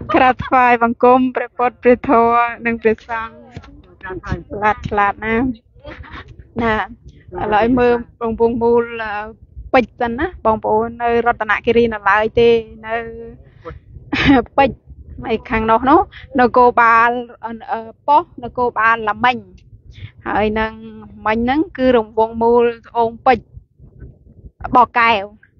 ក្រាបថ្វាយបង្គំព្រះពុទ្ធព្រះធម៌និងព្រះសង្ឃឆ្លាតណាណាឥឡូវឲ្យមើលបងពងមូលពេជ្រសិនណាបងប្អូននៅរតនគិរីនៅឡើយទេនៅពេជ្រឯខាងនោះនគរបាលប៉ុស្តិ៍នគរបាលឡាមិញហើយនឹងមិញហ្នឹងគឺរង្វង់មូលត្អូងពេជ្របកកែវ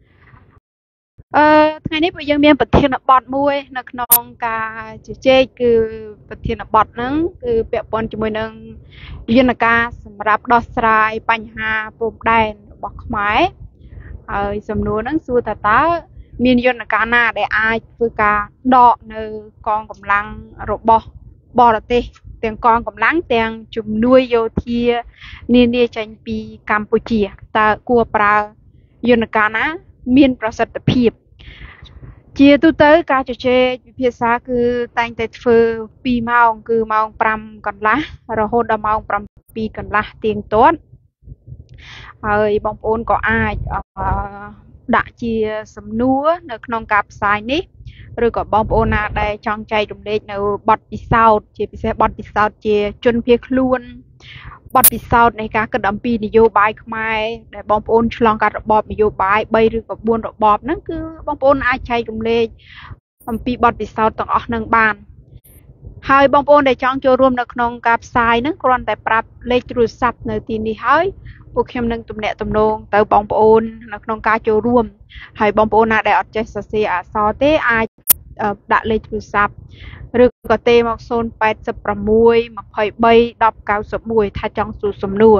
ថ្ងៃនេះពួកយើងមានប្រធានបទមួយនៅក្នុងការជជែកគឺប្រធានបទហ្នឹងគឺពាក់ព័ន្ធជាមួយនឹងយន្តការសម្រាប់ដោះស្រាយបញ្ហាព្រំដែនរបស់ខ្មែរហើយសំណួរហ្នឹងសួរថាតើមានយន្តការណាដែលអាចធ្វើការដកនៅកងកម្លាំងរបស់បរទេសទាំងកងកម្លាំងទាំងជំនួយយោធានានាចេញពីកម្ពុជាតើគួរប្រើយន្តការណាមានប្រសិទ្ធភាពជាទូទៅការជជែកវិភាសាគឺតែងតែធ្វើ2ម៉ោងគឺម៉ោង5កន្លះរហូតដល់ម៉ោង7កន្លះទៀងទាត់ហើយបងប្អូនក៏អាចដាក់ជាសំណួរនៅក្នុងការផ្សាយនេះឬក៏បងប្អូនណាដែលចង់ចែករំលែកនៅបទពិសោធន៍ជាពិសេសបទពិសោធន៍ជាជនភៀសខ្លួនបទពិសោធន៍នៃការគិតអំពីនយោបាយខ្មែរដែលបងប្អូនឆ្លងកាត់របបនយោបាយ3ឬក៏4របបហ្នឹងគឺបងប្អូនអាចចែករំលែកអំពីបទពិសោធន៍ទាំងអស់ហ្នឹងបានហើយបងប្អូនដែលចង់ចូលរួមនៅក្នុងការផ្សាយហ្នឹងគ្រាន់តែប្រាប់លេខទូរស័ព្ទនៅទីនេះហើយពួកខ្ញុំនឹងទំនាក់ទំនងទៅបងប្អូននៅក្នុងការចូលរួមហើយបងប្អូនណាដែលអត់ចេះសរសេរអក្សរទេអាចដាក់លេខទូរស័ព្ទឬក៏ទេមក086 23 1091ថាចង់សួរសំណួរ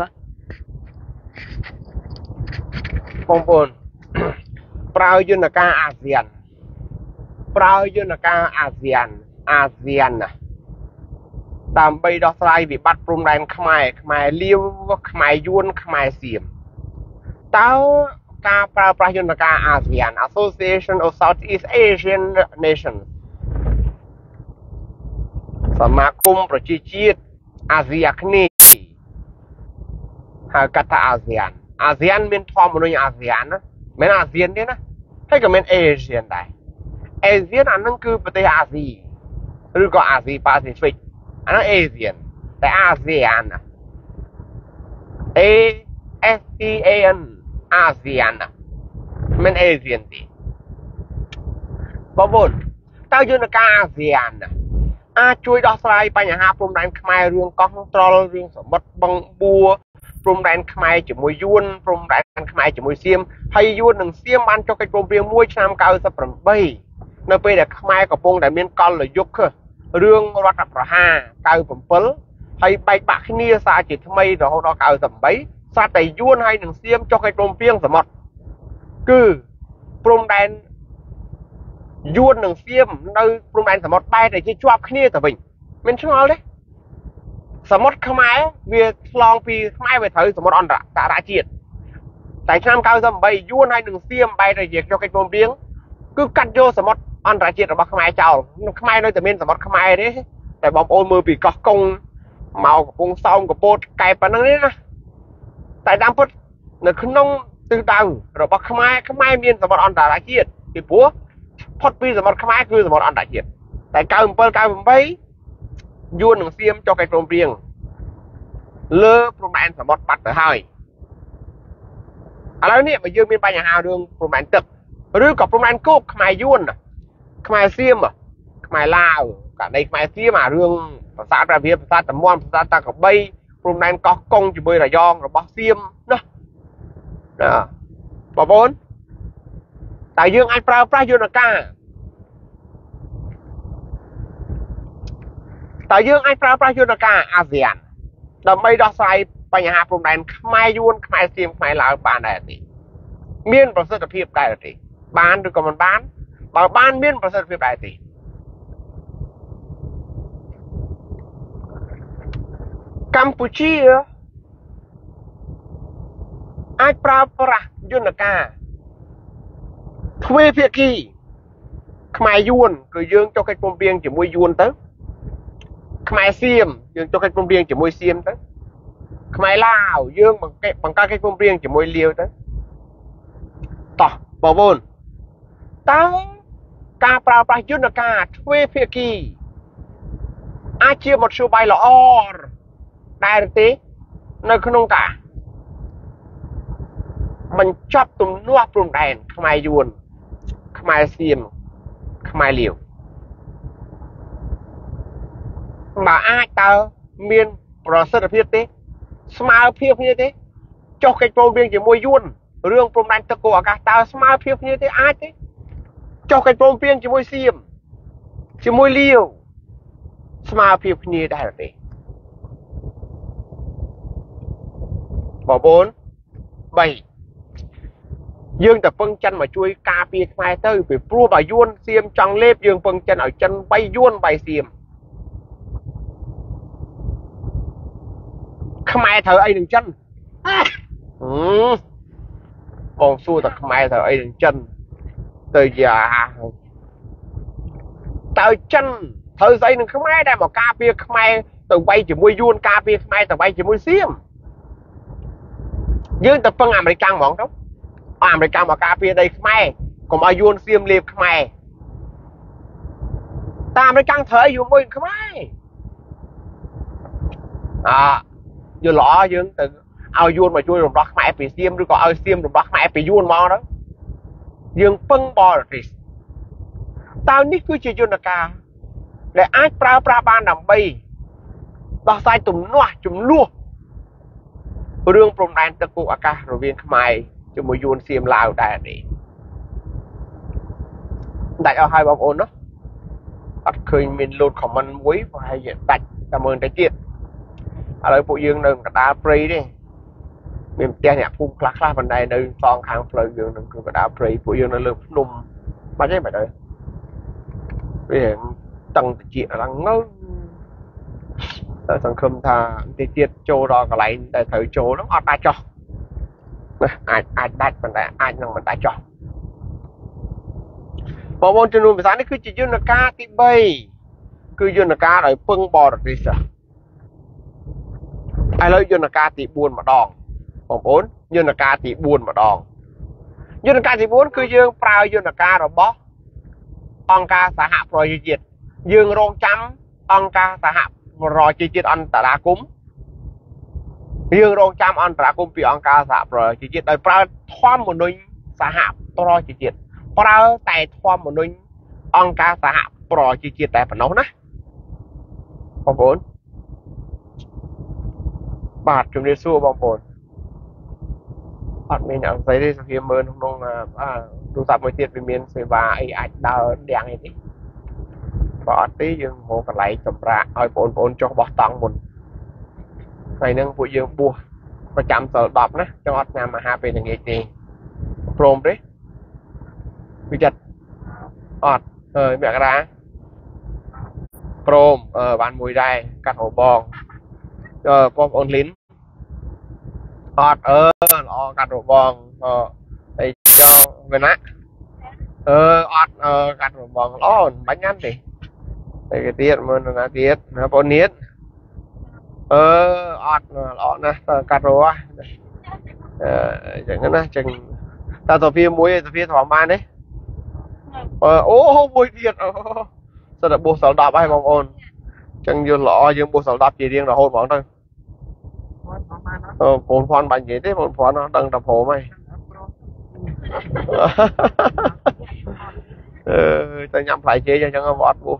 បងប្អូនប្រើយន្តការអាស៊ានណាដើម្បីដោះស្រាយវិបត្តិព្រំដែនខ្មែរលាវខ្មែរយួនខ្មែរសៀមតើការប្រើប្រាស់យន្តការអាស៊ាន Association of Southeast Asian Nations សមាគមប្រជាជាតិអាស៊ីអាគ្នេយ៍ហៅកាត់ថាអាស៊ានមានធម្មនុញ្ញអាស៊ានណាមិនអាស៊ានទេណាហើយក៏មានអេស៊ានដែរអេស៊ានអានឹងគឺប្រទេសអាស៊ីឬក៏អាស៊ីប៉ាស៊ីហ្វិកអានោះអេស៊ានតែអាស៊ានណា ASEAN អាស៊ានណាមិនអេស៊ានទេបងប្អូនតើយន្តការអាស៊ានណាអាចជួយដោះស្រាយបញ្ហាព្រំដែនខ្មែររឿងកោះត្រល់រឿងសមុទ្របឹងបួរព្រំដែនខ្មែរជាមួយយួនព្រំដែនខ្មែរជាមួយសៀមហើយយួននិងសៀមបានចុះកិច្ចព្រមព្រៀងមួយឆ្នាំ98នៅពេលដែលខ្មែរកំពុងតែមានកលយុគរឿងរដ្ឋប្រហារ97ហើយបែកបាក់គ្នាសារជាថ្មីរហូតដល់98ស្រាប់តែយួនហើយនិងសៀមចុះកិច្ចព្រមព្រៀងសមុទ្រគឺព្រំដែនយួននិងសៀមនៅព្រំដែនសមុទ្របែរតែជាជាប់គ្នាទៅវិញមិនឆ្ងល់ទេសមុទ្រខ្មែរវាឆ្លងពីខ្មែរវាត្រូវសមុទ្រអន្តរជាតិតែឆ្នាំ98យួនហើយនិងសៀមបែរតែជាចុះកិច្ចព្រមព្រៀងគឺកាត់យកសមុទ្រអន្តរជាតិរបស់ខ្មែរចោលខ្មែរនៅតែមានសមុទ្រខ្មែរទេតែបងប្អូនមើលពីកោះកុងមកកំពង់សោមកពោតកែប៉ុណ្្នឹងទេណាតែតាមពិតនៅក្នុងទិសដៅរបស់ខ្មែរមានសមុទ្រអន្តរជាតិពីព្រោះផុតពីសមុទ្រខ្មែរគឺសមុទ្រអន្តរជាតិតែ97 98យួននិងសៀមចុះកិច្ចព្រមព្រៀងលើព្រំដែនសមុទ្របាត់ទៅហើយឥឡូវនេះបើយើងមានបញ្ហារឿងព្រំដែនទឹកឬក៏ព្រំដែនគោកខ្មែរយួនខ្មែរសៀមខ្មែរឡាវករណីខ្មែរសៀមអារឿងប្រាសាទព្រះវិហារប្រាសាទតាមាន់ប្រាសាទតាកបីព្រំដែនកោះកុងជាមួយរយងរបស់សៀមណាបងប្អូនតែយើងអាចប្រើប្រាស់យន្តការអាស៊ានដើម្បីដោះស្រាយបញ្ហាព្រំដែនខ្មែរយួនខ្មែរសៀមខ្មែរឡាវបានដែរទេមានប្រសិទ្ធភាពដែរទេបានឬក៏មិនបានបើបានមានប្រសិទ្ធភាពដែរទេកម្ពុជាអាចប្រើប្រាស់យន្តការទ្វេភាគីខ្មែរយួនគឺយើងចុះកិច្ចព្រមព្រៀងជាមួយយួនទៅខ្មែរសៀមយើងចុះកិច្ចព្រមព្រៀងជាមួយសៀមទៅខ្មែរឡាវយើងបង្កើតកិច្ចព្រមព្រៀងជាមួយលាវទៅតោះបងប្អូនតើការប្រើប្រាស់យន្តការទ្វេភាគីអាចជាមធ្យោបាយល្អដែរទេនៅក្នុងការបញ្ចប់ទំនាស់ព្រំដែនខ្មែរយួនខ្មែរសៀមខ្មែរលាវបើអាចតើមានប្រសិទ្ធភាពទេស្មើភាពគ្នាទេចុះកិច្ចព្រមព្រៀងជាមួយយួនរឿងព្រំដែនទឹកគោអាកាសតើស្មើភាពគ្នាទេអាចទេចុះកិច្ចព្រមព្រៀងជាមួយសៀមជាមួយលាវស្មើភាពគ្នាដែរទេបងប្អូន3យើងតែពឹងចិនមកជួយការពារខ្មែរទៅពីព្រោះបើយួនសៀមចង់លេបយើងពឹងចិនឲ្យចិនបៃយួនបៃសៀមខ្មែរត្រូវអីនឹងចិនបងសួរតែខ្មែរត្រូវអីនឹងចិនទៅយ៉ាតើចិនត្រូវស្អីនឹងខ្មែរដែលមកការពារខ្មែរទៅបៃជាមួយយួនការពារខ្មែរទៅបៃជាមួយសៀមយើងទៅពឹងអាមេរិកហ្មងទៅអាមេរិកមកការពារដីខ្មែរកុំឲ្យយួនសៀមលេបខ្មែរតែអាមេរិកត្រូវអីជាមួយខ្មែរយល់ល្អយើងទៅឲ្យយួនមកជួយរំដោះខ្មែរពីសៀមឬក៏ឲ្យសៀមរំដោះខ្មែរពីយួនមកទៅយើងពឹងបរទេសតើនេះគឺជាយន្តការដែលអាចប្រើប្រាស់បានដើម្បីដោះស្រាយទំនាស់ចំនួនរឿងព្រំដែនទឹកគោកអាកាសរវាងខ្មែរជាមួយយួនសៀមឡាវដែរទេដាច់អស់ហើយបងប្អូនណាអត់ឃើញមានload comment មួយប្រហែលជាដាច់តែមើលទៅទៀតឥឡូវពួកយើងនៅកណ្ដាលព្រៃទេមានផ្ទះអ្នកភូមិខ្លះបណ្ដៃនៅសងខាងផ្លូវយើងនឹងគឺកណ្ដាលព្រៃពួកយើងនៅលើភ្នំបាច់ទេបាច់ទៅវាតឹងតិចឡើងនៅតែសង្ឃឹមថាតិចទៀតចូលដល់កន្លែងដែលត្រូវចូលហ្នឹងអត់ដាច់ចោះអាចដាច់ប៉ុន្តែអាចនឹងមិនដាច់ចោះបងប្អូនជំនុំភាសានេះគឺជាយន្តការទី3គឺយន្តការដោយពឹងបរទេសឥឡូវយន្តការទី4ម្ដងបងប្អូនយន្តការទី4ម្ដងយន្តការទី4គឺយើងប្រើយន្តការរបស់អង្គការសហប្រជាជាតិយើងរងចាំអង្គការសហប្រជាជាតិអន្តរាគមន៍យើងរងចាំអន្តរាគមន៍ពីអង្គការសហប្រជាជាតិដោយប្រើធម្មនុញ្ញសហប្រជាជាតិប្រើតែធម្មនុញ្ញអង្គការសហប្រជាជាតិតែប៉ុណ្ណោះណាបងប្អូនបាទជំរាបសួរបងប្អូនអត់មានអីស្អីទេសុភាមើលក្នុងទូរស័ព្ទមួយទៀតវាមានសេវាអីអាចដើរទាំងអីទេបើអត់ទេយើងមកកន្លែងសម្រាប់ឲ្យបងប្អូនចុះបោះតង់មុនថ្ងៃហ្នឹងពួកយើងបួសប្រចាំសិល10ណាចង់អត់ញ៉ាំអាហារពេលល្ងាចទេព្រមទេវិចិត្រអត់មករាព្រមបានមួយដែរកាត់របងបងប្អូនលីនអត់ល្អកាត់របងអីចោលវិញណាអត់កាត់របងល្អមិនបាច់ញ៉ាំទេតែគេទៀតមើលណាទៀតណាបងនៀតអត់ល្អណាស់កាត់រោចឹងណាចឹងតើសូភីមួយសូភីធំបានទេអូមួយទៀតសិតតែបួសសល់10ហើយបងប្អូនចឹងយល់ល្អយើងបួសសល់10ជារៀងរហូតហ្មងទៅបងប្អូនបាញ់និយាយទេបងប្អូនដឹងតែព្រមហើយតែញ៉ាំផ្លែចេកចឹងអត់បួស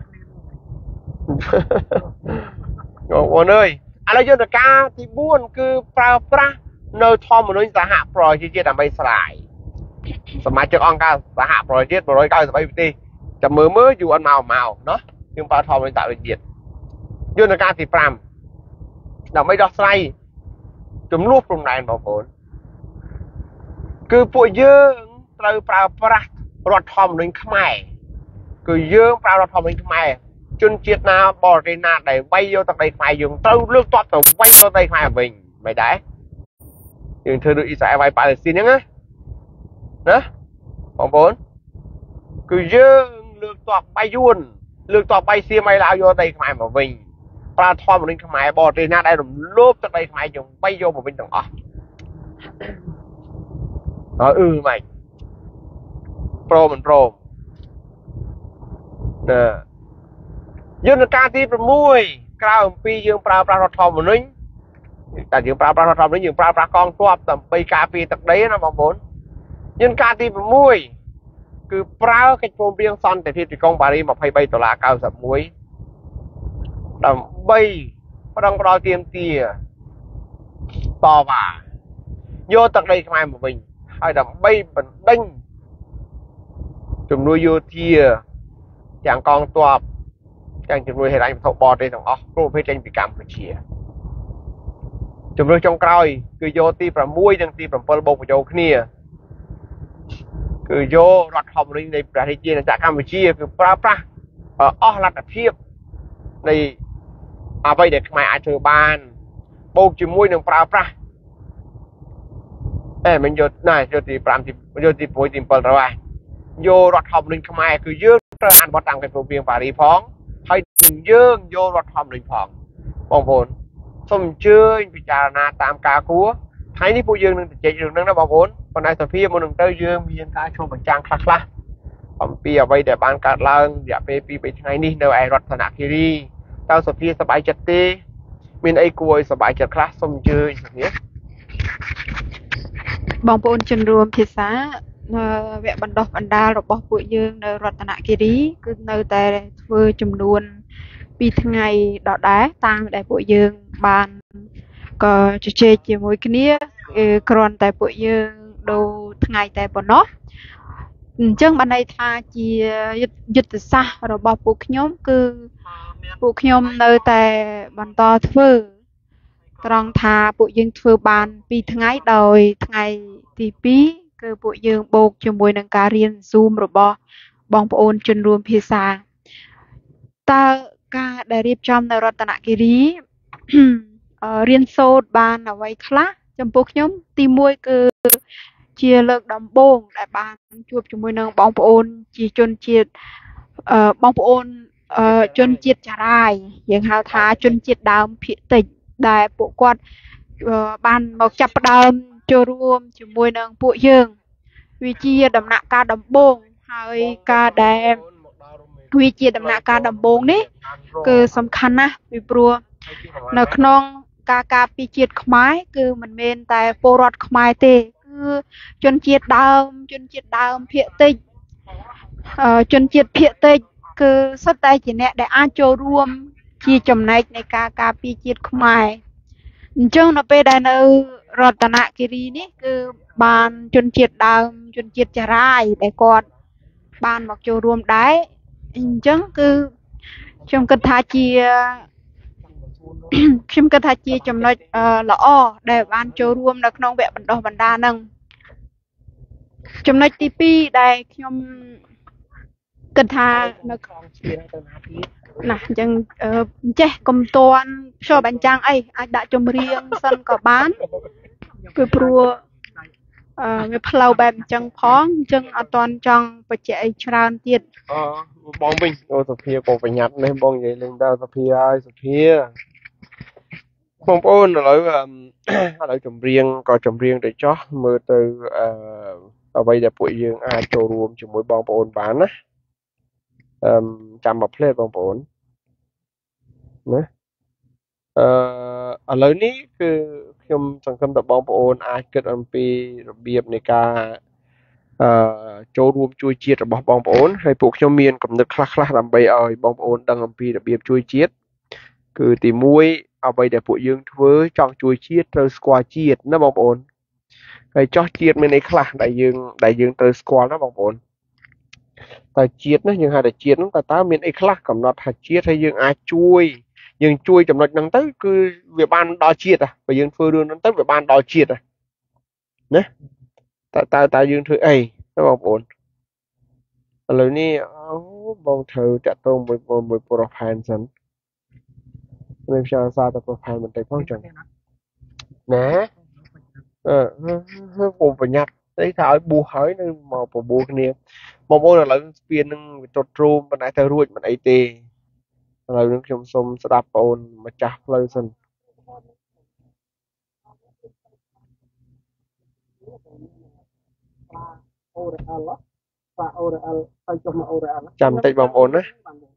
បងប្អូនអើយឥឡូវយន្តការទី4គឺប្រើប្រាស់នៅធម្មនុញ្ញសហប្រជាជាតិដើម្បីស្រាយសមាជិកអង្គការសហប្រជាជាតិ193ប្រទេសចាំមើល UN មកណាយើងប្រើធម្មនុញ្ញសហប្រជាជាតិយន្តការទី5ដើម្បីដោះស្រាយចំនួនព្រំដែនបងប្អូនគឺពួកយើងត្រូវប្រើប្រាស់រដ្ឋធម្មនុញ្ញខ្មែរគឺយើងប្រើរដ្ឋធម្មនុញ្ញខ្មែរជនជាតិណាបរទេសណាដែលវាយយកទឹកដីខ្មែរយើងត្រូវលើកទ័ពទៅវាយយកដីខ្មែរវិញមិនដែរយើងធ្វើដូចអ៊ីស្រាអែលវាយប៉ាឡេស្ទីនអញ្ចឹងណាបងប្អូនគឺយើងលើកទ័ពបាយយួនលើកទ័ពបាយសៀមឲ្យឡាវយកដីខ្មែរមកវិញប្រើធម្មនុញ្ញខ្មែរបរទេសណាដែលរំលោភទឹកដីខ្មែរយើងវាយយកមកវិញទាំងអស់ហើយមិនព្រមមិនព្រម dân ca tí mùi cao pi dương pra pra thọ một nính tại dương pra pra thọ nính dương pra pra con tuạp tầm pi ca pi tật đấy nó bằng bốn dân ca tí mùi cứ pra cái phôn riêng son tại thì con bà đi mà phải bay tổ lá cao sập muối tầm bay có đang có tiêm tia to mà vô tận đây mai một mình hay đầm bay mình đánh chùm nuôi vô tia chẳng con tuạp chẳng chùm nuôi hệ anh thọ bò đây thằng óc pro phê tranh bị cảm phải chia chùm nuôi trong coi cứ vô ti pra muối đang ti pra pol bông vô kia cứ vô rọt hồng lên đây pra chia là chả Campuchia cứ pra pra ở là thiệp này à vậy để mày ai chơi ban bông chùm muối đang pra pra mình vô này vô ti pram thì vô ti muối tìm pol rồi vô rọt hồng lên không ai cứ dương ra ăn bắt tăng cái phổ biến Paris phóng hay dương vô rọt hồng lên phóng bông vốn xong chưa bị trà na tam ca cúa thấy ní phụ dương đừng chạy đường nó bông vốn còn này tập phim một đường tới dương miền cái cho bằng trang khác là còn bây giờ bây để ban cả lần dạ pp bị ngày ní đâu ai rọt thằng nào kia đi tao tập phim sắp bài chặt tê mình ai cùi sắp bài chặt khác xong chưa nhé bong bồn chân rùm thị xã vẽ bản đọc bản đa rồi bỏ bụi dương nơi rọt tận kia đi cứ nơi tại vừa chùm luôn vì tháng ngày đỏ đá tăng tại bụi dương bàn có chơi chỉ mỗi cái nia còn tại bụi dương đồ tháng ngày tại bọn nó chân ban này tha chỉ giật từ xa rồi bỏ bụi nhóm cứ bụi nhóm nơi tại bàn to thưa trong tha bụi dương thưa bàn vì tháng ngày đòi tháng ngày thì bí cứ bụi dương bột cho mùi nâng cá riêng zoom rồi bỏ bong ôn chân rùm phía xa ta ca đại điệp trong nơi rọt nạ kỳ rí riêng sốt bàn ở vậy khá trong bốc nhóm tìm mùi cứ chia lực đầm bông đại bàn chuột cho mùi nâng bong ôn chỉ chôn chiết bong ôn chôn chiết chả rai nhưng hào thá chôn chiết đàm phía tịch đại bộ quạt bàn một chập đàm cho ruộng cho mùi nâng bộ dương vì chia đầm nạ ca đầm bông hay ca đẹp vì chia đầm nạ ca đầm bông đấy cứ sắm khăn á vì bùa nó không ca pi chiết khmái cứ mình men tại phô rót khmái tê cứ chôn chiết đào phía tây chôn chiết phía tây cứ sắp tay chỉ nè để ăn cho ruộng chia chấm này ca pi chiết khmái chung nó về đây nó rót tận nạ kiri ní cứ bàn chôn chiết chả rai để còn bàn mặc cho ruộng đáy chung cứ trong cái thà chia trong cái thà chia trong nói lõ để ban cho ruộng được nông vẽ bản đồ bản đa nâng trong nói tivi đây trong cái thà nó nè chẳng che cầm toàn cho bánh tráng ấy ai đã trong riêng sân có bán cứ prua về plau bèm chẳng phóng chân ở toàn trong và chạy tràn tiệt bong bình ô Sophia còn phải nhặt nên bong vậy lên đâu Sophia bong ôn là lỗi trồng riêng để cho mưa từ ở bây giờ buổi dương ai cho ruộng chỉ mỗi bong ôn bán á chăm bọc lên bong ôn nữa ở lớn ní cứខ្ញុំសង្ឃឹមថាបងប្អូនអាចគិតអំពីរបៀបនៃការចូលរួមជួយជាតិរបស់បងប្អូនហើយពួកខ្ញុំមានគំនិតខ្លះៗដើម្បីឲ្យបងប្អូនដឹងអំពីរបៀបជួយជាតិគឺទី1អ្វីដែលពួកយើងធ្វើចង់ជួយជាតិត្រូវស្គាល់ជាតិណាបងប្អូនហើយចោះជាតិមានអីខ្លះដែលយើងត្រូវស្គាល់ណាបងប្អូនតែជាតិណាយើងហៅថាជាតិហ្នឹងតើមានអីខ្លះកំណត់ថាជាតិហើយយើងអាចជួយចំណុចហ្នឹងទៅគឺវាបានដល់ជាតិបើយើងធ្វើរឿងហ្នឹងទៅវាបានដល់ជាតិណាតើយើងធ្វើអីណាបងប្អូនឥឡូវនេះបងត្រូវតាក់ទងមួយប្រូផានសិនខ្ញុំចង់សារទៅប្រូផានបន្តិចផងចឹងណាខ្ញុំប្រញាប់តែថាឲ្យប៊ូហើយនៅមកបបួលគ្នាបងប្អូនឥឡូវស្ពាននឹងវាត្រុតទ្រូមប៉ុន្តែទៅរួចមិនអីទេឥឡូវនេះខ្ញុំសូមស្ដាប់បងប្អូនម្ចាស់ផ្លូវសិនអូរអល់ chăm tay bóng ổn đấy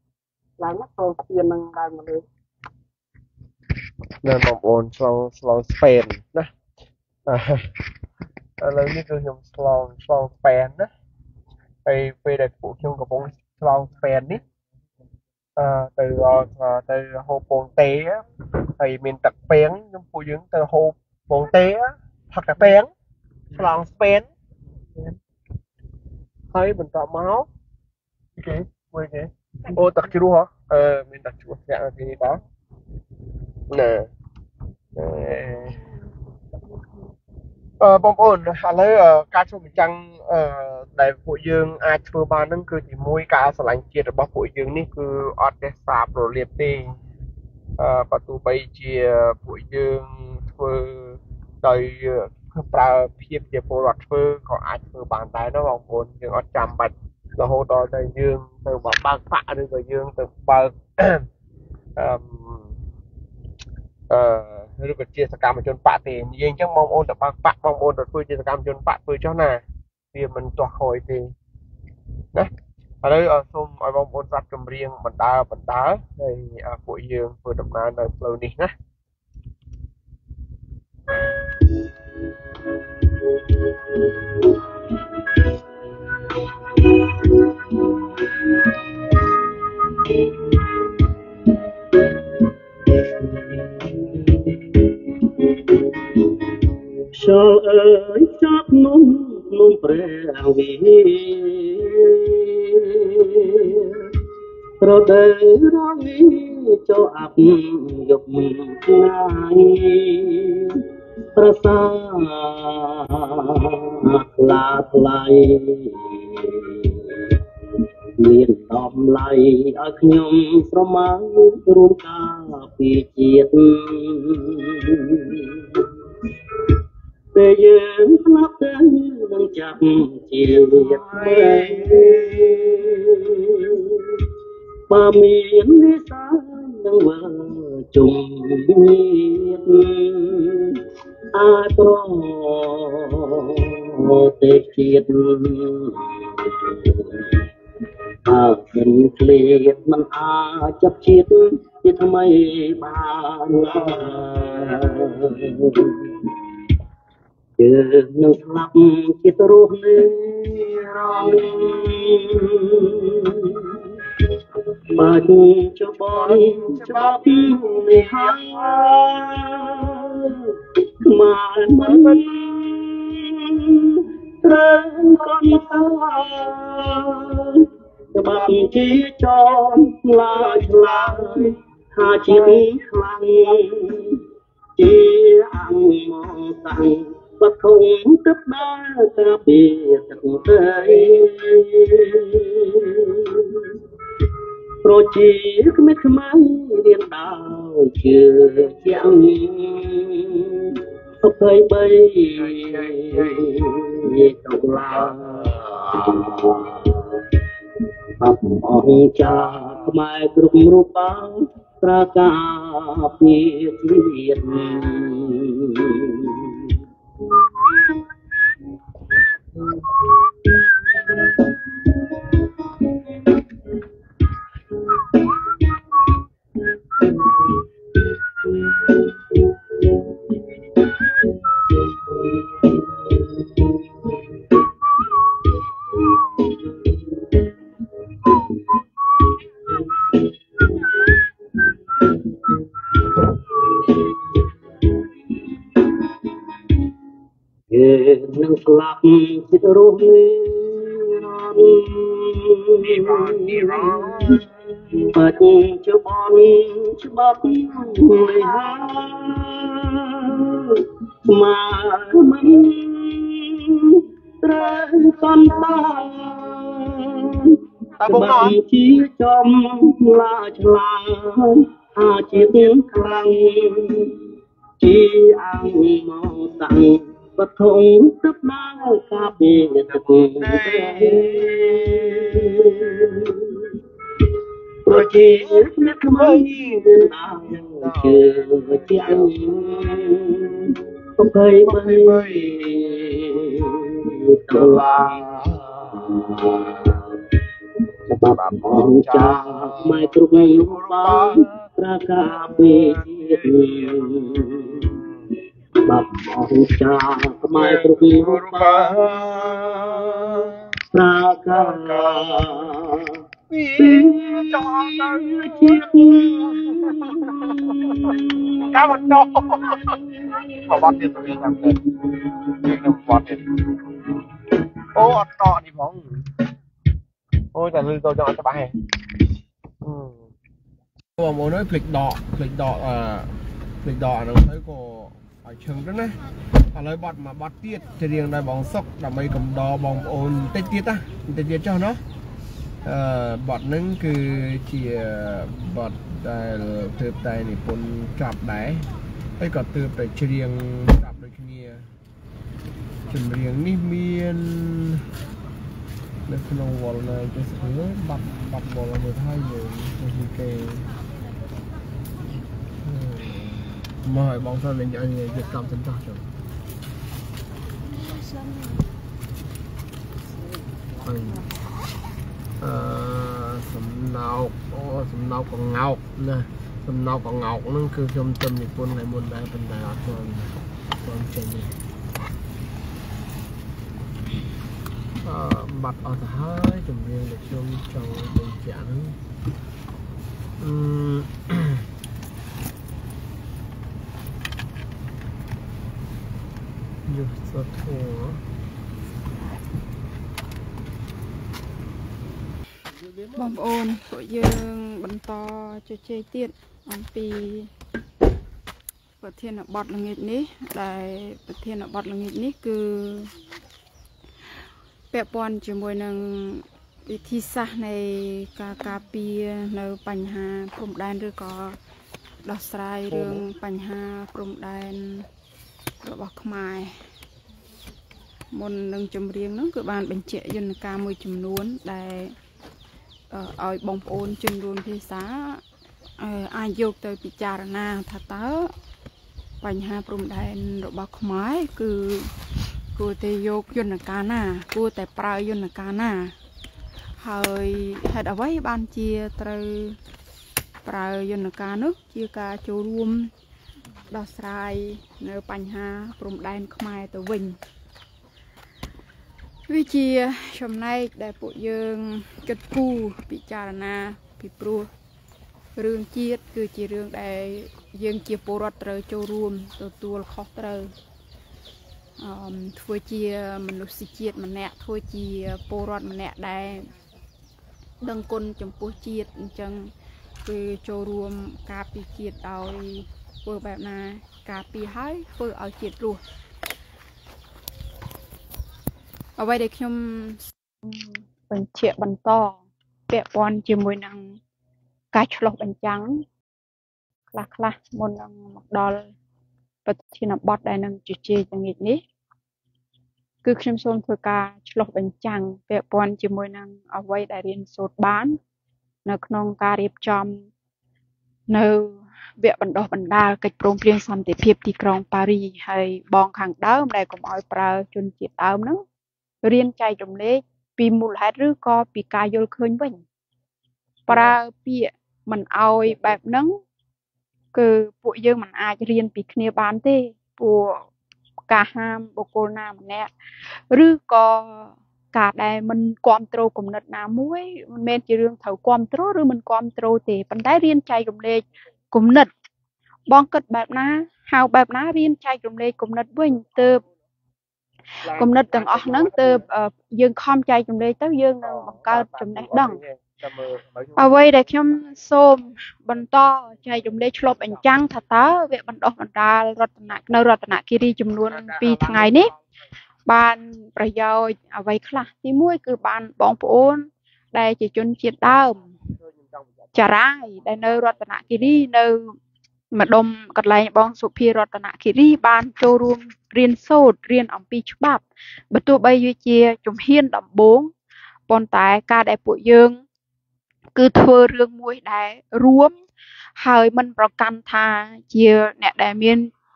nên bóng ổn slong span nè lấy như tôi dùng slong span đó thì về đại phụ chung của bóng slong span đi từ hồ bồn té thì mình tập bén nhưng phụ dưỡng từ hồ bồn té hoặc là bén slong span thấy mình tạo máu cái ô tập chú hả mình đặt chú dạng thì đó nè bom ổn lấy cá chua mình chăng đại phụ dương ai chua ba nâng cứ chỉ môi cá sả lạnh kiaរបស់ពួកយើងនេះគឺអត់ទេសាបរលាបទេបើទោះបីជាពួកយើងធ្វើដោយប្រើភាពជាពលរដ្ឋធ្វើក៏អាចធ្វើបានដែរណាបងប្អូនយើងអត់ចាំបាច់រហូតដល់តែយើងទៅបើកបាក់ឬក៏យើងទៅបើកឬក៏ជាសកម្មជនបកទេនិយាយអញ្ចឹងបងប្អូនទៅបើកបាក់បងប្អូនទៅធ្វើជាសកម្មជនបកធ្វើចុះណាវាមិនទាស់ហួយទេណាឥឡូវសូមឲ្យបងប្អូនស្ដាប់ចម្រៀងបណ្ដើហើយពួកយើងធ្វើដំណើរនៅផ្លូវនេះណាចូលអើយចាប់នំព្រះវិហាររដូវរាវីចូលអាប់យប់ថ្ងៃប្រសាខ្លាថ្លៃមានតម្លៃឲ្យខ្ញុំស្រមៅរួមការពីជាតិពេលយើងស្លាប់ទៅនឹងចាប់ជាវិទ្យាបើមាននិសានឹងវើជុំអាចប្រទេជាតិបើមិនឃ្លាតមិនអាចចាប់ជាតិជាថ្មីបានយើងនឹងស្លាប់ជាតិរស់នេះរងបាច់ចបនច្បាប់នេះហើយខ្មែរមិនត្រូវកូនតាច្បាប់ជាចនឡាឆ្លាយថាជាតិខ្លាំងជាអង្គមកតាំងបធំទឹកដែរតាពីទឹកទៅប្រជាក្មេងខ្មែររៀនដល់ជឿជាក់23តុលាអបអរចាខ្មែរគ្រប់រូបបានប្រកាសពីជាតិនឹងស្លាប់ចិត្តរស់នេះបាច់ចបនច្បាប់នេះហើយមកមិនត្រូវកន់តាបងជាចំឡាឆ្លាយអាចជាខ្លាំងជាអង្គមកតាំងបធំទឹកដល់កាពីទឹកប្រជាអ្នកថ្មីមានដល់ជឿជាក់23ដុល្លារ Sebab bocah mai truk rupa prakape sebab bocah mai truk rupa prakape Cảm ơn đâu. Họ bắt tiền tôi làm được. Nhưng mà bắt tiền. Ô, ọt nọ đi bóng. Ôi, trả lương tôi cho nó cho bà hè. Mà muốn nói lịch đỏ nó thấy có ở trường đó nè. Họ lấy bọt mà bọt tiết thì riêng đây bóng sốc là mấy cầm đỏ bóng ôn tết tiết cho nó. Bọt nâng cứ chỉ bọt từ tay này bốn chọc đáy. Đây có từ tay riêng chọc đôi kia. Chừng riêng ní miên. Để cái nông vọt này cho sửa bọt vọt là người thay rồi. Kê mà hỏi bóng sao lên anh Việt Nam chúng ta rồi sầm nào còn ngọc nè sầm nào còn ngọc nó cứ trong tâm thì quân này muôn đại bên đại còn chơi này bật ở thái chuẩn bị để trong tình trạngอยู่สะโถបងប្អូនពួកយើងបន្តជជែកទៀតអំពីប្រធានបទល្ងាចនេះដែលប្រធានបទល្ងាចនេះគឺពាក់ព័ន្ធជាមួយនឹងវិធីសាស្ត្រនៃការការពារនៅបញ្ហាព្រំដែនឬក៏ដោះស្រាយរឿងបញ្ហាព្រំដែនរបស់ខ្មែរមុននឹងចម្រៀងនោះគឺបានបញ្ជាក់យន្តការមួយចំនួនដែលឲ្យបងប្អូនជនរួមភាសាអាចយកទៅពិចារណាថាតើបញ្ហាព្រំដែនរបស់ខ្មែរគឺគួរតែយកយន្តការណាគួរតែប្រើយន្តការណាហើយហេតុអ្វីបានជាត្រូវប្រើយន្តការនោះជាការចូលរួមដោះស្រាយនៅបញ្ហាព្រំដែនខ្មែរទៅវិញវាជាចំណែកដែលពួកយើងគិតគូរពិចារណាពីព្រោះរឿងជាតិគឺជារឿងដែលយើងជាពលរដ្ឋត្រូវចូលរួមទទួលខុសត្រូវធ្វើជាមនុស្សជាតិម្នាក់ធ្វើជាពលរដ្ឋម្នាក់ដែលដឹងគុណចំពោះជាតិអញ្ចឹងគឺចូលរួមការពារជាតិដោយធ្វើបែបណាការពារហើយធ្វើឲ្យជាតិរស់អ្វីដែលខ្ញុំបញ្ជាក់បន្តពាក់ព័ន្ធជាមួយនឹងការឆ្លុះបញ្ចាំងខ្លះមុននឹងមកដល់ប្រធានបទដែលនឹងជជែកល្ងាចនេះគឺខ្ញុំសូមធ្វើការឆ្លុះបញ្ចាំងពាក់ព័ន្ធជាមួយនឹងអ្វីដែលរៀនសូត្របាននៅក្នុងការរៀបចំនៅវគ្គបណ្ដុះបណ្ដាលកិច្ចព្រមព្រៀងសន្តិភាពទីក្រុងប៉ារីហើយបងខាងដើមដែលកុំឲ្យប្រើជនជាតិដើមហ្នឹងរៀនចែករំលែកពីមូលហេតុឬក៏ពីការយល់ឃើញវិញប្រើពាក្យមិនអោយបែបហ្នឹងគឺពួកយើងមិនអាចរៀនពីគ្នាបានទេពួកការហាមបុគ្គលណាម្នាក់ឬក៏ការដែលមិនគ្រប់គ្រងគំនិតណាមួយមិនមែនជារឿងត្រូវគ្រប់គ្រងឬមិនគ្រប់គ្រងទេប៉ុន្តែរៀនចែករំលែកគំនិតបងគិតបែបណាហៅបែបណារៀនចែករំលែកគំនិតវិញទើបគំនិតទាំងអស់ហ្នឹងទើបយើងខំចែករំលែកទៅយើងនឹងបង្កើតចំណេះដឹងអ្វីដែលខ្ញុំសូមបន្តចែករំលែកឆ្លុះបញ្ចាំងថាតើវគ្គបណ្ដុះបណ្ដាលនៅរតនគិរីចំនួន2ថ្ងៃនេះបានប្រយោជន៍អ្វីខ្លះទី1គឺបានបងប្អូនដែលជាជនជាតិដើមចារាយដែលនៅរតនគិរីនៅម្ដុំកន្លែងបងសុភារតនគិរីបានចូលរួមរៀនសូត្ររៀនអំពីច្បាប់បើទោះបីវាជាជំហានដំបូងប៉ុន្តែការដែលពួកយើងគឺធ្វើរឿងមួយដែលរួមហើយមិនប្រកាន់ថាជាអ្នកដែលមាន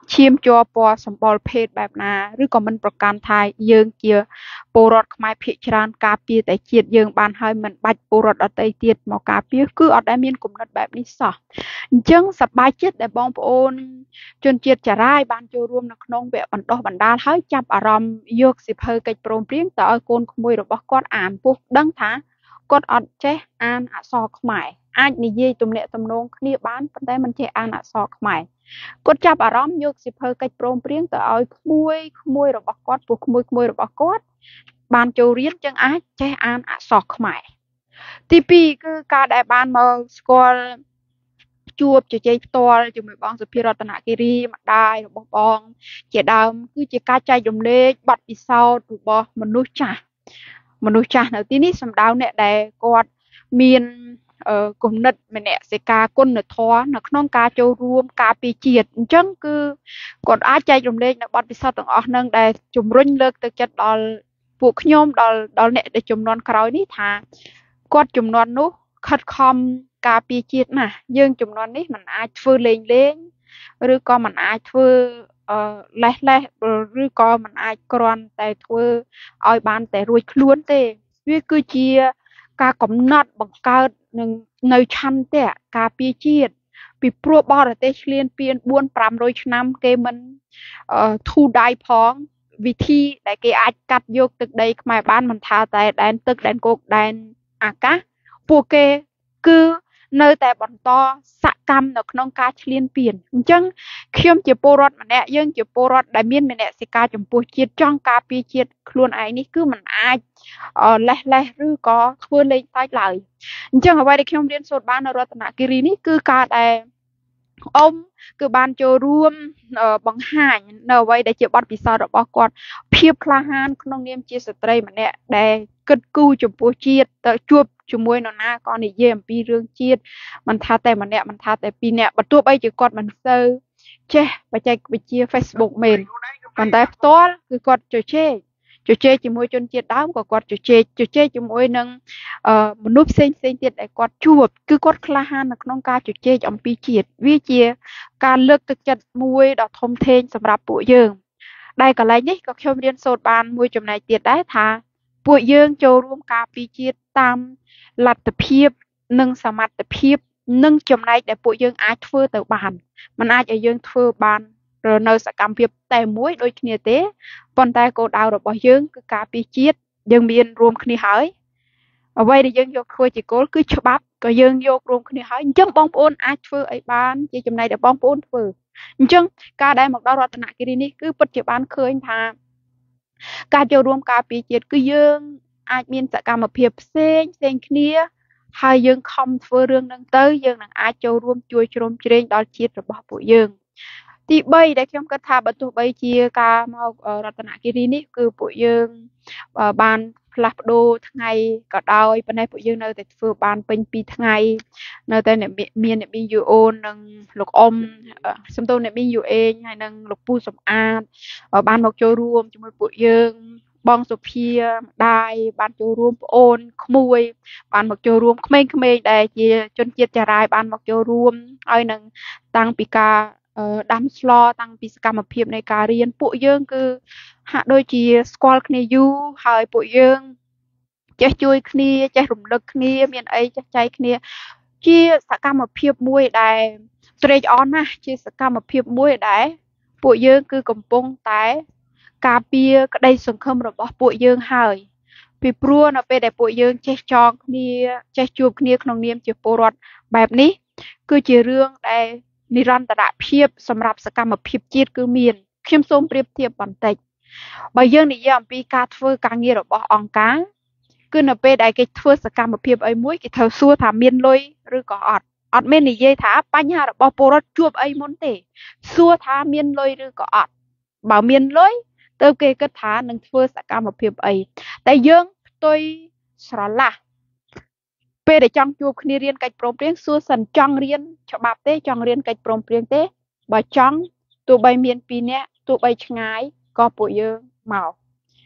ឈាមជ័រពណ៌សម្បុរភេទបែបណាឬក៏មិនប្រកាន់ថាយើងជាពលរដ្ឋខ្មែរភាគច្រើនការពារតែជាតិយើងបានហើយមិនបាច់ពលរដ្ឋដទៃទៀតមកការពារគឺអត់ដែលមានគំនិតបែបនេះសោះអញ្ចឹងសប្បាយចិត្តដែលបងប្អូនជនជាតិចារាយបានចូលរួមនៅក្នុងវគ្គបណ្ដុះបណ្ដាលហើយចាប់អារម្មណ៍យកសៀវភៅកិច្ចព្រមព្រៀងទៅឲ្យកូនក្មួយរបស់គាត់អានពោះដឹងថាគាត់អត់ចេះអានអក្សរខ្មែរអាចនិយាយទំនាក់ទំនងគ្នាបានប៉ុន្តែមិនចេះអានអក្សរខ្មែរគាត់ចាប់អារម្មណ៍យកសៀវភៅកិច្ចព្រមព្រៀងទៅឲ្យក្មួយរបស់គាត់ពួកក្មួយរបស់គាត់បានចូលរៀនចឹងអាចចេះអានអក្សរខ្មែរទី2គឺការដែលបានមកស្គាល់ជួបជជែកផ្ទាល់ជាមួយបងសុភារតនគិរីម្ដាយរបស់បងជាដើមគឺជាការចែករំលែកបទពិសោធន៍របស់មនុស្សចាស់នៅទីនេះសំដៅអ្នកដែលគាត់មានគំនិតមនសិការគុណធម៌នៅក្នុងការចូលរួមការពារជាតិអញ្ចឹងគឺគាត់អាចចែករំលែកនៅបទពិសោធន៍ទាំងអស់ហ្នឹងដែលជំរុញលើកទឹកចិត្តដល់ពួកខ្ញុំដល់អ្នកដែលជំនាន់ក្រោយនេះថាគាត់ជំនាន់នោះខិតខំការពារជាតិណាស់យើងជំនាន់នេះមិនអាចធ្វើលេងឬក៏មិនអាចធ្វើលេះឬក៏មិនអាចគ្រាន់តែធ្វើឲ្យបានតែរួចខ្លួនទេវាគឺជាការកំណត់បង្កើតនឹងនៅឆន្ទៈការពារជាតិពីព្រោះបរទេសឈ្លានពាន 400-500 ឆ្នាំគេមិនធូរដៃផងវិធីដែលគេអាចកាត់យកទឹកដីខ្មែរបានមិនថាតែដែនទឹកដែនគោកដែនអាកាសពួកគេគឺនៅតែបន្តសកម្មនៅក្នុងការឈ្លានពានអញ្ចឹងខ្ញុំជាពលរដ្ឋម្នាក់យើងជាពលរដ្ឋដែលមានមនសិការចំពោះជាតិចង់ការពារជាតិខ្លួនឯងនេះគឺមិនអាចលេះឬក៏ធ្វើលេងតាច់ឡើយអញ្ចឹងអ្វីដែលខ្ញុំរៀនសូត្របាននៅរតនគិរីនេះគឺការដែលអ៊ំគឺបានចូលរួមបង្ហាញនៅអ្វីដែលជាបទពិសោធន៍របស់គាត់ភាពក្លាហានក្នុងនាមជាស្ត្រីម្នាក់ដែលគិតគូរចំពោះជាតិទៅជួបជាមួយនរណាក៏និយាយអំពីរឿងជាតិមិនថាតែម្នាក់មិនថាតែពីរនាក់បើទោះបីជាគាត់មិនសូវចេះបច្ចេកវិទ្យា Facebook មែនប៉ុន្តែផ្ទាល់គឺគាត់ជជែកជាមួយជនជាតិដើមក៏គាត់ជជែកជាមួយនឹងមនុស្សផ្សេងទៀតដែលគាត់ជួបគឺគាត់ក្លាហាននៅក្នុងការជជែកអំពីជាតិវាជាការលើកទឹកចិត្តមួយដ៏ធំធេងសម្រាប់ពួកយើងដែលកន្លែងនេះក៏ខ្ញុំរៀនសូត្របានមួយចំណែកទៀតដែរថាពួកយើងចូលរួមការពារជាតិតាមលទ្ធភាពនិងសមត្ថភាពនិងចំណែកដែលពួកយើងអាចធ្វើទៅបានមិនអាចឲ្យយើងធ្វើបាននៅសកម្មភាពតែមួយដូចគ្នាទេប៉ុន្តែគោលដៅរបស់យើងគឺការពារជាតិយើងមានរួមគ្នាហើយអ្វីដែលយើងយកធ្វើជាគោលគឺច្បាប់ក៏យើងយករួមគ្នាហើយអញ្ចឹងបងប្អូនអាចធ្វើអីបានជាចំណែកដែលបងប្អូនធ្វើអញ្ចឹងការដែលមកដល់រតនគិរីនេះគឺពិតជាបានឃើញថាការចូលរួមការពារជាតិគឺយើងអាចមានសកម្មភាពផ្សេងគ្នាហើយយើងខំធ្វើរឿងហ្នឹងទៅយើងនឹងអាចចូលរួមជួយជ្រោមជ្រែងដល់ជាតិរបស់ពួកយើងទី3ដែលខ្ញុំគិតថាបើទោះបីជាការមករតនគិរីនេះគឺពួកយើងបានផ្លាស់ប្ដូរថ្ងៃក៏ដោយប៉ុន្តែពួកយើងនៅតែធ្វើបានពេញ2ថ្ងៃនៅតែមានអ្នកមីងយូអូននិងលោកអ៊ំសំទោសអ្នកមីងយូអេងហើយនិងលោកពូសំអាតបានមកចូលរួមជាមួយពួកយើងបងសុភាម្ដាយបានចូលរួមប្អូនក្មួយបានមកចូលរួមក្មេងៗដែលជាជនជាតិចារាយបានមកចូលរួមហើយនឹងតាំងពីការដាំស្លតាំងពីសកម្មភាពនៃការរៀនពួកយើងគឺហាក់ដូចជាស្គាល់គ្នាយូរហើយពួកយើងចេះជួយគ្នាចេះរំលឹកគ្នាមានអីចេះចែកគ្នាជាសកម្មភាពមួយដែលត្រេកអរណាស់ជាសកម្មភាពមួយដែលពួកយើងគឺកំពុងតែការពារក្តីសង្ឃឹមរបស់ពួកយើងហើយពីព្រោះនៅពេលដែលពួកយើងចេះចងគ្នាចេះជួបគ្នាក្នុងនាមជាពលរដ្ឋបែបនេះគឺជារឿងដែលនិរន្តរភាពសម្រាប់សកម្មភាពជាតិគឺមានខ្ញុំសូមប្រៀបធៀបបន្តិចបើយើងនិយាយអំពីការធ្វើការងាររបស់អង្គការគឺនៅពេលដែលគេធ្វើសកម្មភាពអីមួយគេត្រូវសួរថាមានលុយឬក៏អត់មាននិយាយថាបញ្ហារបស់ពលរដ្ឋជួបអីមុនទេសួរថាមានលុយឬក៏អត់បើមានលុយទៅគេគិតថានឹងធ្វើសកម្មភាពអីតែយើងផ្ទុយស្រឡះពេលដែលចង់ជួបគ្នារៀនកិច្ចព្រមព្រៀងសួរសិនចង់រៀនច្បាប់ទេចង់រៀនកិច្ចព្រមព្រៀងទេបើចង់ទោះបីមាន2នាក់ទោះបីឆ្ងាយក៏ពួកយើងមក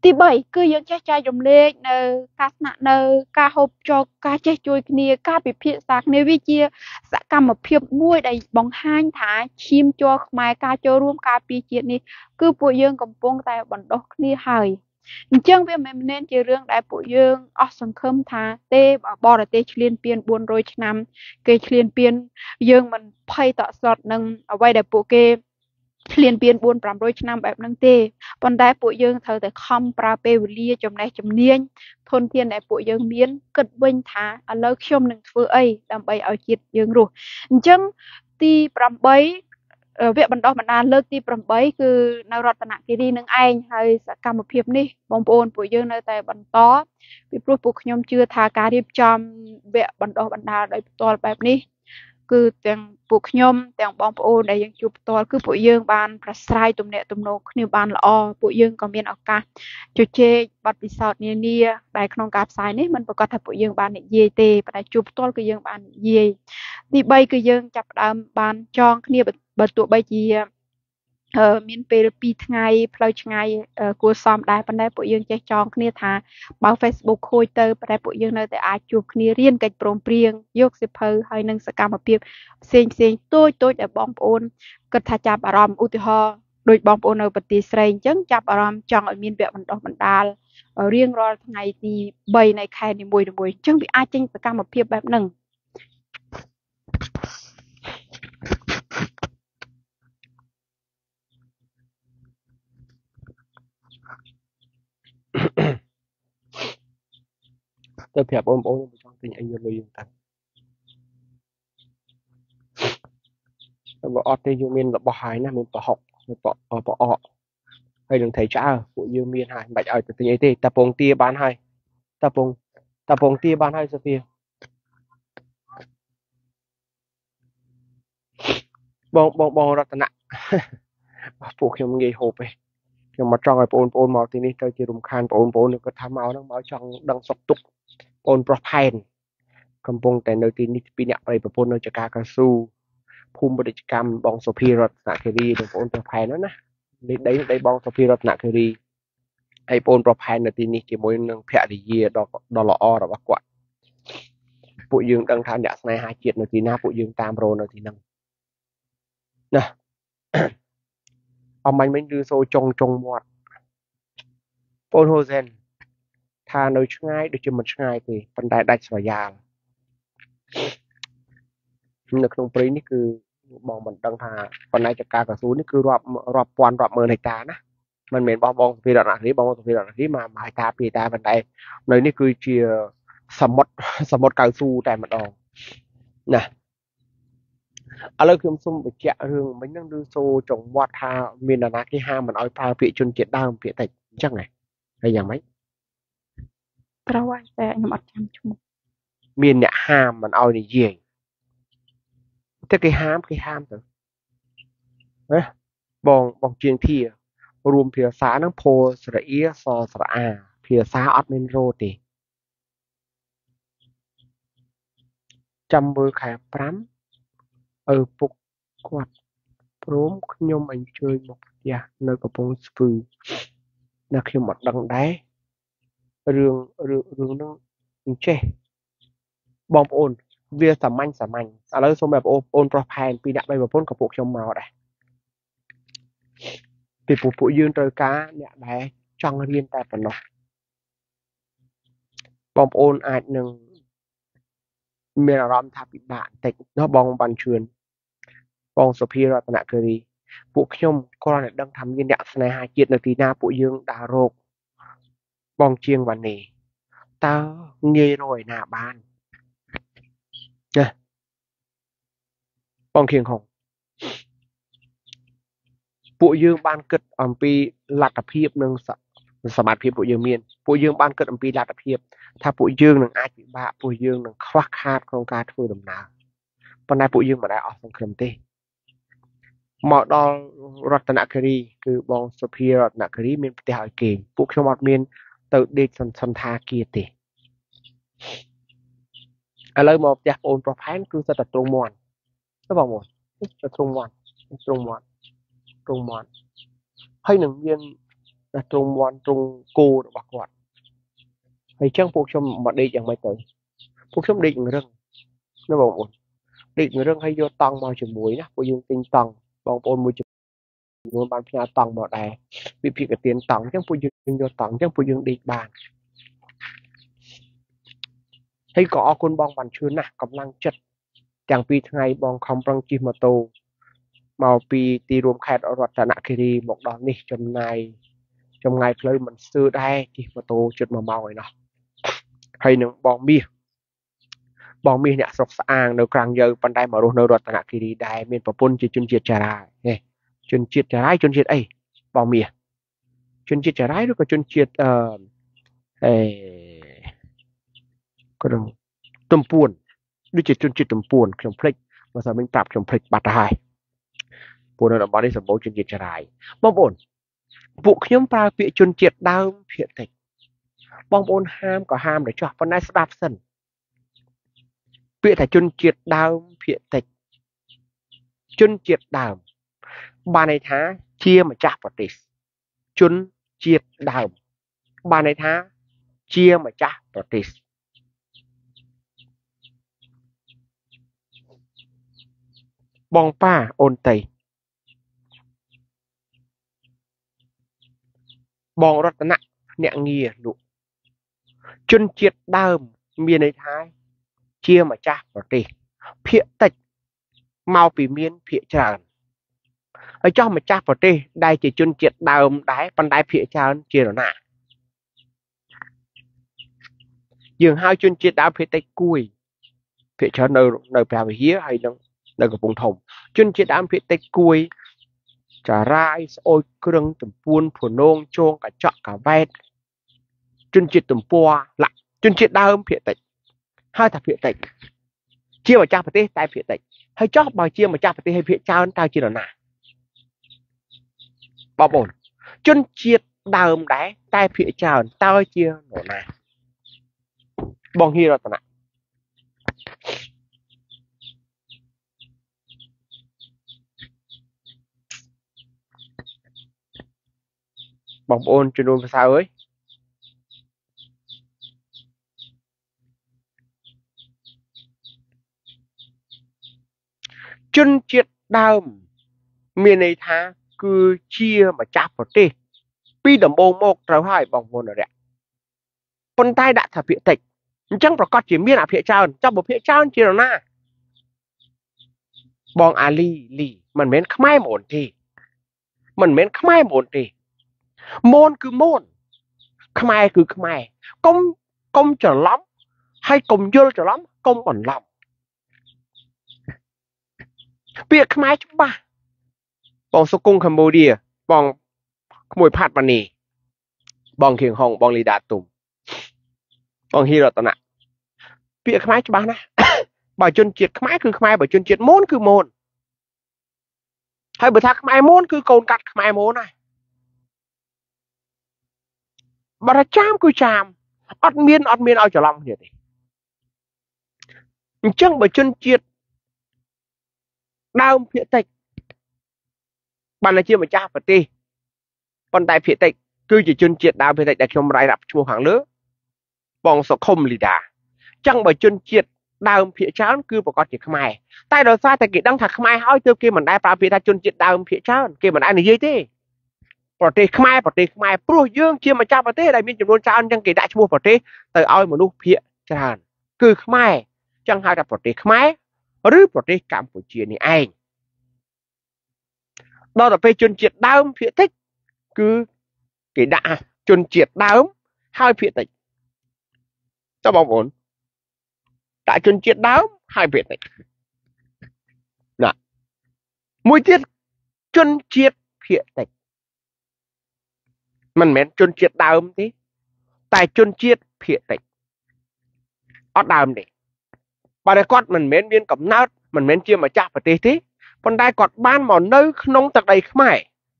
ទី3គឺយើងចេះចែករំលែកនៅការស្នាក់នៅការហូបចុកការចេះជួយគ្នាការពិភាក្សាគ្នាវាជាសកម្មភាពមួយដែលបង្ហាញថាឈាមជ័រខ្មែរការចូលរួមការពារជាតិនេះគឺពួកយើងកំពុងតែបណ្ដុះគ្នាហើយអញ្ចឹងវាមិនមែនជារឿងដែលពួកយើងអស់សង្ឃឹមថាទេបរទេសឈ្លានពាន400ឆ្នាំគេឈ្លានពានយើងមិនភ័យតក់ស្លុតនឹងអ្វីដែលពួកគេឈ្លានពាន400-500ឆ្នាំបែបហ្នឹងទេប៉ុន្តែពួកយើងត្រូវតែខំប្រើពេលវេលាចំណេះជំនាញធនធានដែលពួកយើងមានគិតវិញថាឥឡូវខ្ញុំនឹងធ្វើអីដើម្បីឲ្យជាតិយើងរស់អញ្ចឹងទី8វគ្គបណ្ដុះបណ្ដាលលើកទី8គឺនៅរតនគិរីនឹងឯងហើយសកម្មភាពនេះបងប្អូនពួកយើងនៅតែបន្តពីព្រោះពួកខ្ញុំជឿថាការរៀបចំវគ្គបណ្ដុះបណ្ដាលដោយផ្ទាល់បែបនេះគឺទាំងពួកខ្ញុំទាំងបងប្អូនដែលយើងជួបផ្ទាល់គឺពួកយើងបានប្រស្រ័យទំនាក់ទំនងគ្នាបានល្អពួកយើងក៏មានឱកាសជជែកបទពិសោធន៍នានាដែលក្នុងការផ្សាយនេះមិនប្រកាសថាពួកយើងបាននិយាយទេប៉ុន្តែជួបផ្ទាល់គឺយើងបាននិយាយទី3គឺយើងចាប់ផ្ដើមបានចងគ្នាបើទោះបីជាមានពេល2ថ្ងៃផ្លូវឆ្ងាយគួរសមដែរប៉ុន្តែពួកយើងចេះចងគ្នាថាបើ Facebook ខូចទៅប៉ុន្តែពួកយើងនៅតែអាចជួបគ្នារៀនកិច្ចព្រមព្រៀងយកសៀវភៅហើយនិងសកម្មភាពផ្សេងតូចដែលបងប្អូនគិតថាចាប់អារម្មណ៍ឧទាហរណ៍ដូចបងប្អូននៅប្រទេសស្រីអញ្ចឹងចាប់អារម្មណ៍ចង់ឲ្យមានវគ្គបណ្ដុះបណ្ដាលរៀងរាល់ថ្ងៃទី3នៃខែនីមួយៗអញ្ចឹងវាអាចចេញសកម្មភាពបែបហ្នឹងទៅប្រាប់បងប្អូនចង់ទិញអីយកលុយយើងតាបើអត់ទេយើងមានរបស់ហើយណាមានប្រហុកប្រអកហើយនឹងត្រីឆ្អើពួកយើងមានហើយមិនបាច់ឲ្យទៅទិញអីទេតាពងទាបានហើយតាពងទាបានហើយសូហ្វីបងរតនៈពួកខ្ញុំងាយហូបទេខ្ញុំមកចង់ឲ្យបងប្អូនមកទីនេះទៅជារំខានបងប្អូនគាត់ថាមកហ្នឹងមកចង់ដឹងសុខទុក្ខបងប្រុសផែនកំពុងតែនៅទីនេះពីអ្នកប្រិយប្រពន្ធនៅចកាកៅស៊ូភូមិពាណិជ្ជកម្មបងសុភីរតនគិរីបងប្អូនប្រុសផែនណានេះដីបងសុភីរតនគិរីហើយបងប្រុសផែននៅទីនេះជាមួយនឹងភរិយាដ៏ល្អរបស់គាត់ពួកយើងដឹងថាអ្នកស្នេហាជាតិនៅទីណាពួកយើងតាមរនៅទីហ្នឹងណាអមាញ់មិញគឺសូចុងមាត់បងហូសែនថានៅឆ្ងាយដូចជាមិនឆ្ងាយទេប៉ុន្តែដាច់ស្រយាលនៅក្នុងព្រៃនេះគឺបងមិនដឹងថាបណ្ណាចការកស៊ូនេះគឺរាប់ពាន់រាប់ម៉ឺនហិកតាណាមិនមែនបងសុភីរតនគិរីបងសុភីរតនគិរីមកហិកតាពីហិកតាប៉ុន្តែនៅនេះគឺជាសមុទ្រកៅស៊ូតែម្ដងណាឥឡូវខ្ញុំសូមបញ្ជាក់រឿងមិញហ្នឹងគឺសូចង្វាត់ថាមាននរណាគេហាមមិនឲ្យប្រើពាក្យជនជាតិដើមពាក្យតិចអញ្ចឹងហ៎ហើយយ៉ាងម៉េចត្រូវហើយតែខ្ញុំអត់ចាំឈ្មោះមានអ្នកហាមមិនឲ្យនិយាយតែគេហាមទៅណាបងជាងធារួមភាសាហ្នឹងពោស្រអ៊ីសស្រអាភាសាអត់មានរោទេចាំមើលខែ5ឪពុកគាត់ព្រមខ្ញុំអញ្ជើញមកផ្ទះនៅកំពង់ស្ពឺណាខ្ញុំអត់ដឹងដែររឿងហ្នឹងអញ្ចេះបងប្អូនវាសាមញ្ញឥឡូវសូមឲ្យបងប្អូនប្រុសផែនពីអ្នកបីប្រពន្ធក៏ពួកខ្ញុំមកដែរពីពួកយើងត្រូវការអ្នកដែលចង់រៀនតែប៉ុណ្ណោះបងប្អូនអាចនឹងមានអារម្មណ៍ថាពិបាកបន្តិចនោះបងបានជឿនបងសុភីរតនគិរីពួកខ្ញុំគ្រាន់តែដឹងថាមានអ្នកស្នេហាជាតិនៅទីណាពួកយើងដើររកបងជាងវ៉ានីតើងាយរកឯណាបានណាបងខៀងខុងពួកយើងបានគិតអំពីលទ្ធភាពនិងសមត្ថភាពពួកយើងបានគិតអំពីលទ្ធភាពថាពួកយើងនឹងអាចពិបាកពួកយើងនឹងខ្វះខាតក្នុងការធ្វើដំណើរប៉ុន្តែពួកយើងមិនដែលអស់សង្ឃឹមទេមកដល់រតនគិរីគឺបងសុភីរតនគិរីមានផ្ទះឲ្យគេពួកខ្ញុំអត់មានទៅដេកសន្តាគារទេឥឡូវមកផ្ទះបងប្រុសផែនគឺសិតតែត្រង់មាត់ទៅបងមកត្រង់មាត់ហើយនឹងមាន là trung mòn trung cô bạc quạt hay chẳng phục trong mặt đi chẳng mấy tới phục trong định rừng nó bảo ổn định rừng hay vô tăng bao chừng muối nè vô dương tinh tăng bằng ôn môi trường muốn bán nhà tăng vào đài bị phía cái tiền tăng chẳng vô dương vô tăng chẳng vô dương đi bàn hay có con bong bàn chưa nè cầm lăng chất chẳng pi ngày bong không răng chim mà tô màu pi ti rùm khai ở rọt nạ kiri một đòn đi trong ngày plei mình xưa đây chim mà tô chật mà màu này nọ hay nâng bong mi nè sọc sangនៅក្រាំងយើងប៉ុន្តែមករស់នៅរតនគិរីដែរមានប្រពន្ធជាជនជាតិចារាជនជាតិចារាយជនជាតិអីបងមីជនជាតិចារាយឬក៏ជនជាតិអេក៏ដឹងទំពួនដូចជាជនជាតិទំពួនខ្ញុំភ្លេចបើសិនមិញប្រាប់ខ្ញុំភ្លេចបាត់ទៅហើយពួកនៅតំបន់នេះសម្បូរជនជាតិចារាយបងប្អូនពួកខ្ញុំប្រើពាក្យជនជាតិដើមភាគតិចបងប្អូនហាមក៏ហាមដែរចុះប៉ុន្តែស្ដាប់សិនពាក្យថាជនជាតិដើមភាគតិចជនជាតិដើមបានន័យថាជាម្ចាស់ប្រទេសជនជាតិដើមបានន័យថាជាម្ចាស់ប្រទេសបងប៉ាអូនតៃបងរតនៈអ្នកងារលោកជនជាតិដើមមានន័យថាជាម្ចាស់ប្រទេសភាគតិចមកពីមានភាគច្រើនហើយចោះម្ចាស់ប្រទេសដែលជាជនជាតិដើមដែរប៉ុន្តែភាគច្រើនជានរណាយើងហៅជនជាតិដើមភាគតិចគួយភាគច្រើននៅព្រះវិហារហើយនៅកំពង់ធំជនជាតិដើមភាគតិចគួយចារាយស្អូចគ្រឿងទំពួនភនងជងកញ្ចក់កាវ៉ែតជនជាតិទំព័រឡាក់ជនជាតិដើមភាគតិចហើយថាភាគតិចជាម្ចាស់ប្រទេសតែភាគតិចហើយចោះបើជាម្ចាស់ប្រទេសហើយភាគច្រើនតើជានរណាបងប្អូនជនជាតិដើមដែរតែភាគច្រើនតើជានរណាបងហ៊ីរតនៈបងប្អូនជំនួនភាសាអើយជនជាតិដើមមានន័យថាគឺជាម្ចាស់ប្រទេសពីដំបូងមកត្រូវហើយបងប្អូនរយៈប៉ុន្តែដាក់ថាភាគតិចអញ្ចឹងប្រកាសជាមានអភិច្រើនចាប់បើភាគច្រើនជានរណាបងអាលីមិនមែនខ្មែរហ្មូនទេមិនមែនខ្មែរហ្មូនទេមូនគឺមូនខ្មែរគឺខ្មែរកុំច្រឡំហើយកុំយល់ច្រឡំកុំបន្លំពាក្យខ្មែរច្បាស់បងសុគង្គកម្ពុជាបងក្មួយផាត់បានីបងខៀងហុងបងលីដាទុំបងហ៊ីរតនៈពាក្យខ្មែរច្បាស់ណាស់បើជនជាតិខ្មែរគឺខ្មែរបើជនជាតិមូនគឺមូនហើយបើថាខ្មែរមូនគឺកូនកាត់ខ្មែរមូនណាបើថាចាមគឺចាមអត់មានឲ្យច្រឡំគ្នាទេអញ្ចឹងបើជនជាតិដើមភាគតិចបានជាម្ចាស់ប្រទេសប៉ុន្តែភាគតិចគឺជាជនជាតិដើមភាគតិចដែលខ្ញុំរាយរាប់ឈ្មោះខាងលើបងសុខុមលីដាចឹងបើជនជាតិដើមភាគច្រើនគឺប្រកាសជាខ្មែរតែដោយសារតែគេដឹងថាខ្មែរហើយទើបគេមិនដែលប្រើពាក្យថាជនជាតិដើមភាគច្រើនគេមិនដែលនិយាយទេប្រទេសខ្មែរព្រោះយើងជាម្ចាស់ប្រទេសដែលមានចំនួនច្រើនចឹងគេដាក់ឈ្មោះប្រទេសទៅឲ្យមនុស្សភាគច្រើនគឺខ្មែរចឹងហៅថាប្រទេសខ្មែរឬប្រទេសកម្ពុជានេះឯងដល់ទៅពេលជនជាតិដើមភាគតិចគឺគេដាក់ជនជាតិដើមហើយភាគតិចតើបងប្អូនដាក់ជនជាតិដើមហើយភាគតិចណាមួយទៀតជនជាតិភាគតិចមិនមែនជនជាតិដើមទេតែជនជាតិភាគតិចអត់ដើមទេបើតែគាត់មិនមែនមានកំណើតមិនមែនជាម្ចាស់ប្រទេសទេប៉ុន្តែគាត់បានមកនៅក្នុងទឹកដីខ្មែរ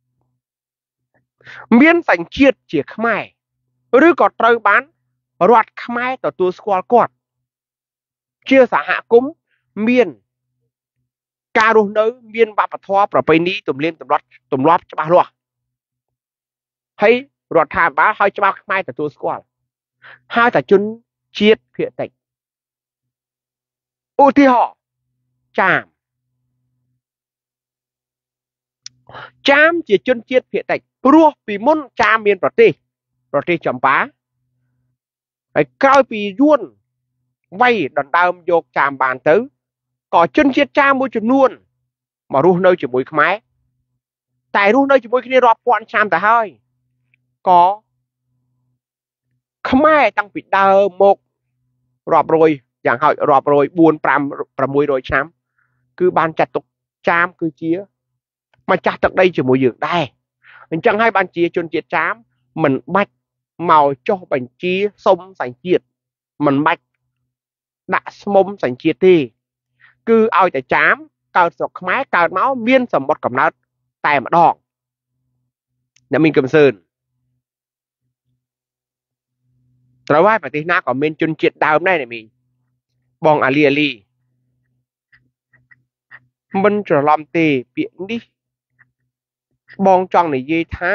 មានសញ្ជាតិជាខ្មែរឬក៏ត្រូវបានរដ្ឋខ្មែរទទួលស្គាល់គាត់ជាសហគមន៍មានការរស់នៅមានវប្បធម៌ប្រពៃណីទំនៀមទម្លាប់ច្បាស់លាស់ហើយរដ្ឋាភិបាលឲ្យច្បាប់ខ្មែរទទួលស្គាល់ហើយតែជនជាតិភាគតិចឧទាហរណ៍ចាមជាជនជាតិភាគតិចព្រោះពីមុនចាមមានប្រទេសចម្ប៉ាហើយក្រោយពីយួនវាយដណ្ដើមយកចាមបានទៅក៏ជនជាតិចាមមួយចំនួនមករស់នៅជាមួយខ្មែរតែរស់នៅជាមួយគ្នារាប់ពាន់ឆ្នាំទៅហើយក៏ខ្មែរតាំងពីដើមមករាប់រយយ៉ាងហោចរាប់រយ4 5 600ឆ្នាំគឺបានចាត់ទុកចាមគឺជាម្ចាស់ទឹកដីជាមួយយើងដែរអញ្ចឹងហើយបានជាជនជាតិចាមមិនបាច់មកចុះបញ្ជាសុំសញ្ជាតិមិនបាច់ដាក់ស្មុំសញ្ជាតិទេគឺឲ្យតែចាមកើតស្រុកខ្មែរកើតមកមានសម្បត្តិកំណើតតែម្ដងអ្នកមានកំសឿនត្រូវហើយប្រទេសណាក៏មានជនជាតិដើមដែរអ្នកមីងបងអាលីមិនច្រឡំទេពាក្យនេះបងចង់និយាយថា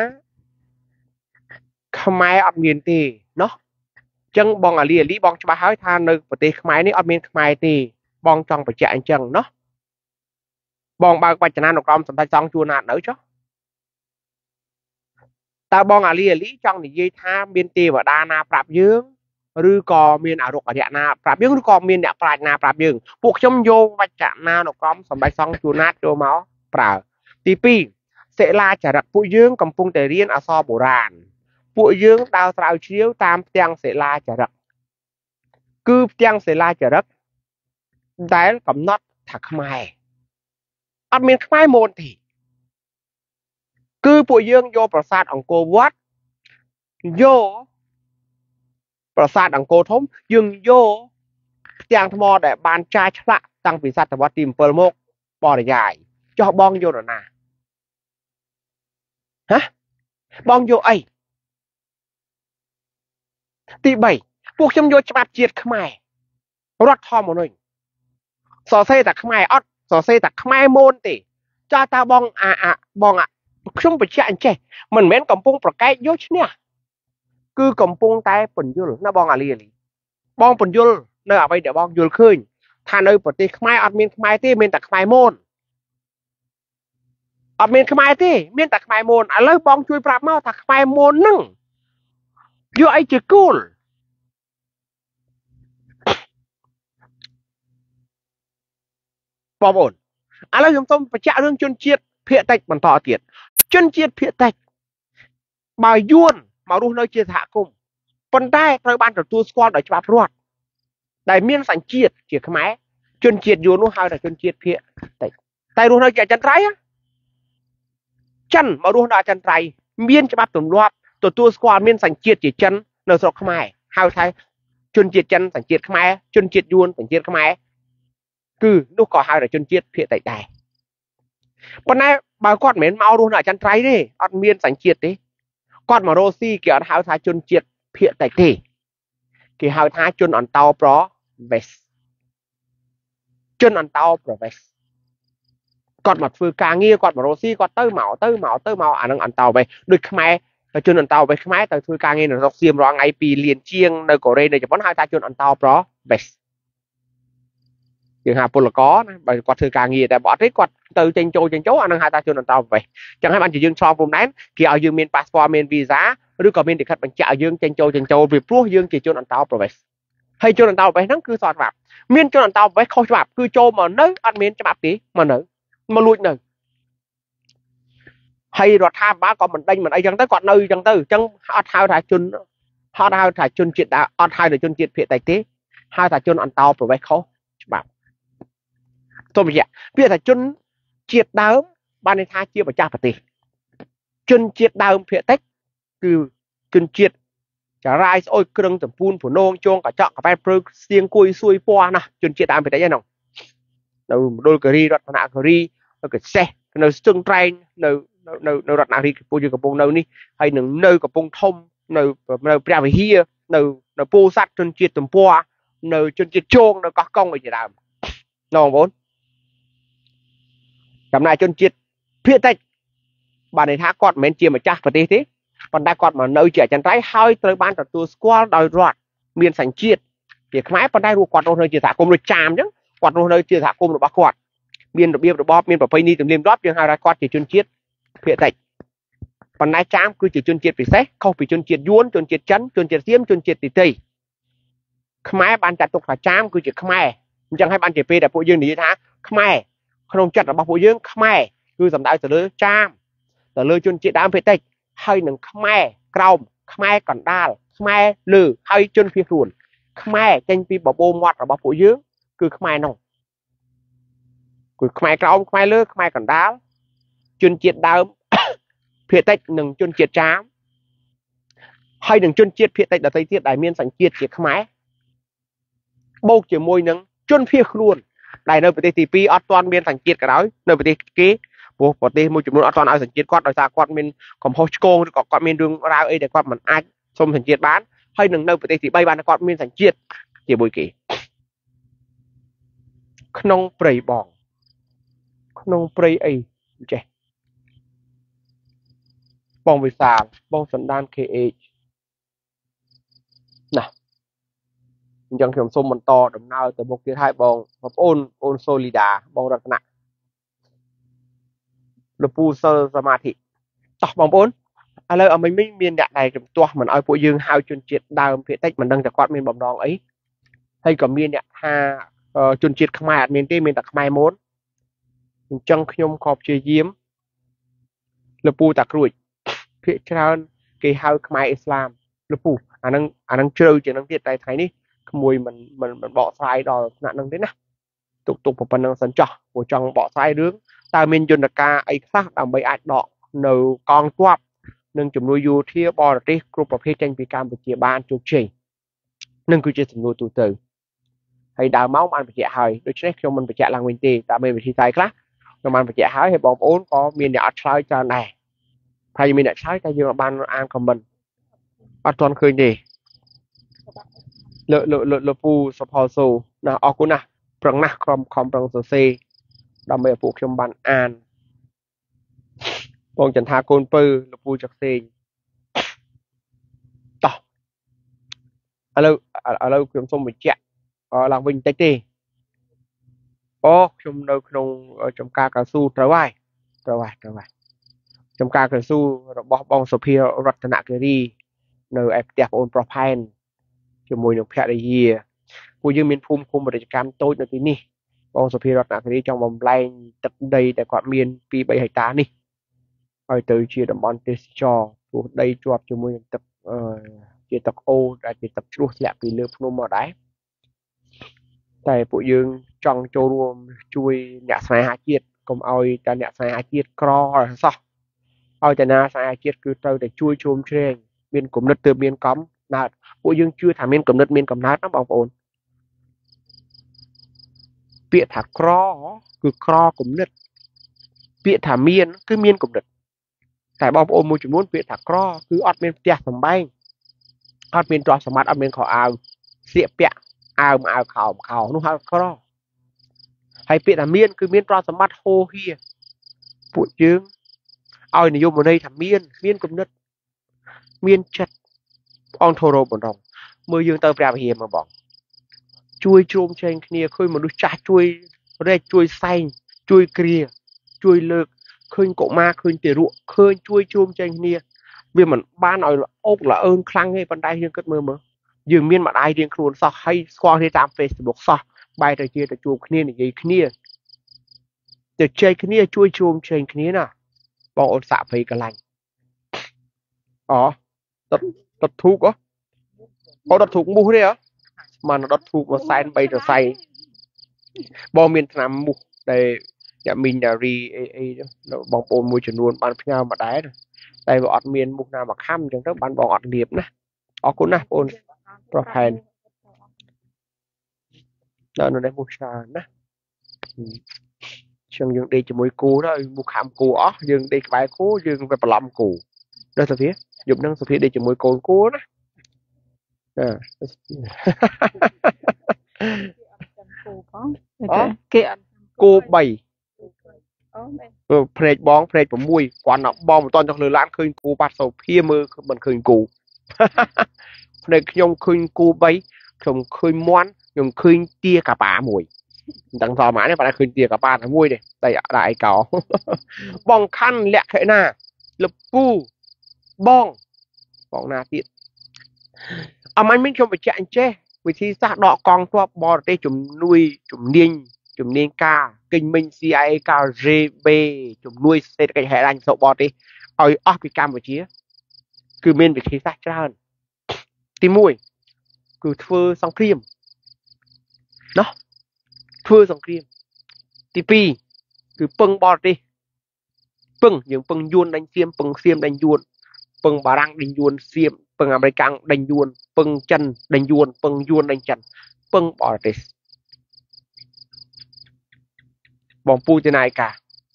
ខ្មែរអត់មានទេណោះអញ្ចឹងបងអាលីបងច្បាស់ហើយថានៅប្រទេសខ្មែរនេះអត់មានខ្មែរទេបងចង់បញ្ជាក់អញ្ចឹងណោះបងបើកវចនានុក្រមសម្ដេចសង្ឃជួនណាតនៅចុះតើបងអាលីចង់និយាយថាមានទេវតាណាប្រាប់យើងឬក៏មានអរុក្ខរៈណាប្រាប់យើងឬក៏មានអ្នកប្រាជ្ញណាប្រាប់យើងពួកខ្ញុំយកវចនានុក្រមសម្ដេចសង្ឃជួនណាតចូលមកប្រើទី2សិលាចារឹកពួកយើងកំពុងតែរៀនអក្សរបុរាណពួកយើងដើរស្រាវជ្រាវតាមផ្ទាំងសិលាចារឹកគឺផ្ទាំងសិលាចារឹកដែលកំណត់ថាខ្មែរអត់មានខ្មែរមុនទេគឺពួកយើងយកប្រាសាទអង្គរវត្តយកប្រាសាទអង្គរធំយើងយកផ្ទាំងថ្មដែលបានចារឆ្លាក់តាំងពីសតវត្សទី7មកបរិយាយចុះបងយកណាហ៎បងយកអីទី3ពួកខ្ញុំយកច្បាប់ជាតិខ្មែររដ្ឋធម្មនុញ្ញសរសេរតែខ្មែរអត់សរសេរតែខ្មែរមុនទេចាតើបងបងខ្ញុំបញ្ជាក់អញ្ចេះមិនមែនកំពុងប្រកែកយកឈ្នះគឺកំពុងតែពន្យល់ណាបងអាលីបងពន្យល់នៅអ្វីដែលបងយល់ឃើញថានៅប្រទេសខ្មែរអត់មានខ្មែរទេមានតែខ្មែរមុនអត់មានខ្មែរទេមានតែខ្មែរមុនឥឡូវបងជួយប្រាប់មកថាខ្មែរមុនហ្នឹងយកអីជាគោលបងប្អូនឥឡូវខ្ញុំសូមបញ្ជាក់រឿងជនជាតិភាគតិចបន្តទៀតជនជាតិភាគតិចបើយួនមករស់នៅជាសហគមន៍ប៉ុន្តែត្រូវបានទទួលស្គាល់ដោយច្បាប់រដ្ឋដែលមានសញ្ជាតិជាខ្មែរជនជាតិយួននោះហៅថាជនជាតិភាគតិចតែរស់នៅជាអចិន្ត្រៃយ៍ចិនមករស់នៅអចិន្ត្រៃយ៍មានច្បាប់ទម្លាប់ទទួលស្គាល់មានសញ្ជាតិជាចិននៅស្រុកខ្មែរហៅថាជនជាតិចិនសញ្ជាតិខ្មែរជនជាតិយួនសញ្ជាតិខ្មែរគឺនោះក៏ហៅថាជនជាតិភាគតិចដែរប៉ុន្តែបើគាត់មិនមែនមករស់នៅអចិន្ត្រៃយ៍ទេអត់មានសញ្ជាតិទេគាត់មករស់ស៊ីគេអត់ហៅថាជនជាតិភាគតិចទេគេហៅថាជនអន្តោប្រវេសន៍ជនអន្តោប្រវេសន៍គាត់មកធ្វើការងារគាត់មករស់ស៊ីគាត់ទៅមកអានឹងអន្តោប្រវេសន៍ដូចខ្មែរជនអន្តោប្រវេសន៍ខ្មែរទៅធ្វើការងារនៅស្រុកសៀមរាល់ថ្ងៃពីលានជាងនៅកូរ៉េនៅជប៉ុនហៅថាជនអន្តោប្រវេសន៍យើងហៅពលករណាបើគាត់ធ្វើការងារតែបើអត់ទេគាត់ទៅចេញចូលអានឹងហៅថាជនអន្តោប្រវេសន៍ចឹងហើយបានជាយើងឆ្លងព្រំដែនគេឲ្យយើងមានប៉ាសពតមានវីសាឬក៏មានលិខិតបញ្ជាក់ឲ្យយើងចេញចូលពីព្រោះយើងជាជនអន្តោប្រវេសន៍ហើយជនអន្តោប្រវេសន៍ហ្នឹងគឺសតច្បាប់មានជនអន្តោប្រវេសន៍ខុសច្បាប់គឺចូលមកនៅអត់មានច្បាប់ទេមកនៅមកលួចនៅហើយរដ្ឋាភិបាលក៏មិនដេញមិនអីចឹងទៅគាត់នៅចឹងទៅចឹងអត់ហៅថាជនជាតិអត់ហៅថាជនជាតិភាគតិចទេហៅថាជនអន្តោប្រវេសន៍ខុសច្បាប់ទៅបញ្ជាក់ពាក្យថាជនជាតិដើមបានន័យថាជាម្ចាស់ប្រទេសជនជាតិដើមភាគតិចគឺជនជាតិចារាយស្អុយក្រឹងសម្ពូនព្រនងជងកញ្ចក់កប៉ែតព្រឹកស្ទៀងគួយសួយពណ៌ណាជនជាតិដើមភាគតិចហ្នឹងនៅមណ្ឌលគិរីរតនគិរីនៅកសេះនៅស្ទឹងត្រែងនៅរតនគិរីពួកយើងកំពុងនៅនេះហើយនឹងនៅកំពង់ធំនៅព្រះវិហារនៅពោធិ៍សាត់ជនជាតិទំព័រនៅជនជាតិជងនៅកោះកុងឯជាដើមបងប្អូនចំណែកជនជាតិភាគតិចបានន័យថាគាត់មិនមែនជាម្ចាស់ប្រទេសទេ còn đại quạt mà nơi trẻ chân trái hơi tới ban từ squall đòi rót miền sành chiết thì máy còn đại ruột quạt nơi chia thả cùng rồi chạm chứ quạt nơi chia thả cùng rồi bác quạt miền được biên được bóp miền bảo phây ni từ liêm đóp nhưng hai đại quạt chỉ chuyên chiết phía tây còn đại chạm cứ chỉ chuyên chiết vì thế không phải chuyên chiết yuan chuyên chiết chấn chuyên chiết xiêm chuyên chiết tì tây máy ban chặt tục là chạm cứ chỉ máy chẳng hay ban chỉ phê để phụ dương đi thá máy không chặt là bảo phụ dương máy cứ dầm đại từ lưới chạm từ lưới chuyên chiết đám phía tây hay nâng máy còng máy còn đal máy lử hay chuyên phía ruột máy tranh phi bảo bô mọt là bảo phụ dương cứ máy nông cứ máy còng máy lử máy còn đal chuyên chiết đám phía tây nâng chuyên chiết chám hay nâng chuyên chiết phía tây là tây tiết đại miên sành chiết chiết máy bầu chỉ môi nâng chuyên phía luôn đại nơi tây thì pi ở toàn miên sành chiết cả đó nơi tây kế bộ tây môi chỉ muốn ở toàn ở sành chiết quạt đòi xa quạt miên còn hô cô có quạt miên đường ra ấy để quạt mình ai xông sành chiết bán hay nâng nơi tây thì bay bán quạt miên sành chiết chỉ bồi kỳ không prey bong không prey ấy che bong vì sao bong sẵn đan KH nè chẳng hiểu xông mình to đầm nào từ một cái hai bong hoặc ôn solida bong rất nặng là pu sơ samadhi tỏ bong ôn à lời ở mình miền đại này chúng tôi mình ở phụ dương hai chuyên triệt đào phía tây mình đang tập quát miền bồng đòn ấy hay còn miền đại ha chuyên triệt không ai miền tây miền đặc mai muốn trong nhôm cọp chơi diếm là pu tạc ruồi phía trên cái hai khmer Islam là pu anh đang chơi chỉ đang tiệt tay thấy đi mùi mình bỏ sai đò nạn năng thế nào tục một phần năng sẵn trọ của trong bỏ sai đứng ta mình dồn ca ấy khác làm mấy ai đọ nấu con quạp nâng chùm nuôi du thia bò là cái group of tranh vì cam bị chia ban chụp chỉ nâng cứ chia thành ngôi tụ từ hay đào máu ăn bị chạy hơi đôi chết cho mình bị chạy là nguyên tì ta mình bị thi tay khác nhưng mà bị chạy hơi hay bóng ốn có miền đã sai cho này hay mình đã sai cho dương ban ăn của mình bắt toàn khơi gì lợ pu support na okuna prang na com prang so se đam mê phụ trong ban an bong chẳng tha côn pư lợ pu chặt sen tỏ alo kiếm xong mình chạy ở làng vinh tây tê ô trong đâu trong ca cao su trở vai trong ca cao su bong bong sập hia rắt nạ cái đi nơi ép đẹp ôn propane cho mùi nước phèn gì mùi dương miền phum một cái cam tối nữa tí nè bong sập hia rắt nạ cái đi trong vòng lay tập đầy để quạt miền pi 7 hecta nè rồi từ chia đầm bon tê cho đây chuột cho mùi tập chia tập ô ra chia tập chuột lẹ vì lướt nôm mà đáy tại bộ dương trong châu ruộng chui nhạ sai hai chiết cùng oi ta nhạ sai hai chiết cro rồi sao oi ta na sai hai chiết cứ trâu để chui chôm trên miền cụm đất từ miền cấm là bộ dương chưa thả miền cụm đất miền cấm nát nó bảo ổn bịa thả cro cứ cro cụm đất bịa thả miền cứ miền cụm đất tại bảo ổn một chút muốn bịa thả cro cứ ọt miền tiệt sầm bay ọt miền trò sầm mát ọt miền khỏ ao xịa bịa ao mà ao khảo nó hay có hay biết là miên cứ miên cho sắm mắt hô hia bụi chứ ao này vô một đây thằng miên cũng đất miên chặt on thô rô một đồng mưa dương tơ ra hiểm mà bỏ chui chôm trên kia khơi một đôi cha chui đây chui xanh chui kia chui lược khơi cổ ma khơi tiền ruộng khơi chui chôm trên kia vì mình ba nói là ốc là ơn khăng hay bàn tay riêng cất mơ mơ dương miên mặt ai riêng khuôn sao hay qua điតាម Facebook សោះបែរទៅជាទៅជួបគ្នានិយាយគ្នាទៅចែកគ្នាជួយជុំជែងគ្នាណាបងអូនសាក់ភ័យកន្លាញ់អូដុតធូបអូដុតធូបមូសទេហ៎មិនដុតធូបមកសែន3ទៅសៃបងមានឆ្នាំមូសដែលអ្នកមីងដារីអីបងប្អូនមួយចំនួនបានផ្ញើមកដែរតែវាអត់មានមូសណាមកខំអញ្ចឹងទៅបានបងអត់លៀបណាអរគុណណាបងអូនប្រហែលដល់នៅនេះមូសច្រើនណាចឹងយើងដេកជាមួយគូទៅមូសខាំគូអស់យើងដេកក្បែរគូយើងទៅបន្លំគូដល់សុភាយប់ហ្នឹងសុភាដេកជាមួយកូនគូណាគេអត់គូ3 เพลงบ้องเพลงผมมวยกวนบ้องตอนจากเรือล้านคืนกูปัดโซเพียมือมันคืนกูเพลงยงคืนกูไปยงคืนม้วนยงคืนเตี้ยกับป่ามวยดังต่อมาเนี่ยป่าคืนเตี้ยกับป่าทั้งมวยเนี่ยแต่đạiเก่าบ้องขั้นแหลกเหยหน้าlập cu bong bong na tiệtมันไม่ชมไปแจ้งเจ้วิธีสร้างดอกกองตัวบอลได้จุ่มนุยจุ่มเนียงจุ่มเนียงกาkinh minh CIA กา GB จุ่มนุยเศรษฐกิจแห่งสบอลได้เอาออกไปกรรมไปเชี่ยคือเมนวิธีสร้างเจ้าตีมวยคือทัวร์สังครีมเนาะทัวร์สังครีมตีปีคือปึงบอลได้ปึงอย่างปึงยวนดันเสียมปึงเสียมดันยวนปึงบารังดันยวนเสียมปึงอเมริกันดันยวนปึงจันดันยวนปึงยวนดันจันปึงบอลเตสบองปูจะนายกา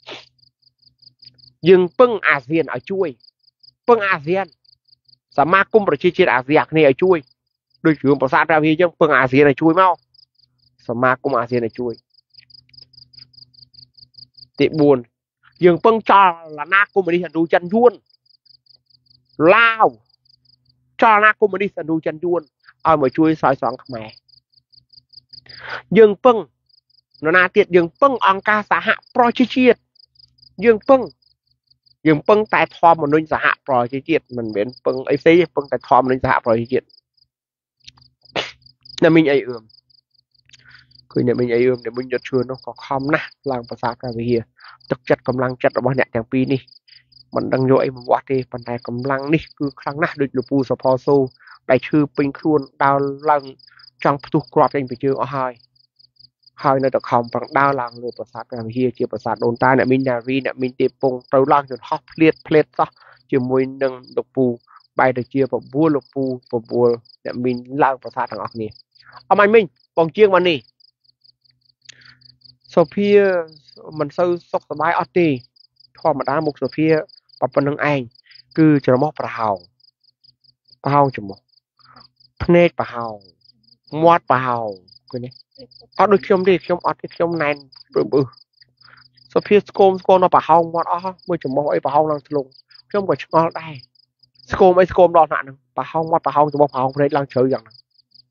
ยังปึงอาเซียนเอาช่วยปึงอาเซียนสามารถกุมประชาชนอาเซียนนี่เอาช่วยโดยถือภาษาดาวีจังปึงอาเซียนเอาช่วยมั้งสามารถกุมอาเซียนเอาช่วยติบุญยังปึงจอละนากุมดิฉันดูจันยวนลาวจอนากุมดิฉันดูจันยวนเอามาช่วยซอยสองขมายยังปึงนาเตียยังปึงองค์การสหประชาชาติยังปึงแต่ทอมมันนึงสหประชาชาติมันเป็นปึงไอซีปึงแต่ทอมมันนึงสหประชาชาตินั่นมีไอเอื้อมคือเนี่ยมีไอเอื้อมเนี่ยมันจะชวนน้องขอคำนะลางภาษาการวิทยาจัดจัดกำลังจัดระบาดเนี่ยอย่างปีนี้มันดังโยไอมันวัดที่ปัญหากำลังนี่คือครั้งนะโดยหลวงปู่สปอโซได้ชื่อเป็นครูนดาวลังจังประตูกรอบเองไปเจอเอาhai nơi tập không bằng đa làng lừaประสาทการวิทยาเจียประสาทโดนตาเนี่ยมินนารีเนี่ยมินเตปงเตาล่างจนฮอปเพลียซะเจียมวยหนึ่งดอกปูใบเดือเจียแบบบัวดอกปูบัวเนี่ยมินล่างประสาททางออกนี่เอามันมินปองเจียงมันนี่โซเฟียมันซื้อซกสบายออตตี้ทอมาด้ามุกโซเฟียปะปนนึงเองคือจะมอกปลาเฮาจะมอกพเนตปลาเฮามอดปลาเฮาคือเนี่ยอดดูเข้มดิเข้มอดเข้มแน่นบื้อสเปียสโคมเราปะเฮาหมดเมื่อจะมองไอ้ปะเฮาลังทะลุเข้มกว่าชงอได้สโคมรอหนาหนึ่งปะเฮาหมดปะเฮาจะมองปะเฮาเพื่อลังเฉยอย่างนั้น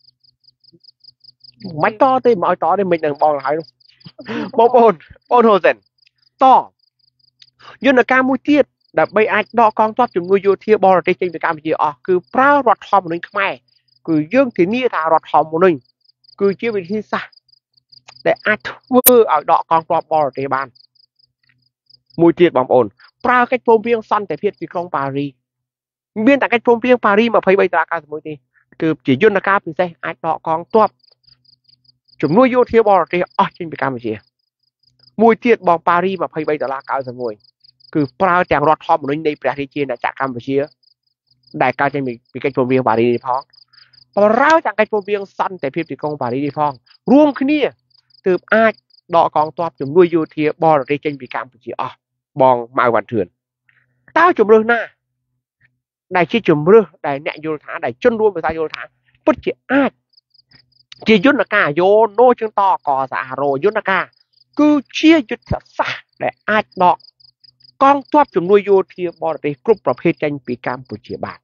ไม่ต่อตีมาเอาต่อได้ไม่หนึ่งบอลหายบอลโฮเซนต่อยุนการมุเทียดแต่ใบไอ้ดอกกองทัพจุ่มนุยโยเทียบอลที่จริงเป็นการเป็นจีคือพระรอดทอมหนึ่งขมายคือยื่นที่นี่ทารอดทอมหนึ่งคือเชื่อวิธีซะแต่อาจเวอร์เอาดอกกองทัพบอลที่บ้านมุเทียดบอมโอนปลาแค่โปรเพียงสั้นแต่เพียรที่คลองปารีเบี้ยแต่แค่โปรเพียงปารีมาพายใบตราการสมุติคือchỉยุนการเป็นไงไอ้ดอกกองทัพจุ่มนุยโยเทียบอลที่จริงเป็นการเป็นจีมุเทียดบอมปารีมาพายใบตราการสมุติคือปลาแต่รอดทอมหนึ่งในประเทศจีนจากการเป็นจีได้การจะมีการโปรเพียงปารีพ้องปลาจากการโปรเพียงสั้นแต่เพียรที่คลองปารีพ้องรวมขึ้นนี่คืออาจดอกกองทัพจุ่มนุยโยเทียบอลที่จริงเป็นการเป็นจีบองมาวันเถื่อนเต้าจุ่มเรื่องหน้าได้ชี้จุ่มเรื่องได้เนี่ยโยธาได้จนรวมภาษาโยธาปุ๊บจีอาจจียุนกาโยโนจึงต่อกอสาโรยุนกาคือเชี่ยยุทธศาสตร์แต่อาจดอกกองทัพจุ่มนุยโยเทียบอลที่กลุ่มประเภทจันปีการปุจิบาท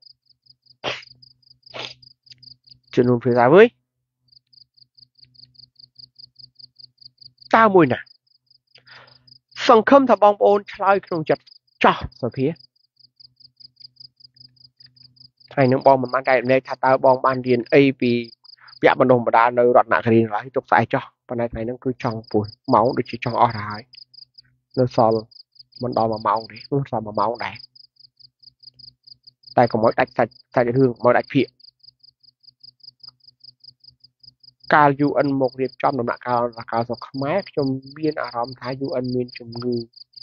จนรวมภาษาเว้ยเต้ามวยน่ะสังคมถ้าบองโอนชลายขนมจัดจ่อสเปียให้น้องบองมันได้ในถ้าตาบองบ้านเรียนไอปีเปียบันดงบดาในรัฐนาคดีหลายตกสายจ่อปัญหาไหนนั่นคือจังปุ๋ยเมาโดยที่จังอ่อนหายเนื้อซอลมันดอมาเมาดิเนื้อซอลมาเมาได้แต่ก็ไม่ได้ใส่เรื่องไม่ได้เพี้ยการยูอันหมกเรียบจอมน้ำหนักการราคาสกแม้จมเบียนอารมณ์ท้ายยูอันมีนจมงู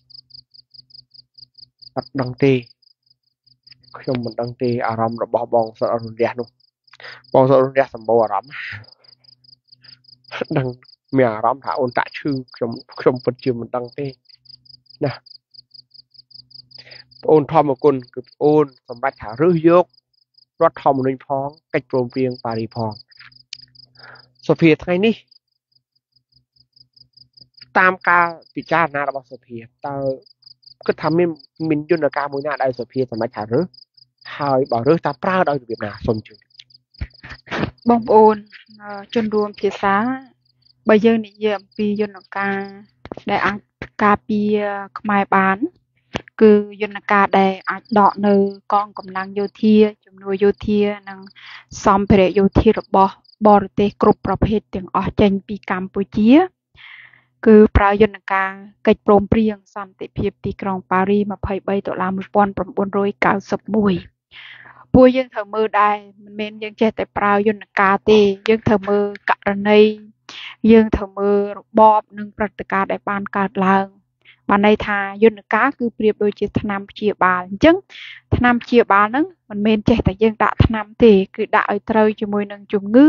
ปัดดังเตจมมันดังเตอารมณ์ระบอบองสารรุนแรงนุ่มบองสารรุนแรงสมบูรณ์อารมณ์ดังมีอารมณ์ถ้าโอนตะชื่อจมปัจจุบันดังเตนะโอนทอมกุลคือโอนสมบัติหารื้อยกรถทอมหนึ่งพ้องกระโจมเพียงปารีพองโซเฟียไทยนี่ tam ca bị cha naរបស់សភាតើគិតថាមានយន្តការមួយណាដែលសភាសម្រាប់ថារើសហើយបើរើសតើប្រើដោយរបៀបណាសូមជួយបងប្អូនជនរួមភាសាបើយើងនិយាយអំពីយន្តការដែលអាចការពារខ្មែរបានគឺយន្តការដែលអាចដកនៅកងកម្លាំងយោធាជំនួយយោធានិងសម្ភារៈយោធារបស់បរទេសគ្រប់ប្រភេទទាំងអស់ចេញពីកម្ពុជាគឺប្រើយន្តការកិច្ចព្រមព្រៀងសន្តិភាពទីក្រុងប៉ារីស23ដុល្លារ1991ពួកយើងត្រូវមើលដែរមិនមែនយើងចេះតែប្រើយន្តការទេយើងត្រូវមើលករណីយើងត្រូវមើលរបបនិងព្រឹត្តិការណ៍ដែលបានកើតឡើងបានន័យថាយន្តការគឺប្រៀបដូចជាថ្នាំព្យាបាលអញ្ចឹងថ្នាំព្យាបាលហ្នឹងមិនមែនចេះតែយើងដាក់ថ្នាំទេគឺដាក់ឲ្យត្រូវជាមួយនឹងជំងឺ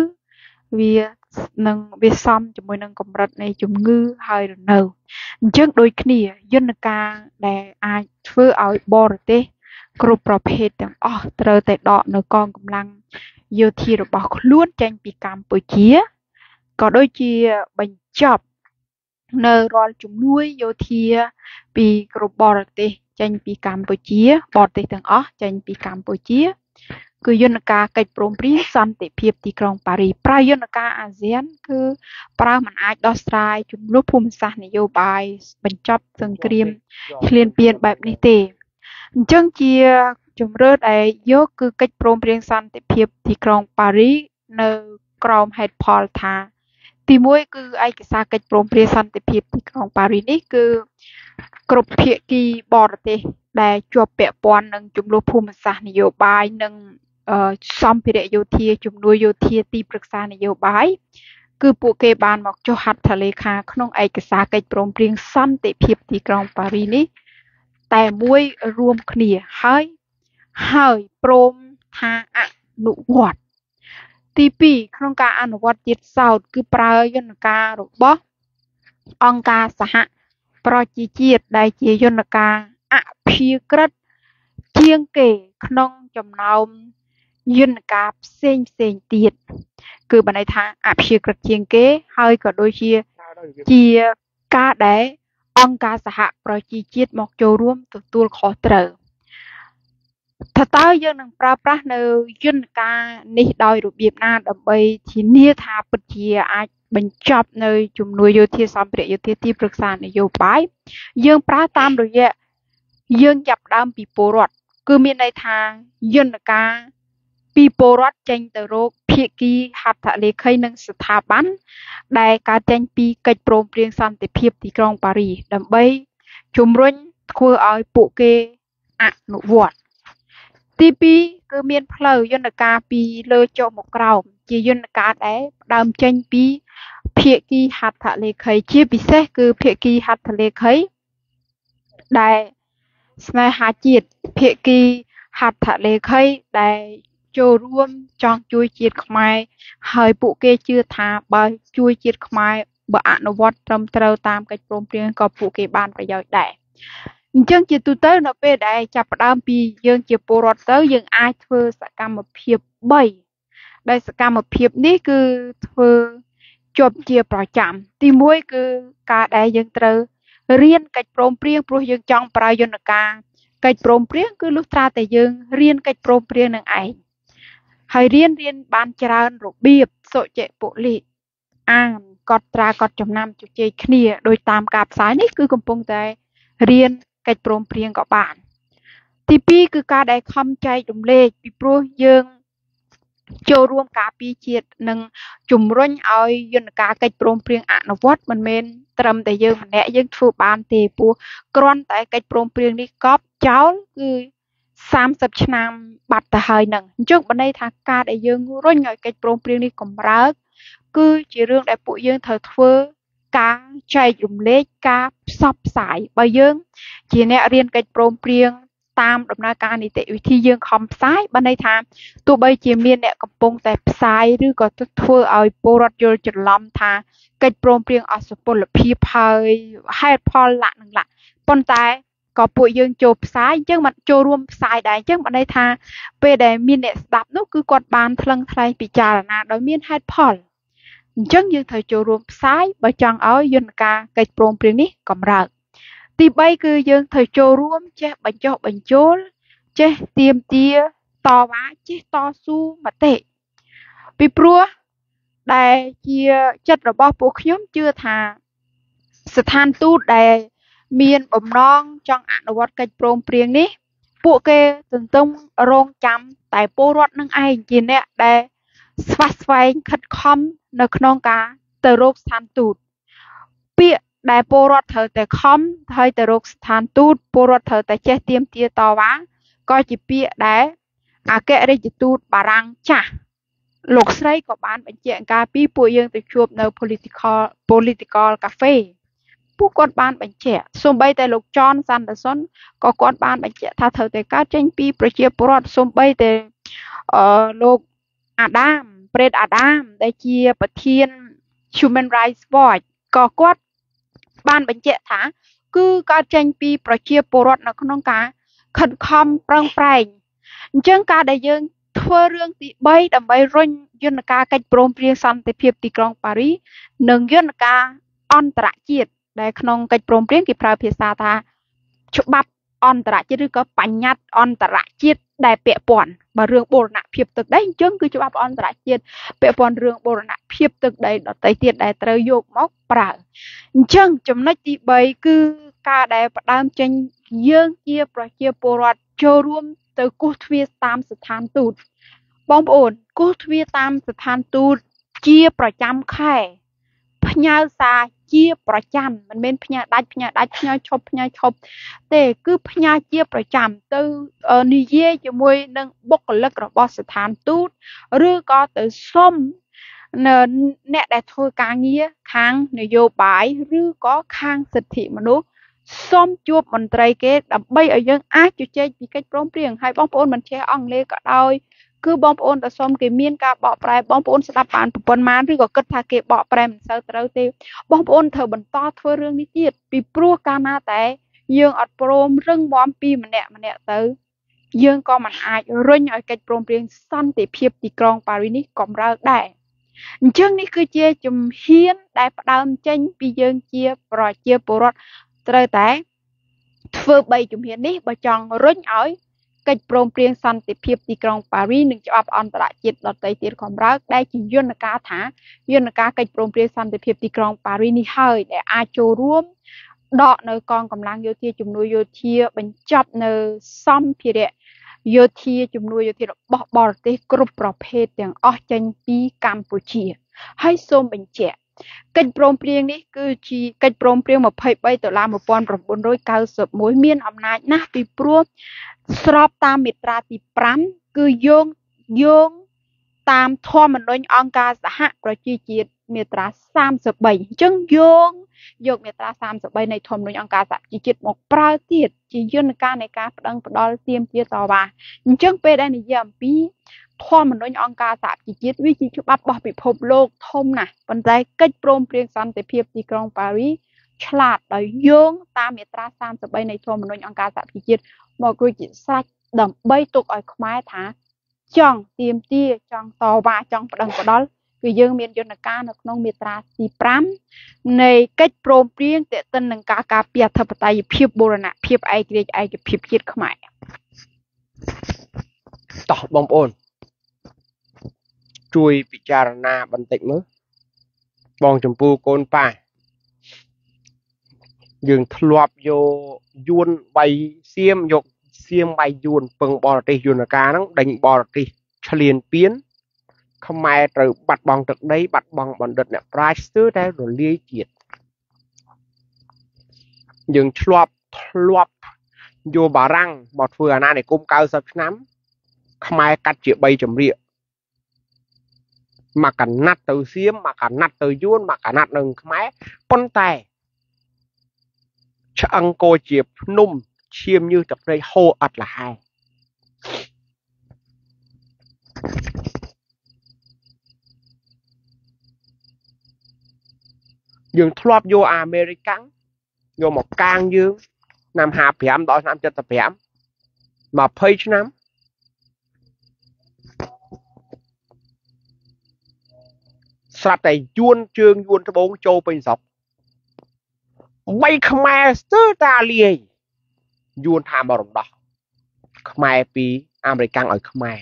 វាសមជាមួយនឹងកម្រិតនៃជំងឺហើយរនៅអញ្ចឹងដូចគ្នាយន្តការដែលអាចធ្វើឲ្យបរទេសគ្រប់ប្រភេទទាំងអស់ត្រូវតែដកនៅកងកម្លាំងយោធារបស់ខ្លួនចេញពីកម្ពុជាក៏ដូចជាបញ្ចប់នៅរាល់ជំនួយយោធាពីគ្រប់បរទេសចេញពីកម្ពុជាបរទេសទាំងអស់ចេញពីកម្ពុជាគឺយន្តការកិច្ចព្រមព្រៀងសន្តិភាពទីក្រុងប៉ារីសប្រើយន្តការអាស៊ានគឺប្រើមិនអាចដោះស្រាយជម្លោះភូមិសាស្ត្រនយោបាយបញ្ចប់សង្គ្រាមឈ្លានពានបែបនេះទេអញ្ចឹងជាជំរឿនដែលយកគឺកិច្ចព្រមព្រៀងសន្តិភាពទីក្រុងប៉ារីសនៅក្រោមហេតុផលថាទីមួយគឺឯកសារកិច្ចព្រមព្រៀងសន្តិភាពទីក្រុងប៉ារីសនេះគឺគ្រប់ភាគីបរទេសដែលជាប់ពាក់ព័ន្ធនឹងជម្លោះភូមិសាស្ត្រនយោបាយនិងសម្ភារៈយោធាជំនួយយោធាទីប្រឹក្សានយោបាយគឺពួកគេបានមកចុះហត្ថលេខាក្នុងឯកសារកិច្ចព្រមព្រៀងសន្តិភាពទីក្រុងប៉ារីសនេះតែមួយរួមគ្នាហើយព្រមថាអនុវត្តទី2ក្នុងការអនុវត្តទៀតសោតគឺប្រើយន្តការរបស់អង្គការសហប្រជាជាតិដែលជាយន្តការអព្យាក្រឹតជាងគេក្នុងចំណោមយន្តការផ្សេងទៀតគឺបានន័យថាអព្យាក្រឹតជាងគេហើយក៏ដូចជាការដែលអង្គការសហប្រជាជាតិមកចូលរួមទទួលខុសត្រូវថាតើយើងនឹងប្រើប្រាស់នៅយន្តការនេះដោយរបៀបណាដើម្បីធានាថាពិតជាអាចបញ្ចប់នៅជំនួយយោធាសម្ភារៈយោធាទីប្រឹក្សានយោបាយយើងប្រើតាមរយៈយើងចាប់ផ្ដើមពីពលរដ្ឋគឺមានន័យថាយន្តការពីពលរដ្ឋចេញទៅរកភាគីហត្ថលេខីនិងស្ថាប័នដែលកើតចេញពីកិច្ចព្រមព្រៀងសន្តិភាពទីក្រុងប៉ារីសដើម្បីជំរុញធ្វើឲ្យពួកគេអនុវត្តទី2គឺមានផ្លូវយន្តការពីលើចុះមកក្រោមជាយន្តការដែលផ្ដើមចេញពីភាគីហត្ថលេខីជាពិសេសគឺភាគីហត្ថលេខីដែលស្នេហាជាតិភាគីហត្ថលេខីដែលចូលរួមចង់ជួយជាតិខ្មែរហើយពួកគេជឿថាបើជួយជាតិខ្មែរបើអនុវត្តត្រឹមត្រូវតាមកិច្ចព្រមព្រៀងក៏ពួកគេបានប្រយោជន៍ដែរអញ្ចឹងជាទូទៅនៅពេលដែលចាប់ផ្ដើមពីយើងជាពលរដ្ឋទៅយើងអាចធ្វើសកម្មភាព3ដែលសកម្មភាពនេះគឺធ្វើជាប់ជាប្រចាំទី1គឺការដែលយើងត្រូវរៀនកិច្ចព្រមព្រៀងព្រោះយើងចង់ប្រើយន្តការកិច្ចព្រមព្រៀងគឺលុះត្រាតែយើងរៀនកិច្ចព្រមព្រៀងនឹងឯងហើយរៀនបានច្រើនរបៀបសុចិពុលិអានកត់ត្រាកត់ចំណាំជជែកគ្នាដោយតាមការផ្សាយនេះគឺកំពុងតែរៀនកិច្ចព្រមព្រៀងក៏បានទី2គឺការដែលខំចែករំលែកពីព្រោះយើងចូលរួមការពារជាតិនិងជំរុញឲ្យយន្តការកិច្ចព្រមព្រៀងអនុវត្តមិនមែនត្រឹមតែយើងម្នាក់យើងធ្វើបានទេព្រោះគ្រាន់តែកិច្ចព្រមព្រៀងនេះកប់ចោលគឺ30ឆ្នាំបាត់ទៅហើយនឹងអញ្ចឹងបានន័យថាការដែលយើងរុញឲ្យកិច្ចព្រមព្រៀងនេះកម្រើកគឺជារឿងដែលពួកយើងត្រូវធ្វើការចែករំលែកការផ្សព្វផ្សាយបើយើងជាអ្នករៀនកិច្ចព្រមព្រៀងតាមដំណើរការនីតិវិធីយើងខំផ្សាយបានន័យថាទោះបីជាមានអ្នកកំពុងតែផ្សាយឬក៏ធ្វើឲ្យពលរដ្ឋយល់ច្រឡំថាកិច្ចព្រមព្រៀងអសុពលភាពហើយហេតុផលលក្ខណៈប៉ុន្តែក៏ពួកយើងចូលផ្សាយអញ្ចឹងមិនចូលរួមផ្សាយដែរអញ្ចឹងបានន័យថាពេលដែលមានអ្នកស្ដាប់នោះគឺគាត់បានថ្លឹងថ្លែងពិចារណាដោយមានហេតុផល Chẳng như thời chỗ rùm sai bởi chọn ở dân ca cách prôm priêng ní cầm rợt. Thì bây cứ dân thời chỗ rùm chế bánh chốt chế tiêm tia to vá chế to su mà tệ. Vì prua đại chia chất rồi bó bố nhóm chưa thà sự than tu đại miền bầm non trong ảnh vật cách prôm priêng ní. Bộ kê từng tung rong chăm tại bố rốt nâng ai chỉ nè đại phát phai khất khomនៅក្នុងការទៅរកស្ថានទូតពាក្យដែលពលរដ្ឋត្រូវតែខំហើយទៅរកស្ថានទូតពលរដ្ឋត្រូវតែចេះទាមទារតវ៉ាក៏ជាពាក្យដែលអគ្គរដ្ឋទូតបារាំងចាស់លោកស្រីក៏បានបញ្ជាក់ការពីពួកយើងទៅជួបនៅ political cafe ពួកគាត់បានបញ្ជាក់សូម្បីតែលោក John Sanderson ក៏គាត់បានបញ្ជាក់ថាត្រូវតែកើតចេញពីប្រជាពលរដ្ឋសូម្បីតែលោក Adam Fred Adam ដែលជាប្រធាន Human Rights Watch ក៏គាត់បានបញ្ជាក់ថាគឺកើតចេញពីប្រជាពលរដ្ឋនៅក្នុងការខិតខំប្រឹងប្រែងអញ្ចឹងការដែលយើងធ្វើរឿងទី3ដើម្បីរុញយន្តការកិច្ចព្រមព្រៀងសន្តិភាពទីក្រុងប៉ារីសនិងយន្តការអន្តរជាតិដែលក្នុងកិច្ចព្រមព្រៀងគេប្រើភាសាថាច្បាប់អន្តរជាតិឬក៏បញ្ញត្តិអន្តរជាតិដែលពាក់ព័ន្ធបើរឿងបូរណភាពទឹកដីអញ្ចឹងគឺច្បាប់អន្តរជាតិពាក់ព័ន្ធរឿងបូរណភាពទឹកដីដទៃទៀតដែលត្រូវយកមកប្រើអញ្ចឹងចំណុចទី3គឺការដែលផ្ដើមចេញយើងជាប្រជាពលរដ្ឋចូលរួមទៅគោះទ្វារតាមស្ថានទូតបងប្អូនគោះទ្វារតាមស្ថានទូតជាប្រចាំខែផ្ញើសារជាប្រចាំមិនមែនផ្ញើដាច់ផ្ញើឈប់ទេគឺផ្ញើជាប្រចាំទៅនិយាយជាមួយនឹងបុគ្គលិករបស់ស្ថានទូតឬក៏ទៅសុំអ្នកដែលធ្វើការងារខាងនយោបាយឬក៏ខាងសិទ្ធិមនុស្សសូមជួបមន្ត្រីគេដើម្បីឲ្យយើងអាចជជែកពីកិច្ចព្រមព្រៀងហើយបងប្អូនមិនចេះអង់គ្លេសក៏ដោយគឺបងប្អូនទៅសុំគេមានការបកប្រែបងប្អូនស្ដាប់បានប្រពន្ធម៉ានឬក៏គិតថាគេបកប្រែមិនសូវត្រូវទេបងប្អូនត្រូវបន្តធ្វើរឿងនេះទៀតពីព្រោះកាលណាតែយើងអត់ព្រមរឹងមាំពីម្នាក់ទៅយើងក៏មិនអាចរុញឲ្យកិច្ចព្រមព្រៀងសន្តិភាពទីក្រុងប៉ារីសនេះកម្រើកដែរអញ្ចឹងនេះគឺជាជំហានដែលផ្ដើមចេញពីយើងជាប្រជាពលរដ្ឋត្រូវតែធ្វើ3ជំហាននេះបើចង់រុញឲ្យកិច្ចព្រមព្រៀងសន្តិភាពទីក្រុងប៉ារីសនិងច្បាប់អន្តរជាតិដទៃទៀតកម្រើកដែលជាយន្តការកិច្ចព្រមព្រៀងសន្តិភាពទីក្រុងប៉ារីសនេះហើយដែលអាចចូលរួមដកនៅកងកម្លាំងយោធាជំនួយយោធាបញ្ចប់នៅសម្ភារៈយោធាជំនួយយោធារបស់បរទេសគ្រប់ប្រភេទទាំងអស់ចេញពីកម្ពុជាហើយសូមបញ្ជាក់កិច្ចព្រមព្រៀងនេះគឺជាកិច្ចព្រមព្រៀង23ដុល្លារ1991មានអំណាចណាស់ពីព្រោះស្របតាមមាត្រាទី5គឺយោងតាមធម្មនុញ្ញអង្គការសហប្រជាជាតិមាត្រា33អញ្ចឹងយកមាត្រា33នៃធម្មនុញ្ញអង្គការសហប្រជាជាតិមកប្រើទៀតជាយន្តការនៃការប្តឹងផ្តល់ទាមទារតវ៉ាអញ្ចឹងពេលដែលនិយាយអំពីធម្មនុញ្ញអង្គការសហប្រជាជាតិវាជាច្បាប់របស់ពិភពលោកធំណាស់ប៉ុន្តែកិច្ចព្រមព្រៀងសន្តិភាពទីក្រុងប៉ារីសឆ្លាតដោយយោងតាមមាត្រា33នៃធម្មនុញ្ញអង្គការសហប្រជាជាតិមករួចជាស្រេចដើម្បីទុកឲ្យខ្មែរថាចង់ទាមទារចង់តវ៉ាចង់ប្តឹងផ្តល់គឺយើងមានយន្តការនៅក្នុងមាត្រាទី5នៃកិច្ចព្រមព្រៀងទាក់ទិននឹងការការពារអធិបតេយ្យភាពបូរណភាពឯករាជ្យឯកភាពជាតិខ្មែរតោះបងប្អូនជួយពិចារណាបន្តិចមើលបងចម្ពូកូនប៉ាយើងធ្លាប់យកយួនវាយសៀមយកសៀមវាយយួនពឹងបរទេសយន្តការហ្នឹងដេញបរទេសឆ្លៀនពៀនខ្មែរត្រូវបាត់បង់ទឹកដីបាត់បង់បណ្ឌិតអ្នកប្រាជ្ញស្ទើរតែរលាយជាតិយើងធ្លាប់យកបារាំងមកធ្វើអាណានិគម90ឆ្នាំខ្មែរកាត់ជា3ចម្រៀកមកកណាត់ទៅសៀមមកកណាត់ទៅយួនមកកណាត់នឹងខ្មែរប៉ុន្តែឆ្អឹងគោជាភ្នំឈាមញើសទឹកព្រៃហូរអត់លហែយើងធ្លាប់យកអាមេរិកាំងយកមកកាងយើងឆ្នាំ55ដល់ឆ្នាំ75 20ឆ្នាំ sạp này yuan chương yuan bốn châu bên dọc bay Khmer sơ ta liề yuan tham vào đó Khmer pi American ở Khmer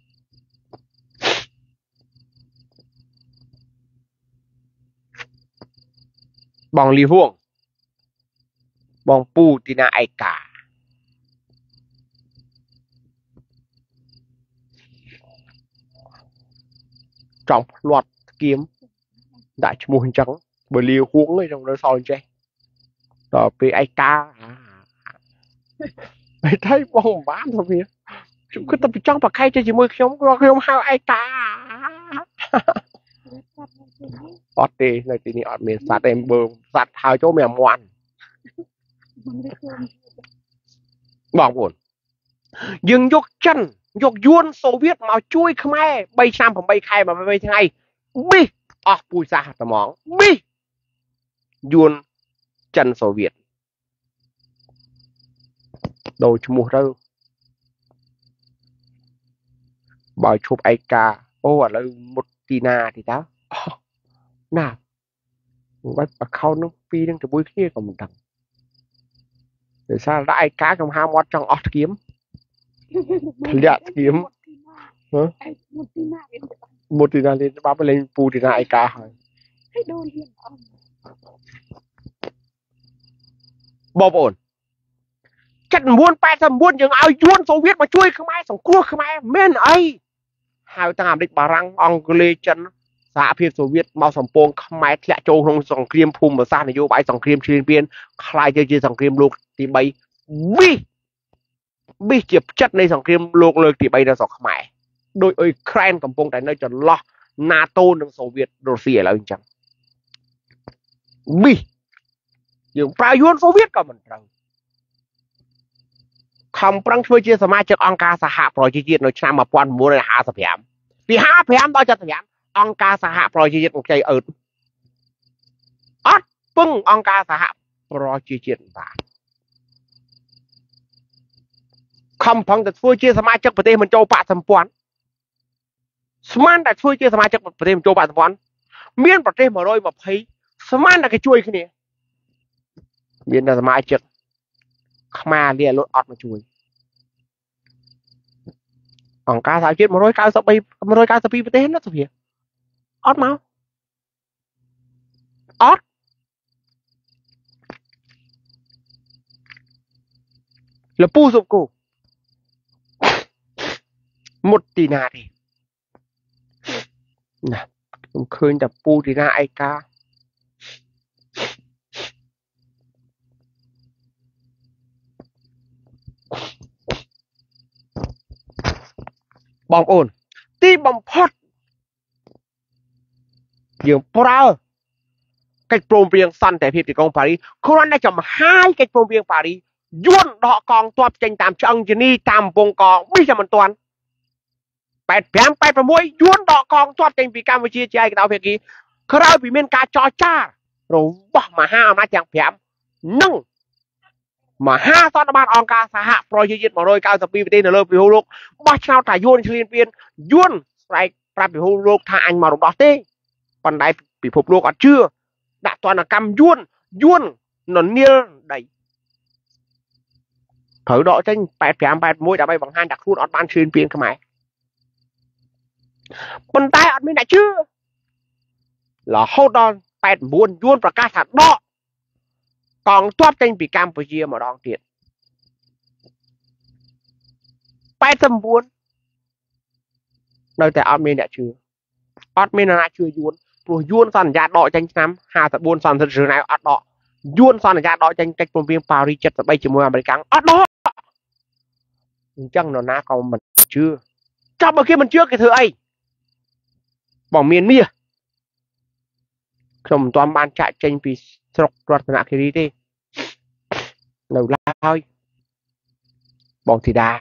bằng li huông bằng pu tina ai cả trong loạt kiếm đại mô hình trắng bởi liều huống ở trong đó sau chơi rồi bị ai ca mày thấy bông bán thôi kìa chúng cứ tập trong và khai cho chị môi không hao ai ca ọt đi này tí này ọt miền sát em bơ sát hao chỗ mèo ngoan bỏ buồn dừng dục chân dục yuan Xô Viết mà chui Khmer bay sang phòng bay khai mà bay thế này bi bùi ra hạt mỏng bi yuan chân Xô Viết đồ chung một đâu bảo chụp ai ca ở là một tina thì tao nào bắt khâu nó phi đang từ bối kia còn một thằng để sao đã ai cá trong hai mót trong ọt kiếm liệt kiếm một tina lên ba lên pu tina ai cá rồi bom ổn chặt muôn bay thầm muôn những ai yuan Xô Viết mà chui Khmer sòng cua Khmer men ấy hai tăng làm địch bà răng ông lê chân xã phiên Xô Viết mau sòng pong Khmer thẹn châu không sòng kriêm phum mà xa này vô bãi sòng kriêm chuyên viên khai chơi sòng kriêm luộc thì bay bi chụp chất này sòng kriêm luộc lược thì bay ra sòng Khmer đôi ơi Ukraine cầm pong tại nơi cho lo NATO nâng Xô Viết Russia là bình chẳng bi nhưng pra yuan Xô Viết cả mình rằng không prangช่วยchia สมาชิกองค์การสหประชาชาติในឆ្នាំ1955ពី55ដល់75អង្គការសហប្រជាជាតិមកចៃអឺតអត់ពឹងអង្គការសហប្រជាជាតិបានខំប្រឹងតែធ្វើជាសមាជិកប្រទេសមិនចូលបកសម្ព័ន្ធស្មានតែធ្វើជាសមាជិកប្រទេសមិនចូលបកសម្ព័ន្ធមានប្រទេស120ស្មានតែគេជួយគ្នាមានតែសមាជិកខ្មែរលាលត់អត់មកជួយអង្គការសហជាតិ192ប្រទេសណាសុភាអត់មកអត់លពូសុបគូមុតទីណាទេណាខ្ញុំឃើញតែពូទីណាឯកាបងប្អូនទីបំផុតយើងប្រើកិច្ចព្រមព្រៀងសន្តិភាពទីក្រុងប៉ារីសគ្រាន់តែចំហាយកិច្ចព្រមព្រៀងប៉ារីសយួនដកកងទ័ពចេញតាមឆ្អឹងជនីតាមកំពង់កងមិនចាំមិនទាន់85 86យួនដកកងទ័ពចេញពីកម្ពុជាជាឯកតោភាគីក្រោយពីមានការចរចារបស់មហាអំណាចទាំង5និងមហាសន្និបាតអង្គការសហប្រជាជាតិ192ប្រទេសនៅលើពិភពលោកបោះឆ្នោតថាយួនឈ្លានពានយួនស្រែកប្រាប់ពិភពលោកថាអញមករំដោះទេប៉ុន្តែពិភពលោកអត់ជឿដាក់ទណ្ឌកម្មយួនននាលដីត្រូវដកចេញ85 86ដើម្បីបង្ហាញថាខ្លួនអត់បានឈ្លានពានខ្មែរប៉ុន្តែអត់មានអ្នកជឿរហូតដល់89យួនប្រកាសថាដកកងទ័ពចេញពីកម្ពុជាម្ដងទៀត89នៅតែអត់មានអ្នកជឿអត់មានអ្នកជឿយួនព្រោះយួនសន្យាដកចេញឆ្នាំ54សន្និសីទរណៅអត់ដកយួនសន្យាដកចេញកិច្ចព្រមព្រៀងប៉ារីស73ជាមួយអាមេរិកអត់ដកអញ្ចឹងនរណាក៏មិនជឿចាប់បើគេមិនជឿគេធ្វើអីបងមានមាសខ្ញុំមិនទាន់បានចាក់ចេញពីស្រុករតនគិរីទេនៅឡើយបងធីតា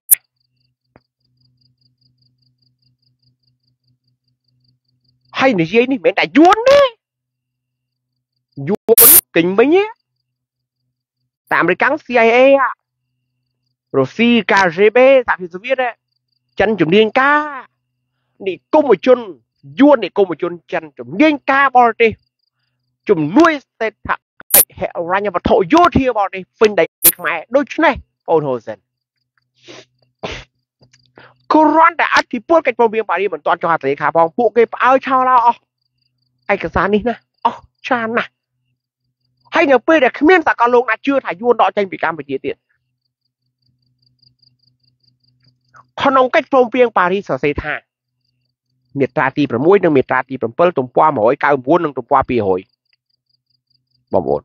ហើយនិយាយនេះមិនមែនតែយួនទេយួនទិញមិញតែអាមេរិក CIA រុស្ស៊ី KGB សហភាពសូវៀតចិនជំនាញការនិគមជន yuan này cùng một chôn chân chùm nghiên ca bò đi chùm nuôi tên thật hệ ra nhà vật thổ vô thia bò đi phình đầy mẹ đôi chút này ôn hồ dần cô rắn đã ăn thì bố cái bông viên bà đi mình toàn cho hạt lấy khả bong phụ cái áo chao lao ai cái giá đi nè chan nè hay nhờ phê để miên ta con lông là chưa thải yuan đọ tranh bị cam bị chia tiền còn ông cách bông viên bà đi sở xây thang miệt trà tì bầm mũi nâng miệt trà tì bầm pơ tụm qua mỗi cao buôn nâng tụm qua pi hồi bom ổn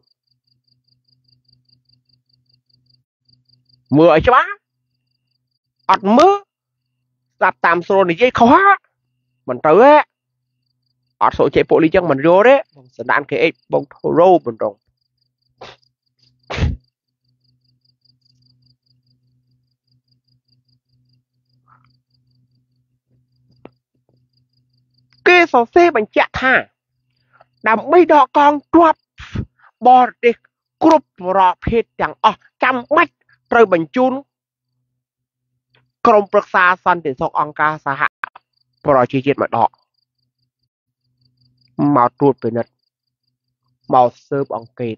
mưa chứ bá ọt mưa đặt tạm số này dây khó mình tới á ọt số chạy bộ lý chân mình vô đấy sẽ đạn cái bông thô rô mình rồi cái số xe bằng chạ thà đàm mấy đọ con tuột bò đi cướp rọ phết chẳng chăm mách rồi bằng chunក្រុមប្រឹក្សាសន្តិសុខអង្គការសហប្រជាជាតិមកដកមកត្រួតពិនិត្យមកស៊ើបអង្កេត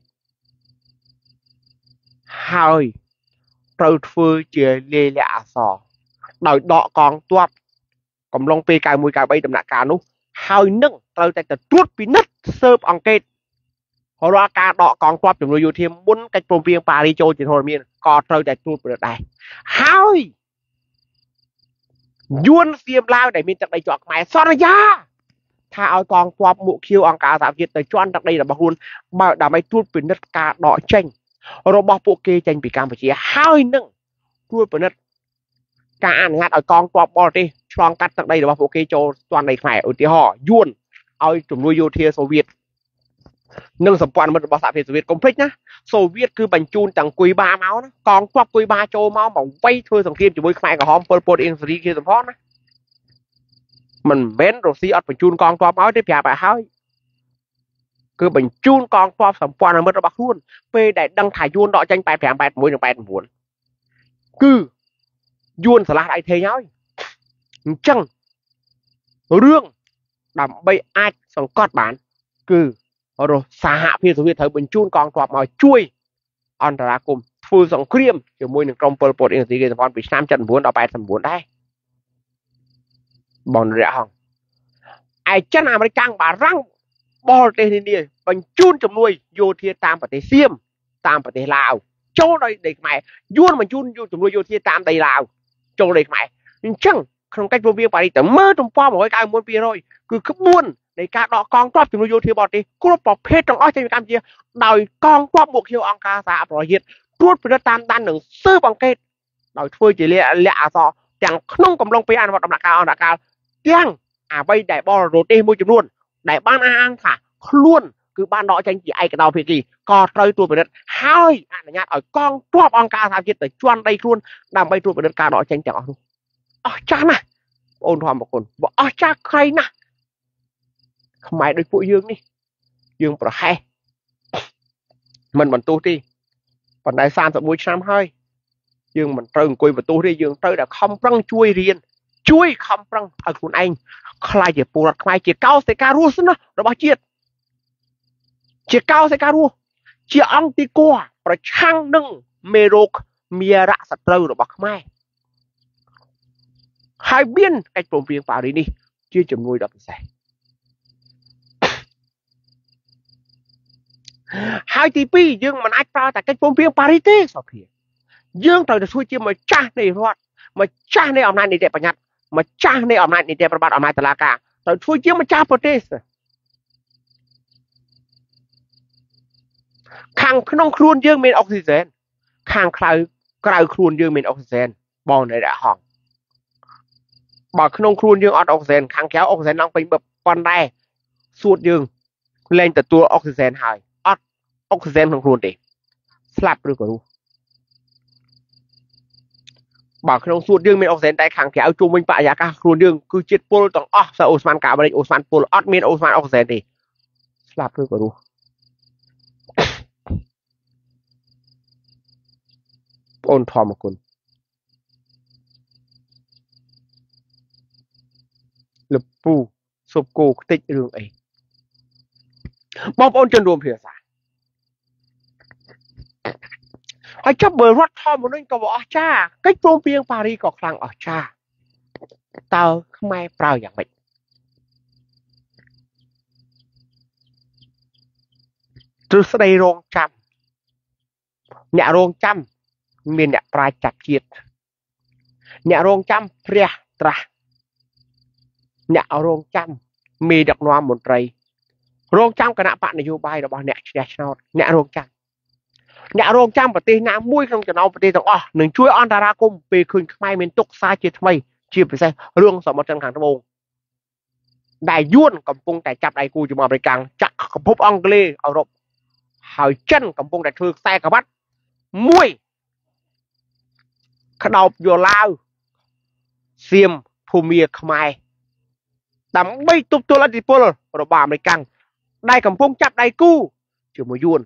ហើយត្រូវធ្វើជាលាយលក្ខណ៍អក្សរដោយដកកងទ័ពកំឡុងពេល91 93ដំណាក់កាលនោះហើយនឹងត្រូវតែត្រួតពិនិត្យស៊ើបអង្កេតរាល់ការដកកងទ័ពជំនួយយោធាមុនកិច្ចព្រមព្រៀងប៉ារីចូលជាធរមានក៏ត្រូវតែត្រួតពិនិត្យដែរហើយយួនសៀមឡាវដែលមានទឹកដីជាប់ខ្មែរសន្យាថាឲ្យកងទ័ពមុខខៀវអង្គការសហជាតិទៅជន់ទឹកដីរបស់ខ្លួនបើដើម្បីត្រួតពិនិត្យការដកចេញរបស់ពួកគេចេញពីកម្ពុជាហើយនឹងត្រួតពិនិត្យការអនុញ្ញាតឲ្យកងទ័ពបរទេសឆ្លងកាត់ទឹកដីរបស់ពួកគេចូលជន់ដីខ្មែរឧទាហរណ៍យួនឲ្យជំនួយយោធាសូវៀតនិងសម្ព័ន្ធមិត្តរបស់សហភាពសូវៀតកុំភ្លេចណាសូវៀតគឺបញ្ជូនទាំងគុយបាមកណាកងទ័ពគុយបាចូលមកវាយធ្វើសង្គ្រាមជាមួយខ្មែរក្រហមពលពតអ៊ីនស៊េរីគេសម្ផនណាមិនមែនរុស្ស៊ីអត់បញ្ជូនកងទ័ពមកទេប្រាប់ឲ្យហើយគឺបញ្ជូនកងទ័ពសម្ព័ន្ធមិត្តរបស់ខ្លួនពេលដែលដឹងថាយួនដកចេញ85 86និង89គឺយួនឆ្លាស់ដៃធេងហើយអញ្ចឹងរឿងដើម្បីអាចសង្កត់បានគឺរសហភាពសូវៀតត្រូវបញ្ជូនកងទ័ពមកជួយអន្តរាគមន៍ធ្វើសង្គ្រាមជាមួយនឹងក្រុមពលពតអ៊ីនស៊េរីគេសម្ព័ន្ធពីឆ្នាំ79ដល់89ដែរបងរយៈហងឯចិនអាមេរិកបារាំងបរទេសនានាបញ្ជូនជំនួយយោធាតាមប្រទេសសៀមតាមប្រទេសឡាវចូលដីខ្មែរយួនបញ្ជូនជំនួយយោធាតាមដីឡាវចូលដីខ្មែរអញ្ចឹងក្នុងកិច្ចព្រមព្រៀងប៉ារីសតែមើលទំព័រ191 200គឺក្បួននៃការដកកងទ័ពជំនួយយោធាបរទេសគ្រប់ប្រភេទទាំងអស់ចេញពីកម្ពុជាដោយកងទ័ពមុខខៀវអង្គការសហប្រជាជាតិត្រួតពិនិត្យតាមដាននិងស៊ើបអង្កេតដោយធ្វើជាលាក់អក្សរទាំងក្នុងកំឡុងពេលអនុវត្តដំណាក់កាលអន្តរកាលទាំងអ្វីដែលបរទេសមួយចំនួនដែលបានអះអាងថាខ្លួនគឺបានដកចេញជាឯកដោភាគីក៏ត្រូវត្រួតពិនិត្យហើយអនុញ្ញាតឲ្យកងទ័ពអង្គការសហជាតិទៅជន់ដីខ្លួនដើម្បីត្រួតពិនិត្យការដកចេញទាំងអស់នោះអស្ចារ្យណាស់បងអូនធម្មគុណបើអស្ចារ្យក្រៃណាស់ខ្មែរដូចពួកយើងនេះយើងប្រហែសមិនបន្ទោសទេប៉ុន្តែ31ឆ្នាំហើយយើងមិនត្រូវអង្គុយបន្ទោសទេយើងត្រូវតែខំប្រឹងជួយរៀនជួយខំប្រឹងឲ្យខ្លួនឯងខ្លាចជាពលរដ្ឋខ្មែរជាកោសិការរស់ណារបស់ជាតិជាកោសិការរស់ជាអង្គទីគួរប្រឆាំងនឹងមេរោគមារៈសត្រូវរបស់ខ្មែរហើយមានកិច្ចព្រមព្រៀងប៉ារីសនេះជាជំនួយដ៏ពិសេសហើយទី2យើងមិនអាចប្រើតែកិច្ចព្រមព្រៀងប៉ារីសទេសុភាយើងត្រូវតែជួយជាម្ចាស់នៃរដ្ឋម្ចាស់នៃអំណាចនីតិបញ្ញត្តិម្ចាស់នៃអំណាចនីតិប្រតិបត្តិអំណាចតុលាការត្រូវជួយជាម្ចាស់ប្រទេសខាងក្នុងខ្លួនយើងមានអុកស៊ីហ្សែនខាងក្រៅខ្លួនយើងមានអុកស៊ីហ្សែនបងនៅរហងបើក្នុងខ្លួនយើងអត់អុកស៊ីហ្សែនខាងក្រៅអុកស៊ីហ្សែនឡើងពេញប៉ុណ្ណេះសួតយើងលែងទទួលអុកស៊ីហ្សែនហើយអត់អុកស៊ីហ្សែនក្នុងខ្លួនទេស្លាប់ឬក៏រស់បើក្នុងសួតយើងមានអុកស៊ីហ្សែនតែខាងក្រៅជុំវិញបរិយាកាសខ្លួនយើងគឺជាតិពុលទាំងអស់សើអូស្មန်កាបរិកអូស្មန်ពុលអត់មានអូស្មန်អុកស៊ីហ្សែនទេស្លាប់ឬក៏រស់អូនធម្មគុណលពូស sụp cô tích rương ấy bom ôn chân đùm phía xa hãy chấp bởi rót thòm một nơi có bỏ cha cách prôm biên Paris có khăn ở cha tao không ai prao dạng mình từ sau đây rong trăm nhạ rong trăm miền nhạ prai chặt chiết nhạ rong trăm pria tra nhạ rong trăm mi đặc noa một rây rong trăm cái nạ bạn này vô bay đó bao nhạ national nhạ rong trăm nhạ rong trămประเทศ ណាមួយក្នុងចំណោមប្រទេសទាំងអស់នឹងជួយអន្តរាគមន៍ពេលឃើញខ្មែរមានទុកសារជាថ្មីជាពិសេសរឿងសមុទ្រចិនខាងត្បូងដែលយួនកំពុងតែចាប់ដៃគូជាមួយអាមេរិកចាក់កំពប់អង់គ្លេសអឺរ៉ុបហើយចិនកំពុងតែធ្វើខ្សែក្រវ៉ាត់មួយក្តោបយកឡាវសៀមភូមាខ្មែរដើម្បីទប់ទល់ឥទ្ធិពលរបស់អាមេរិកដែលកំពុងចាប់ដៃគូជាមួយយួន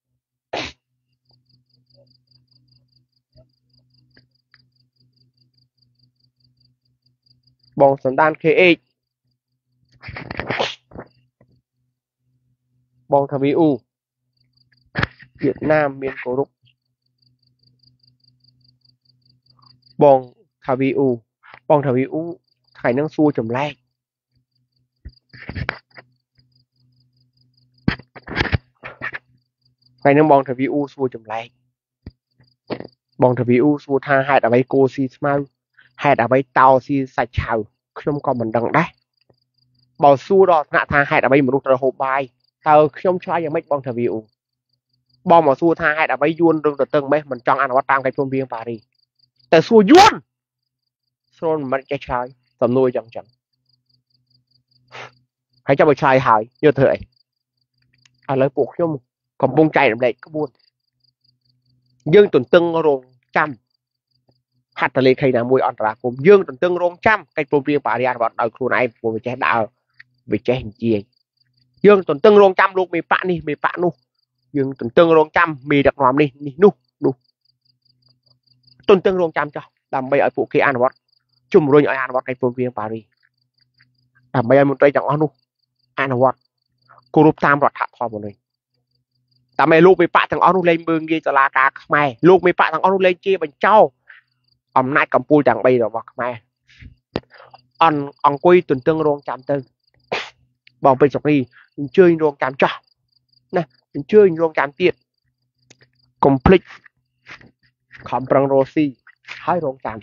បងសណ្ដាន KH បងថាវីអ៊ូវៀតណាមមានគោរពបងថាវីអ៊ូថ្ងៃហ្នឹងសួរចម្លែកថ្ងៃហ្នឹងបងថាវីអ៊ូសួរចម្លែកបងថាវីអ៊ូសួរថាហេតុអ្វីគោស៊ីស្មៅហេតុអ្វីតោស៊ីសាច់ឆៅខ្ញុំក៏មិនដឹងដែរបើសួរដល់ថ្នាក់ថាហេតុអ្វីមនុស្សត្រូវហូបបាយតើខ្ញុំឆ្លើយយ៉ាងម៉េចបងថាវីអ៊ូបងមកសួរថាហេតុអ្វីយួនរឿងទៅតឹងម៉េះមិនចង់អនុវត្តតាមកិច្ចព្រមព្រៀងប៉ារីសតែសួរយួនស្រូនមិនចេះឆ្លើយសំណួរចឹងហើយចាំឲ្យឆ្លើយហើយយកធ្វើអីឥឡូវពួកខ្ញុំកំពុងចែករំលែកក្បួនយើងទន្ទឹងរង់ចាំហត្ថលេខីណាមួយអន្តរាគមន៍យើងទន្ទឹងរង់ចាំកិច្ចព្រមព្រៀងប៉ារីសអនុវត្តដោយខ្លួនឯងព្រោះវាចេះដើរវាចេះនិយាយយើងទន្ទឹងរង់ចាំលោកមេប៉ាក់នេះមេប៉ាក់នោះយើងទន្ទឹងរង់ចាំមេដឹកនាំនេះនោះទន្ទឹងរង់ចាំចោះដើម្បីឲ្យពួកគេអនុវត្តជំរុញឲ្យអនុវត្តកិច្ចព្រមព្រៀងប៉ារីសដើម្បីឲ្យមន្ត្រីទាំងអស់នោះអនុវត្តគោរពតាមរដ្ឋធម្មនុញ្ញតាមឲ្យលោកមេប៉ាក់ទាំងអស់នោះលែងមើងងាយតុលាការខ្មែរលោកមេប៉ាក់ទាំងអស់នោះលែងជាបញ្ចោអំណាចកម្ពុជាទាំង3របស់ខ្មែរអង្គុយទន្ទឹងរង់ចាំទៅបងពេជ្រសុករីអញ្ជើញរងចាំចាស់ណាអញ្ជើញរងចាំទៀតកុំភ្លេចខំប្រឹងរស់ស៊ីហើយរងចាំ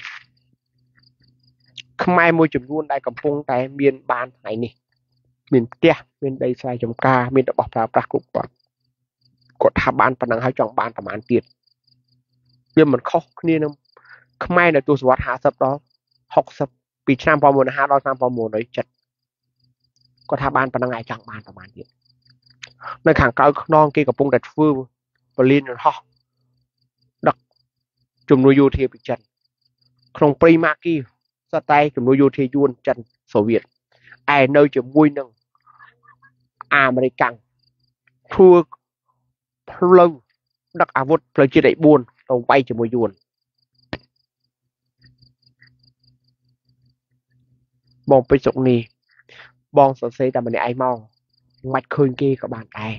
ខ្មែរមួយចំនួនដែលកំពុងតែមានបានថ្ងៃនេះមានផ្ទះមានដីស្រែចម្ការមានរបស់ប្រើប្រាស់គ្រប់គ្រាន់គាត់ថាបានប៉ុណ្ណឹងហើយចង់បានប្រមាណទៀតវាមិនខុសគ្នានឹងខ្មែរនៅទសវត្សរ៍50ដល់60ពីឆ្នាំ1950ដល់ឆ្នាំ1970គាត់ថាបានប៉ុណ្ណឹងហើយចង់បានប្រមាណទៀតនៅខាងក្រៅខ្នងគេកំពុងតែធ្វើពលានយន្តហោះដឹកជំនួយយោធាពីចិនក្នុងព្រៃម៉ាគីសតែជំនួយយោធាយួនចិនសូវៀតឯនៅជាមួយនឹងអាមេរិកធ្វើផ្លូវដឹកអាវុធផ្លូវជាតិ4ទៅវាយជាមួយយួនបងពេជ្រសុកនេះបងសរសេរតែម្នាក់ឯងមកមិនឃើញគេក៏បានដែរ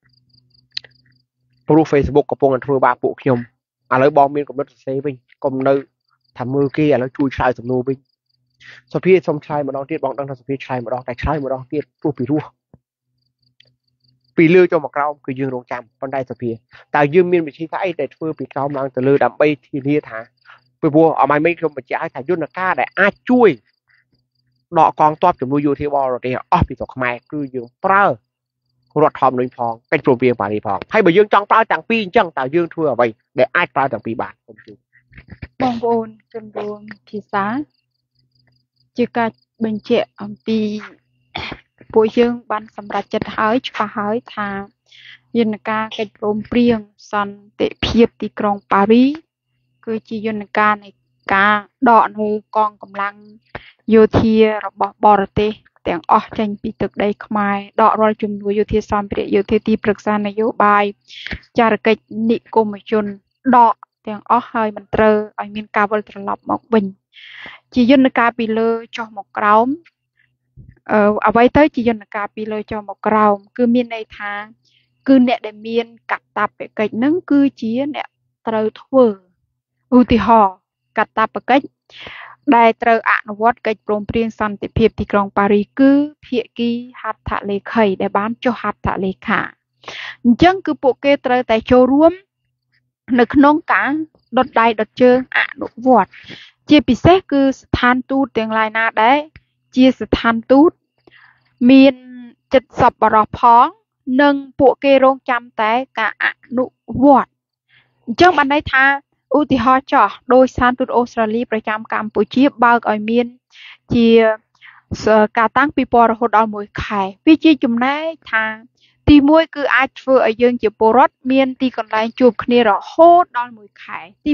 ព្រោះ Facebook កំពុងតែធ្វើបាបពួកខ្ញុំឥឡូវបងមានកម្រិតសរសេរវិញកុំនៅថាមើលគេឥឡូវជួយឆ្លើយសំណួរវិញសុភាសុំឆ្លើយម្ដងទៀតបងដឹងថាសុភាឆ្លើយម្ដងតែឆ្លើយម្ដងទៀតព្រោះពីរោះពីលើចុះមកក្រោមគឺយើងរងចាំប៉ុន្តែសុភាតើយើងមានវិធីសាស្ត្រអីដែលធ្វើពីក្រោមឡើងទៅលើដើម្បីធានាថាពីព្រោះអមមិនខ្ញុំបញ្ជាក់ឲ្យថាយន្តការដែលអាចជួយដកកងទ័ពជំនួយយោធាបរទេសអស់ពីស្រុកខ្មែរគឺយើងប្រើរដ្ឋធម្មនុញ្ញផងកិច្ចព្រមព្រៀងប៉ារីសផងហើយបើយើងចង់ប្រើទាំងពីរអញ្ចឹងតើយើងធ្វើអ្វីដែលអាចប្រើទាំងពីរបានខ្ញុំជឿបងប្អូនជំរុំភាសាជាការបញ្ជាក់អំពីពួកយើងបានសម្រេចចិត្តហើយច្បាស់ហើយថាយន្តការកិច្ចព្រមព្រៀងសន្តិភាពទីក្រុងប៉ារីសគឺជាយន្តការនៃការដកនៅកងកម្លាំងយោធារបស់បរទេសទាំងអស់ចេញពីទឹកដីខ្មែរដករាល់ជំនួយយោធាសម្ភារៈយោធាទីប្រឹក្សានយោបាយចារកិច្ចនិគមជនដកទាំងអស់ហើយមិនត្រូវឲ្យមានការវិលត្រឡប់មកវិញជាយន្តការពីលើចុះមកក្រោមអ្វីទៅជាយន្តការពីលើចុះមកក្រោមគឺមានន័យថាគឺអ្នកដែលមានកាតព្វកិច្ចហ្នឹងគឺជាអ្នកត្រូវធ្វើឧទាហរណ៍កាតព្វកិច្ចដែលត្រូវអនុវត្តកិច្ចព្រមព្រៀងសន្តិភាពទីក្រុងប៉ារីសគឺភាគីហត្ថលេខីដែលបានចុះហត្ថលេខាអញ្ចឹងគឺពួកគេត្រូវតែចូលរួមនៅក្នុងការដុតដៃដុតជើងអនុវត្តជាពិសេសគឺស្ថានទូតទាំងឡាយណាដែរជាស្ថានទូតមានចិត្តសប្បុរសផងនិងពួកគេរងចាំតែការអនុវត្តអញ្ចឹងបានន័យថាឧទាហរណ៍ចោះដោយស្ថានទូតអូស្ត្រាលីប្រចាំកម្ពុជាបើកឲ្យមានជាការតាំងពីពណ៌រហូតដល់1ខែវាជាចំណែកថាទី1គឺអាចធ្វើឲ្យយើងជាពលរដ្ឋមានទីកន្លែងជួបគ្នារហូតដល់1ខែទី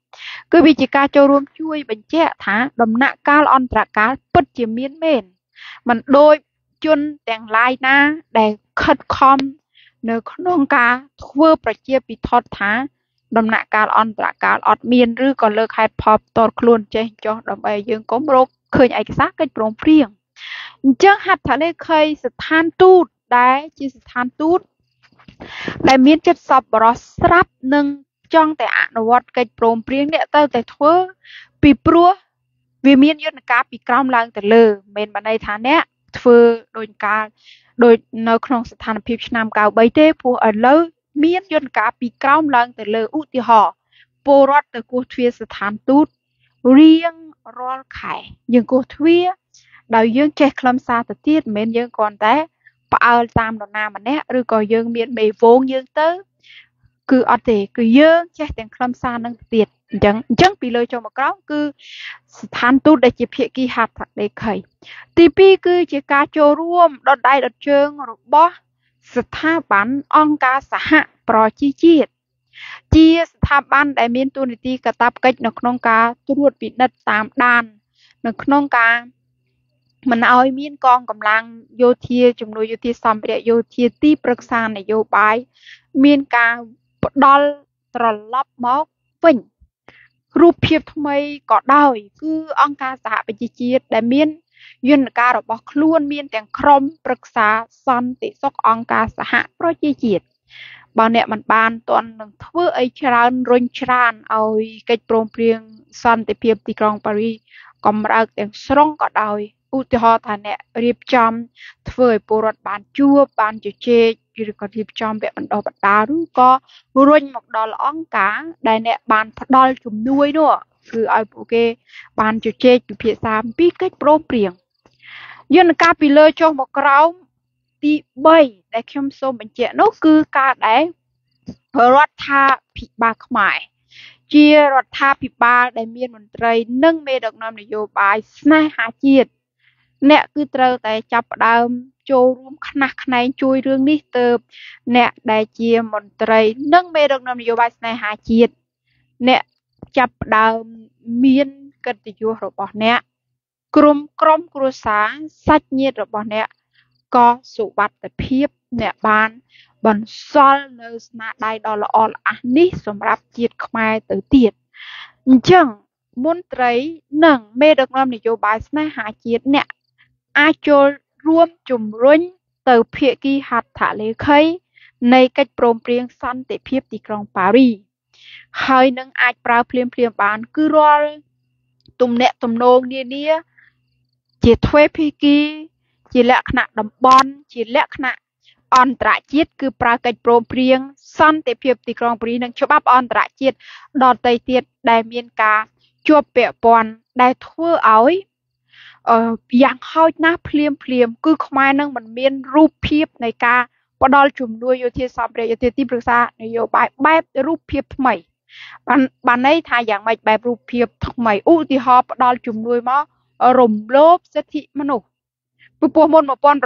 2គឺវាជាការចូលរួមជួយបញ្ជាក់ថាដំណាក់កាលអន្តរកាលពិតជាមានមែនមិនដូចជនទាំងឡាយណាដែលខិតខំនៅក្នុងការធ្វើប្រជាពិធដ្ឋថាដំណាក់កាលអន្តរកាលអត់មានឬក៏លើកហេតុផលផ្ទាល់ខ្លួនចេះចោះដើម្បីឲ្យយើងកុំរកឃើញឯកសារកិច្ចព្រមព្រៀងអញ្ចឹងហត្ថលេខីស្ថានទូតដែលជាស្ថានទូតដែលមានចិត្តសប្បុរសស្រាប់និងចង់តែអនុវត្តកិច្ចព្រមព្រៀងអ្នកទៅតែធ្វើពីព្រោះវាមានយន្តការពីក្រោមឡើងទៅលើមិនមែនន័យថាអ្នកធ្វើដូចនៅក្នុងស្ថានភាពឆ្នាំ93ទេព្រោះឥឡូវមានយន្តការពីក្រោមឡើងទៅលើឧទាហរណ៍ពលរដ្ឋទៅគោះទ្វារស្ថានទូតរៀងរាល់ខែយើងគោះទ្វារដោយយើងចេះខ្លឹមសារទៅទៀតមិនមែនយើងគ្រាន់តែផ្អើលតាមនរណាម្នាក់ឬក៏យើងមានមេវងយើងទៅគឺអត់ទេគឺយើងចេះទាំងខ្លឹមសារនឹងទៀតអញ្ចឹងពីលើចុះមកក្រោមគឺស្ថានទូតដែលជាភាគីហត្ថលេខីទី2គឺជាការចូលរួមដុតដៃដុតជើងរបស់ស្ថាប័នអង្គការសហប្រជាជាតិជាស្ថាប័នដែលមានតួនាទីកាតព្វកិច្ចនៅក្នុងការត្រួតពិនិត្យតាមដាននៅក្នុងការមិនឲ្យមានកងកម្លាំងយោធាជំនួយយោធាសម្ភារៈយោធាទីប្រឹក្សានយោបាយមានការផ្ដាល់ត្រឡប់មកវិញរូបភាពថ្មីក៏ដោយគឺអង្គការសហប្រជាជាតិដែលមានយន្តការរបស់ខ្លួនមានទាំងក្រុមប្រឹក្សាសន្តិសុខអង្គការសហប្រជាជាតិបើអ្នកមិនបានទាន់នឹងធ្វើអីច្រើនរុញច្រានឲ្យកិច្ចព្រមព្រៀងសន្តិភាពទីក្រុងប៉ារីសកំរើកទាំងស្រុងក៏ដោយឧទាហរណ៍ថាអ្នករៀបចំធ្វើឲ្យពលរដ្ឋបានជួបបានជជែកឬក៏រៀបចំវគ្គបណ្ដុះបណ្ដាលឬក៏រុញមកដល់អង្គការដែលអ្នកបានផ្ដល់ជំនួយនោះគឺឲ្យពួកគេបានជជែកពិភាក្សាអំពីកិច្ចព្រមព្រៀងយន្តការពីលើចុះមកក្រោមទី3ដែលខ្ញុំសូមបញ្ជាក់នោះគឺការដែលរដ្ឋាភិបាលខ្មែរជារដ្ឋាភិបាលដែលមានមន្ត្រីនិងមេដឹកនាំនយោបាយស្នេហាជាតិអ្នកគឺត្រូវតែចាប់ផ្ដើមចូលរួមខ្នះខ្នែងជួយរឿងនេះទៅអ្នកដែលជាមន្ត្រីនិងមេដឹកនាំនយោបាយស្នេហាជាតិអ្នកចាប់ផ្ដើមមានកិត្តិយសរបស់អ្នកក្រុមគ្រួសារសាច់ញាតិរបស់អ្នកក៏សុវត្ថិភាពអ្នកបានបន្សល់នៅស្នាដៃដ៏ល្អល្អះនេះសម្រាប់ជាតិខ្មែរទៅទៀតអញ្ចឹងមន្ត្រីនិងមេដឹកនាំនយោបាយស្នេហាជាតិអ្នកអាចចូលរួមជំរុញទៅភាគីហត្ថលេខីនៃកិច្ចព្រមព្រៀងសន្តិភាពទីក្រុងប៉ារីសហើយនឹងអាចប្រើភ្លាមបានគឺរាល់ទំនាក់ទំនងនានាជាទ្វេភាគីជាលក្ខណៈតំបន់ជាលក្ខណៈអន្តរជាតិគឺប្រើកិច្ចព្រមព្រៀងសន្តិភាពទីក្រុងប៉ារីសនិងច្បាប់អន្តរជាតិដទៃទៀតដែលមានការជាប់ពាក់ព័ន្ធដែលធ្វើឲ្យយ៉ាងហោចណាស់ភ្លាមគឺខ្មែរនឹងមិនមានរូបភាពនៃការផ្ដល់ជំនួយយោធាសម្ភារៈយោធាទីប្រឹក្សានយោបាយបែបរូបភាពថ្មីបានន័យថាយ៉ាងម៉េចបែបរូបភាពថ្មីឧទាហរណ៍ផ្ដល់ជំនួយមករំលោភសិទ្ធិមនុស្សពីព្រោះមុន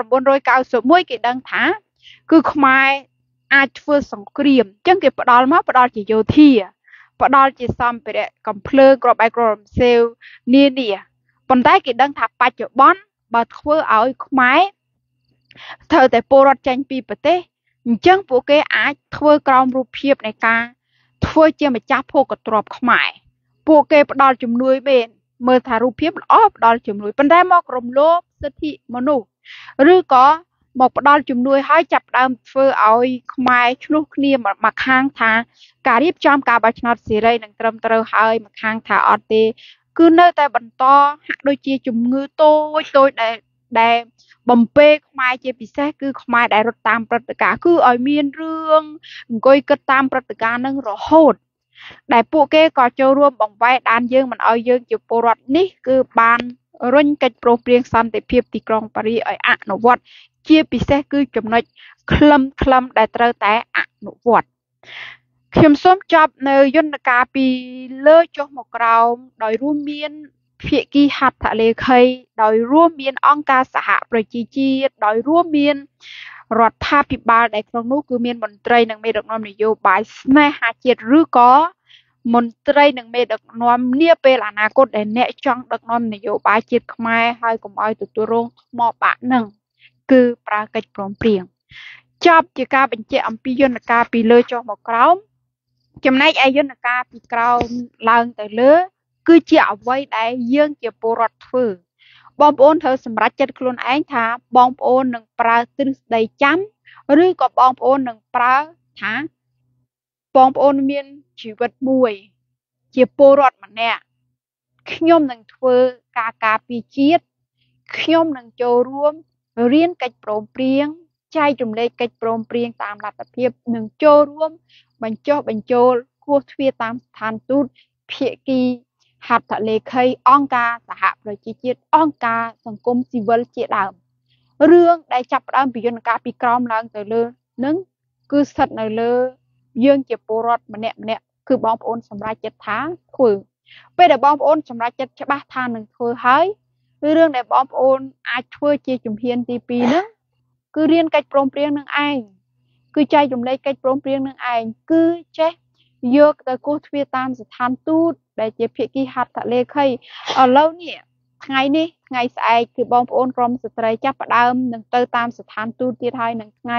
1991គេដឹងថាគឺខ្មែរអាចធ្វើសង្គ្រាមអញ្ចឹងគេផ្ដល់ជាយោធាផ្ដល់ជាសម្ភារៈកំភ្លើងគ្រាប់បែកគ្រាប់រំសេវនានាប៉ុន្តែគេដឹងថាបច្ចុប្បន្នបើធ្វើឲ្យខ្មែរត្រូវតែពលរដ្ឋចេញពីប្រទេសអញ្ចឹងពួកគេអាចធ្វើក្រោមរូបភាពនៃការធ្វើជាម្ចាស់ភោគទ្រព្យខ្មែរពួកគេផ្ដល់ជំនួយមែនមើលថារូបភាពល្អផ្ដល់ជំនួយប៉ុន្តែមករំលោភសិទ្ធិមនុស្សឬក៏មកផ្ដល់ជំនួយឲ្យចាប់ផ្ដើមធ្វើឲ្យខ្មែរឆ្លោះគ្នាមកខាងថាការរៀបចំការបោះឆ្នោតសេរីនឹងត្រឹមត្រូវហើយមកខាងថាអត់ទេគឺនៅតែបន្តហាក់ដូចជាជំងឺតូចដែលបំពេខ្មែរជាពិសេសគឺខ្មែរដែលរត់តាមព្រឹត្តិការណ៍គឺឲ្យមានរឿងអង្គុយគិតតាមព្រឹត្តិការណ៍នឹងរហូតដែលពួកគេក៏ចូលរួមបង្វែរដានយើងមិនឲ្យយើងជាពលរដ្ឋនេះគឺបានរុញកិច្ចព្រមព្រៀងសន្តិភាពទីក្រុងប៉ារីសឲ្យអនុវត្តជាពិសេសគឺចំណុចខ្លឹមដែលត្រូវតែអនុវត្តខ្ញុំសូមចប់នៅយន្តការពីលើចុះមកក្រោមដោយរួមមានភាគីហត្ថលេខីដោយរួមមានអង្គការសហប្រជាជាតិដោយរួមមានរដ្ឋាភិបាលដែលក្នុងនោះគឺមានមន្ត្រីនិងមេដឹកនាំនយោបាយស្នេហាជាតិឬក៏មន្ត្រីនិងមេដឹកនាំនាពេលអនាគតដែលអ្នកចង់ដឹកនាំនយោបាយជាតិខ្មែរហើយកុំឲ្យទទួលរងថ្មបាក់នឹងគឺប្រើកិច្ចព្រមព្រៀងចប់ជាការបញ្ជាក់អំពីយន្តការពីលើចុះមកក្រោមចំណែកឯយន្តការពីក្រោមឡើងទៅលើគឺជាអ្វីដែលយើងជាពលរដ្ឋធ្វើបងប្អូនត្រូវសម្រេចចិត្តខ្លួនឯងថាបងប្អូននឹងប្រើទ្រឹស្ដីចាំឬក៏បងប្អូននឹងប្រើថាបងប្អូនមានជីវិតមួយជាពលរដ្ឋម្នាក់ខ្ញុំនឹងធ្វើការពារជាតិខ្ញុំនឹងចូលរួមរៀនកិច្ចព្រមព្រៀងចែករំលែកកិច្ចព្រមព្រៀងតាមលទ្ធភាពនឹងចូលរួមបញ្ចុះបញ្ចូលគោះទ្វារតាមស្ថានទូតភាគីហត្ថលេខីអង្គការសហប្រជាជាតិអង្គការសង្គមស៊ីវិលជាដើមរឿងដែលចាប់ផ្ដើមពីយន្តការពីក្រោមឡើងទៅលើនឹងគឺស្ថិតនៅលើយើងជាពលរដ្ឋម្នាក់គឺបងប្អូនសម្រេចចិត្តថាធ្វើពេលដែលបងប្អូនសម្រេចចិត្តច្បាស់ថានឹងធ្វើហើយរឿងដែលបងប្អូនអាចធ្វើជាជំហានទី2ហ្នឹងគឺរៀនកិច្ចព្រមព្រៀងនឹងឯងគឺចែករំលែកកិច្ចព្រមព្រៀងនឹងឯងគឺចេះយកទៅគោះទ្វារតាមស្ថានទូតដែលជាភាគីហត្ថលេខីឥឡូវនេះថ្ងៃនេះថ្ងៃស្អែកគឺបងប្អូនក្រុមស្ត្រីចាប់ផ្ដើមនឹងទៅតាមស្ថានទូតទៀតហើយនឹងថ្ងៃ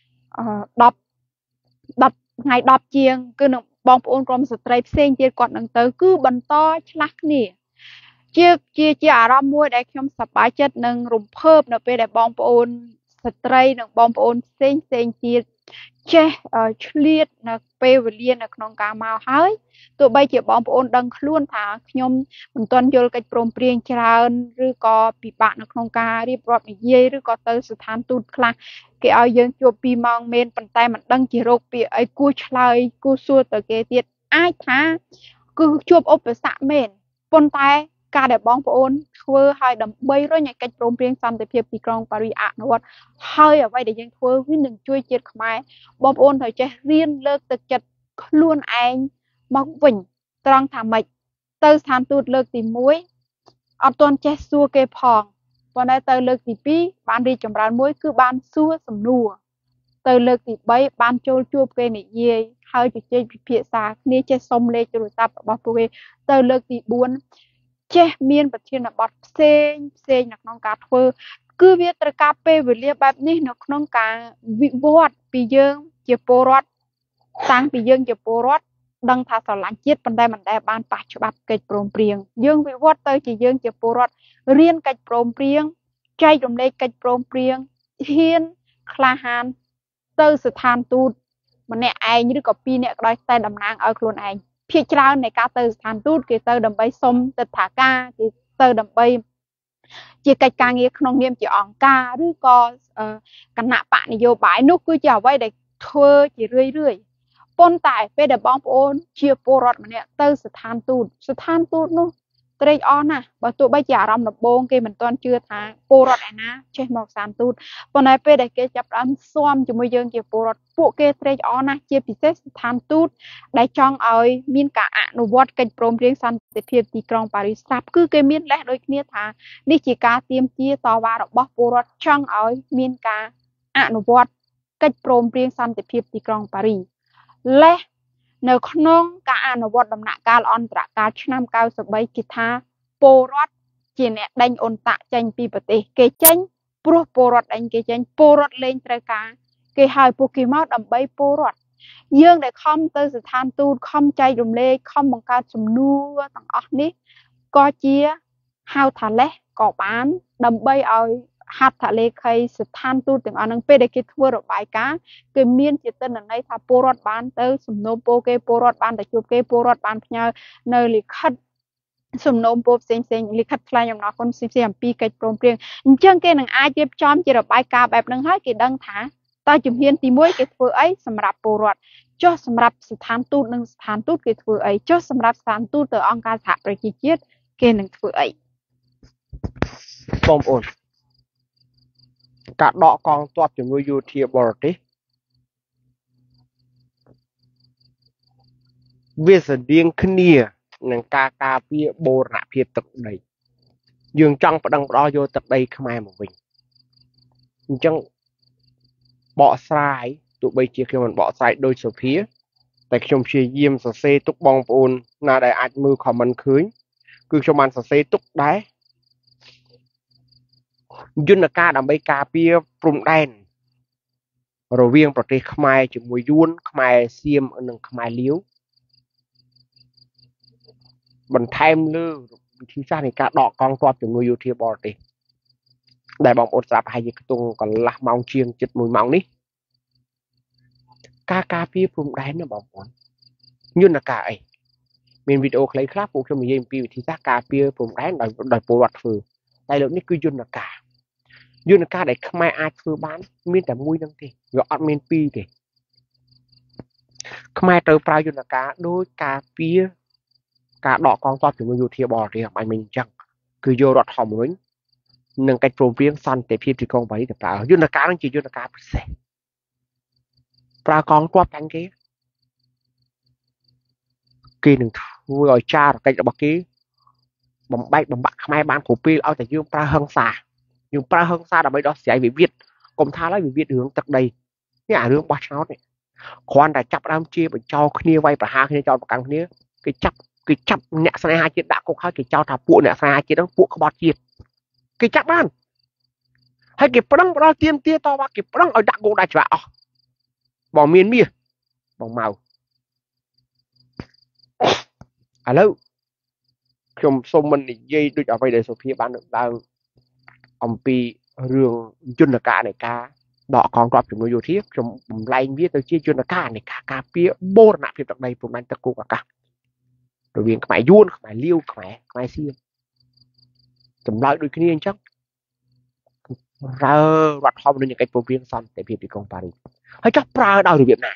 10ជាងគឺនឹងបងប្អូនក្រុមស្ត្រីផ្សេងទៀតគាត់នឹងទៅគឺបន្តឆ្លាស់គ្នាជាអារម្មណ៍មួយដែលខ្ញុំសប្បាយចិត្តនិងរំភើបនៅពេលដែលបងប្អូនស្ត្រីនិងបងប្អូនផ្សេងទៀតចេះឆ្លៀតនៅពេលវេលានៅក្នុងការមកហើយទោះបីជាបងប្អូនដឹងខ្លួនថាខ្ញុំមិនទាន់យល់កិច្ចព្រមព្រៀងច្រើនឬក៏ពិបាកនៅក្នុងការរៀបរាប់និយាយឬក៏ទៅស្ថានទូតខ្លះគេឲ្យយើងជួប2ម៉ោងមែនប៉ុន្តែមិនដឹងជារោគពាក្យអីគួរឆ្លើយគួរសួរទៅគេទៀតអាចថាគឺជួបឧបសគ្គមែនប៉ុន្តែការដែលបងប្អូនធ្វើឲ្យដើម្បីរុញឲ្យកិច្ចព្រមព្រៀងសន្តិភាពទីក្រុងប៉ារីសអនុវត្តហើយអ្វីដែលយើងធ្វើវានឹងជួយជាតិខ្មែរបងប្អូនត្រូវចេះរៀនលើកទឹកចិត្តខ្លួនឯងមកវិញត្រង់ថាម៉េចទៅស្ថានទូតលើកទី1អត់ទាន់ចេះសួរគេផងប៉ុន្តែទៅលើកទី2បានរីកចម្រើនមួយគឺបានសួរសំណួរទៅលើកទី3បានចូលជួបគេនិយាយហើយជជែកពិភាក្សាគ្នាចេះសុំលេខទូរស័ព្ទរបស់ពួកគេទៅលើកទី4ចេះមានប្រធានបទផ្សេងនៅក្នុងការធ្វើគឺវាត្រូវការពេលវេលាបែបនេះនៅក្នុងការវិវត្តពីយើងជាពលរដ្ឋតាំងពីយើងជាពលរដ្ឋដឹងថាស្រឡាញ់ជាតិប៉ុន្តែមិនដែលបានប៉ះច្បាប់កិច្ចព្រមព្រៀងយើងវិវត្តទៅជាយើងជាពលរដ្ឋរៀនកិច្ចព្រមព្រៀងចែករំលែកកិច្ចព្រមព្រៀងហ៊ានក្លាហានទៅស្ថានទូតម្នាក់ឯងឬក៏2នាក់ក៏ដោយតែតំណាងឲ្យខ្លួនឯងភាគច្រើននៃការទៅស្ថានទូតគេទៅដើម្បីសុំទិដ្ឋាការគេទៅដើម្បីជាកិច្ចការងារក្នុងនាមជាអង្គការឬក៏គណៈបកនយោបាយនោះគឺជាអ្វីដែលធ្វើជារឿយប៉ុន្តែពេលដែលបងប្អូនជាពលរដ្ឋម្នាក់ទៅស្ថានទូតនោះត្រេកអរណាស់បើទោះបីជាអារម្មណ៍ដំបូងគេមិនទាន់ជឿថាពលរដ្ឋឯណាចេះមកស្ថានទូតប៉ុន្តែពេលដែលគេចាប់ផ្ដើមស៊ាំជាមួយយើងជាពលរដ្ឋពួកគេត្រេកអរណាស់ជាពិសេសស្ថានទូតដែលចង់ឲ្យមានការអនុវត្តកិច្ចព្រមព្រៀងសន្តិភាពទីក្រុងប៉ារីសស្រាប់គឺគេមានលេសដូចគ្នាថានេះជាការទាមទារតវ៉ារបស់ពលរដ្ឋចង់ឲ្យមានការអនុវត្តកិច្ចព្រមព្រៀងសន្តិភាពទីក្រុងប៉ារីសលេសនៅក្នុងការអនុវត្តដំណាក់កាលអន្តរកាលឆ្នាំ93គេថាពលរដ្ឋជាអ្នកដេញអ៊ុនតាក់ចេញពីប្រទេសគេចេញព្រោះពលរដ្ឋដេញគេចេញពលរដ្ឋលេងត្រូវការគេឲ្យពួកគេមកដើម្បីពលរដ្ឋយើងដែលខំទៅស្ថានទូតខំចែករំលែកខំបង្កើតសំណួរទាំងអស់នេះក៏ជាហៅថាលេសក៏បានដើម្បីឲ្យ hạt thả lê khay sự than tu từng anh pe để cái thua rồi bài cá cái miên chỉ tên là này thà porot ban tới sum nô po cái porot ban để chụp cái porot ban nhau nơi lì khát sum nô po sen lì khát fly nhom nó con xem pi cái prom prieng chân cái nàng ai chụp chom chỉ rồi bài cáแบบนั้นให้cái đăng thả ta chụp hiên tí muối cái thua ấy sầm rạp porot choสำหรับสถานทูตនិងสถานทูតគេធ្វើអីចុះសម្រាប់ស្ថានទូតទៅអង្គការសហប្រជាជាតិគេនឹងធ្វើអីបងប្អូនការដកកងទ័ពជំនួយយោធាបរទេសវាស្តៀងគ្នានឹងការការពារបូរណភាពទឹកដីយើងចង់ប្តឹងផ្ដល់យកទឹកដីខ្មែរមកវិញអញ្ចឹងបកស្រាយទោះបីជាខ្ញុំមិនបកស្រាយដោយសុភាតែខ្ញុំព្យាយាមសរសេរទុកបងប្អូនណាដែលអាចមើល comment ឃើញគឺខ្ញុំបានសរសេរទុកដែរយន្តការដើម្បីការពារព្រំដែនរវាងប្រទេសខ្មែរជាមួយយួនខ្មែរសៀមនិងខ្មែរលាវបន្ថែមលើវិធីសាស្ត្រនៃការដកកងទ័ពជំនួយយោធាបរទេសដែលបងប្អូនស្រាប់ប្រហែលជាខ្ទង់កន្លះម៉ោងជាងជិត1ម៉ោងនេះការការពារព្រំដែនណាបងប្អូនយន្តការអីមានវីដេអូខ្លីខ្លះពួកខ្ញុំនិយាយអំពីវិធីសាស្ត្រការពារព្រំដែនដោយពលរដ្ឋធ្វើតែលើកនេះគឺយន្តការដែលខ្មែរអាចធ្វើបានមានតែមួយហ្នឹងទេវាអត់មានពីរទេខ្មែរត្រូវប្រើយន្តការដោយការពារការដកកងទ័ពជាមួយយោធាបរទេសអញ្ចឹងគឺយករដ្ឋធម្មនុញ្ញនិងកិច្ចព្រមព្រៀងសន្តិភាពទីក្រុងប៉ារីសទៅប្រើយន្តការនឹងជាយន្តការពិសេសប្រើកងទ័ពតាំងគេនឹងធ្វើឲ្យចារកិច្ចរបស់គេបំបែកបំបាក់ខ្មែរបានគ្រប់ពេលឲ្យតែយើងប្រើហិង្សាដើម្បីដោះស្រាយវិវាទកុំថាឡើយវិវាទរឿងទឹកដីនេះអារឿងបោះឆ្នោតនេះគ្រាន់តែចាប់ដើមជាបញ្ចោគ្នាវាយប្រហារគ្នាចោលប្រកាន់គ្នាគេចាប់អ្នកស្នេហាជាតិដាក់គុកហើយគេចោទថាពួកអ្នកស្នេហាជាតិហ្នឹងពួកក្បត់ជាតិគេចាប់បានហើយគេប្រឹងផ្ដល់ទៀមទាតវ៉ាគេប្រឹងឲ្យដាក់គុកដាក់ច្បាប់អស់បងមានមាសបងម៉ៅឥឡូវខ្ញុំសូមមិននិយាយដូចអ្វីដែលសុភាបានឡើងអំពីរឿងយន្តការនៃការដកកងទ័ពជំនួយយោធាខ្ញុំបំលែងវាទៅជាយន្តការនៃការការពារបូរណភាពទឹកដីព្រំដែនទឹកគោកអាកាសរវាងខ្មែរយួនខ្មែរលាវខ្មែរសៀមចម្លើយដូចគ្នាអញ្ចឹងរើរដ្ឋធម្មនុញ្ញកិច្ចព្រមព្រៀងសន្តិភាពទីក្រុងប៉ារីសហើយចោះប្រើដោយរបៀបណា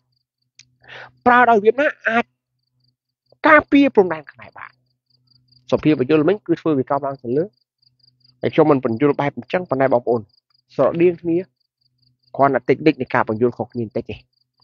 អាចការពារព្រំដែនខ្មែរបានសុភាបញ្យលមិញគឺធ្វើវាកំឡើងទៅលើតែខ្ញុំមិនបញ្យលបែបអញ្ចឹងប៉ុន្តែបងប្អូនស្រដៀងគ្នាគ្រាន់តែតិចនៃការបញ្យលខុសគ្នាបន្តិចទេ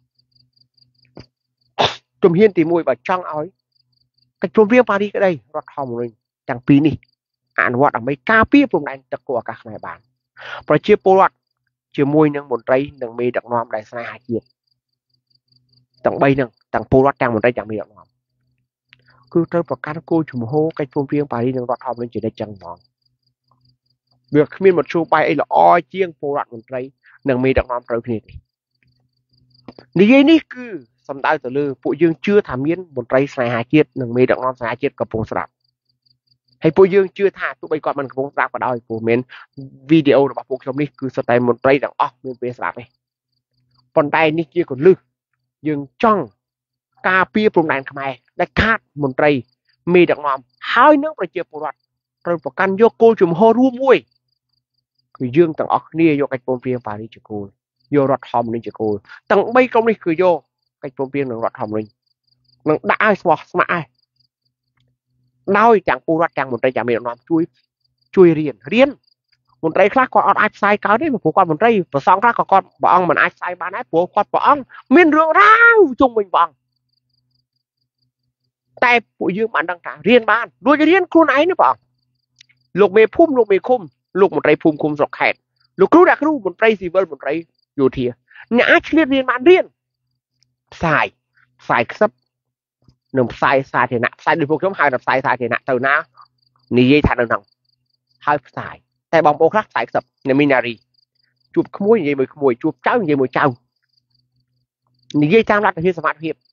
ជំហានទី1បើចង់ឲ្យកិច្ចព្រមព្រៀងប៉ារីសក្តីរដ្ឋធម្មនុញ្ញទាំងពីរនេះអនុវត្តដើម្បីការពារព្រំដែនទឹកគោកអាកាសខ្មែរបានប្រជាពលរដ្ឋជាមួយនឹងមន្ត្រីនិងមេដឹកនាំដែលស្នេហាជាតិទាំង3នឹងទាំងពលរដ្ឋទាំងមន្ត្រីទាំងមេដឹកនាំគឺត្រូវប្រកាន់គោលជំហរកិច្ចព្រមព្រៀងប៉ារីសនិងរដ្ឋធម្មនុញ្ញជានិច្ចចឹងហ្មងវាគ្មានមធ្យោបាយអីល្អជាងពលរដ្ឋមន្ត្រីនិងមេដឹកនាំត្រូវគ្នាទេនិយាយនេះគឺសំដៅទៅលើពួកយើងជឿថាមានមន្ត្រីស្នេហាជាតិនិងមេដឹកនាំស្នេហាជាតិកំពុងស្ដាប់ហើយពួកយើងជឿថាទោះបីគាត់មិនកំពុងស្ដាប់ក៏ដោយព្រោះមានវីដេអូរបស់ពួកខ្ញុំនេះគឺសុទ្ធតែមន្ត្រីទាំងអស់មានពេលស្ដាប់ទេប៉ុន្តែនេះជាកលឹះយើងចង់ការពារព្រំដែនខ្មែរដែលខាតមន្ត្រីមេដឹកនាំហើយនឹងប្រជាពលរដ្ឋត្រូវប្រកាន់យកគោលជំហររួមមួយគឺយើងទាំងអស់គ្នាយកកិច្ចព្រមព្រៀងប៉ារីសជាគោលយករដ្ឋធម្មនុញ្ញជាគោលទាំង3ក្រុមនេះគឺយកកិច្ចព្រមព្រៀងនឹងរដ្ឋធម្មនុញ្ញនឹងដាក់ឲ្យស្មោះស្ម័គ្រឲ្យដោយទាំងពលរដ្ឋទាំងមន្ត្រីទាំងមេដឹកនាំជួយរៀនមន្ត្រីខ្លះគាត់អត់អាចផ្សាយកើតទេព្រោះគាត់មន្ត្រីប្រសងខ្លះក៏គាត់ព្រះអង្គមិនអាចផ្សាយបានដែរព្រោះគាត់ព្រះអង្គមានរឿងរ៉ាវជុំវិញព្រះអង្គតែពួកយើងបានដឹងថារៀនបានដូចរៀនខ្លួនឯងទេព្រះអង្គលោកមេភូមិលោកមេឃុំលោកមន្ត្រីភូមិឃុំស្រុកខេត្តលោកគ្រូអ្នកគ្រូមន្ត្រីស៊ីវិលមន្ត្រីយោធាអ្នកអាចឆ្លៀតរៀនបានរៀនផ្សាយខ្សឹបនឹងផ្សាយសាធារណៈផ្សាយដូចពួកខ្ញុំហៅថាផ្សាយសាធារណៈទៅណានិយាយថានៅហ្នឹងហើយផ្សាយតែបងប្អូនខ្លះផ្សាយខ្សឹបនៅមីណារីជួបក្មួយនិយាយមួយក្មួយជួបចៅនិយាយមួយចៅនិយាយតាមលទ្ធភាពសមត្ថភាព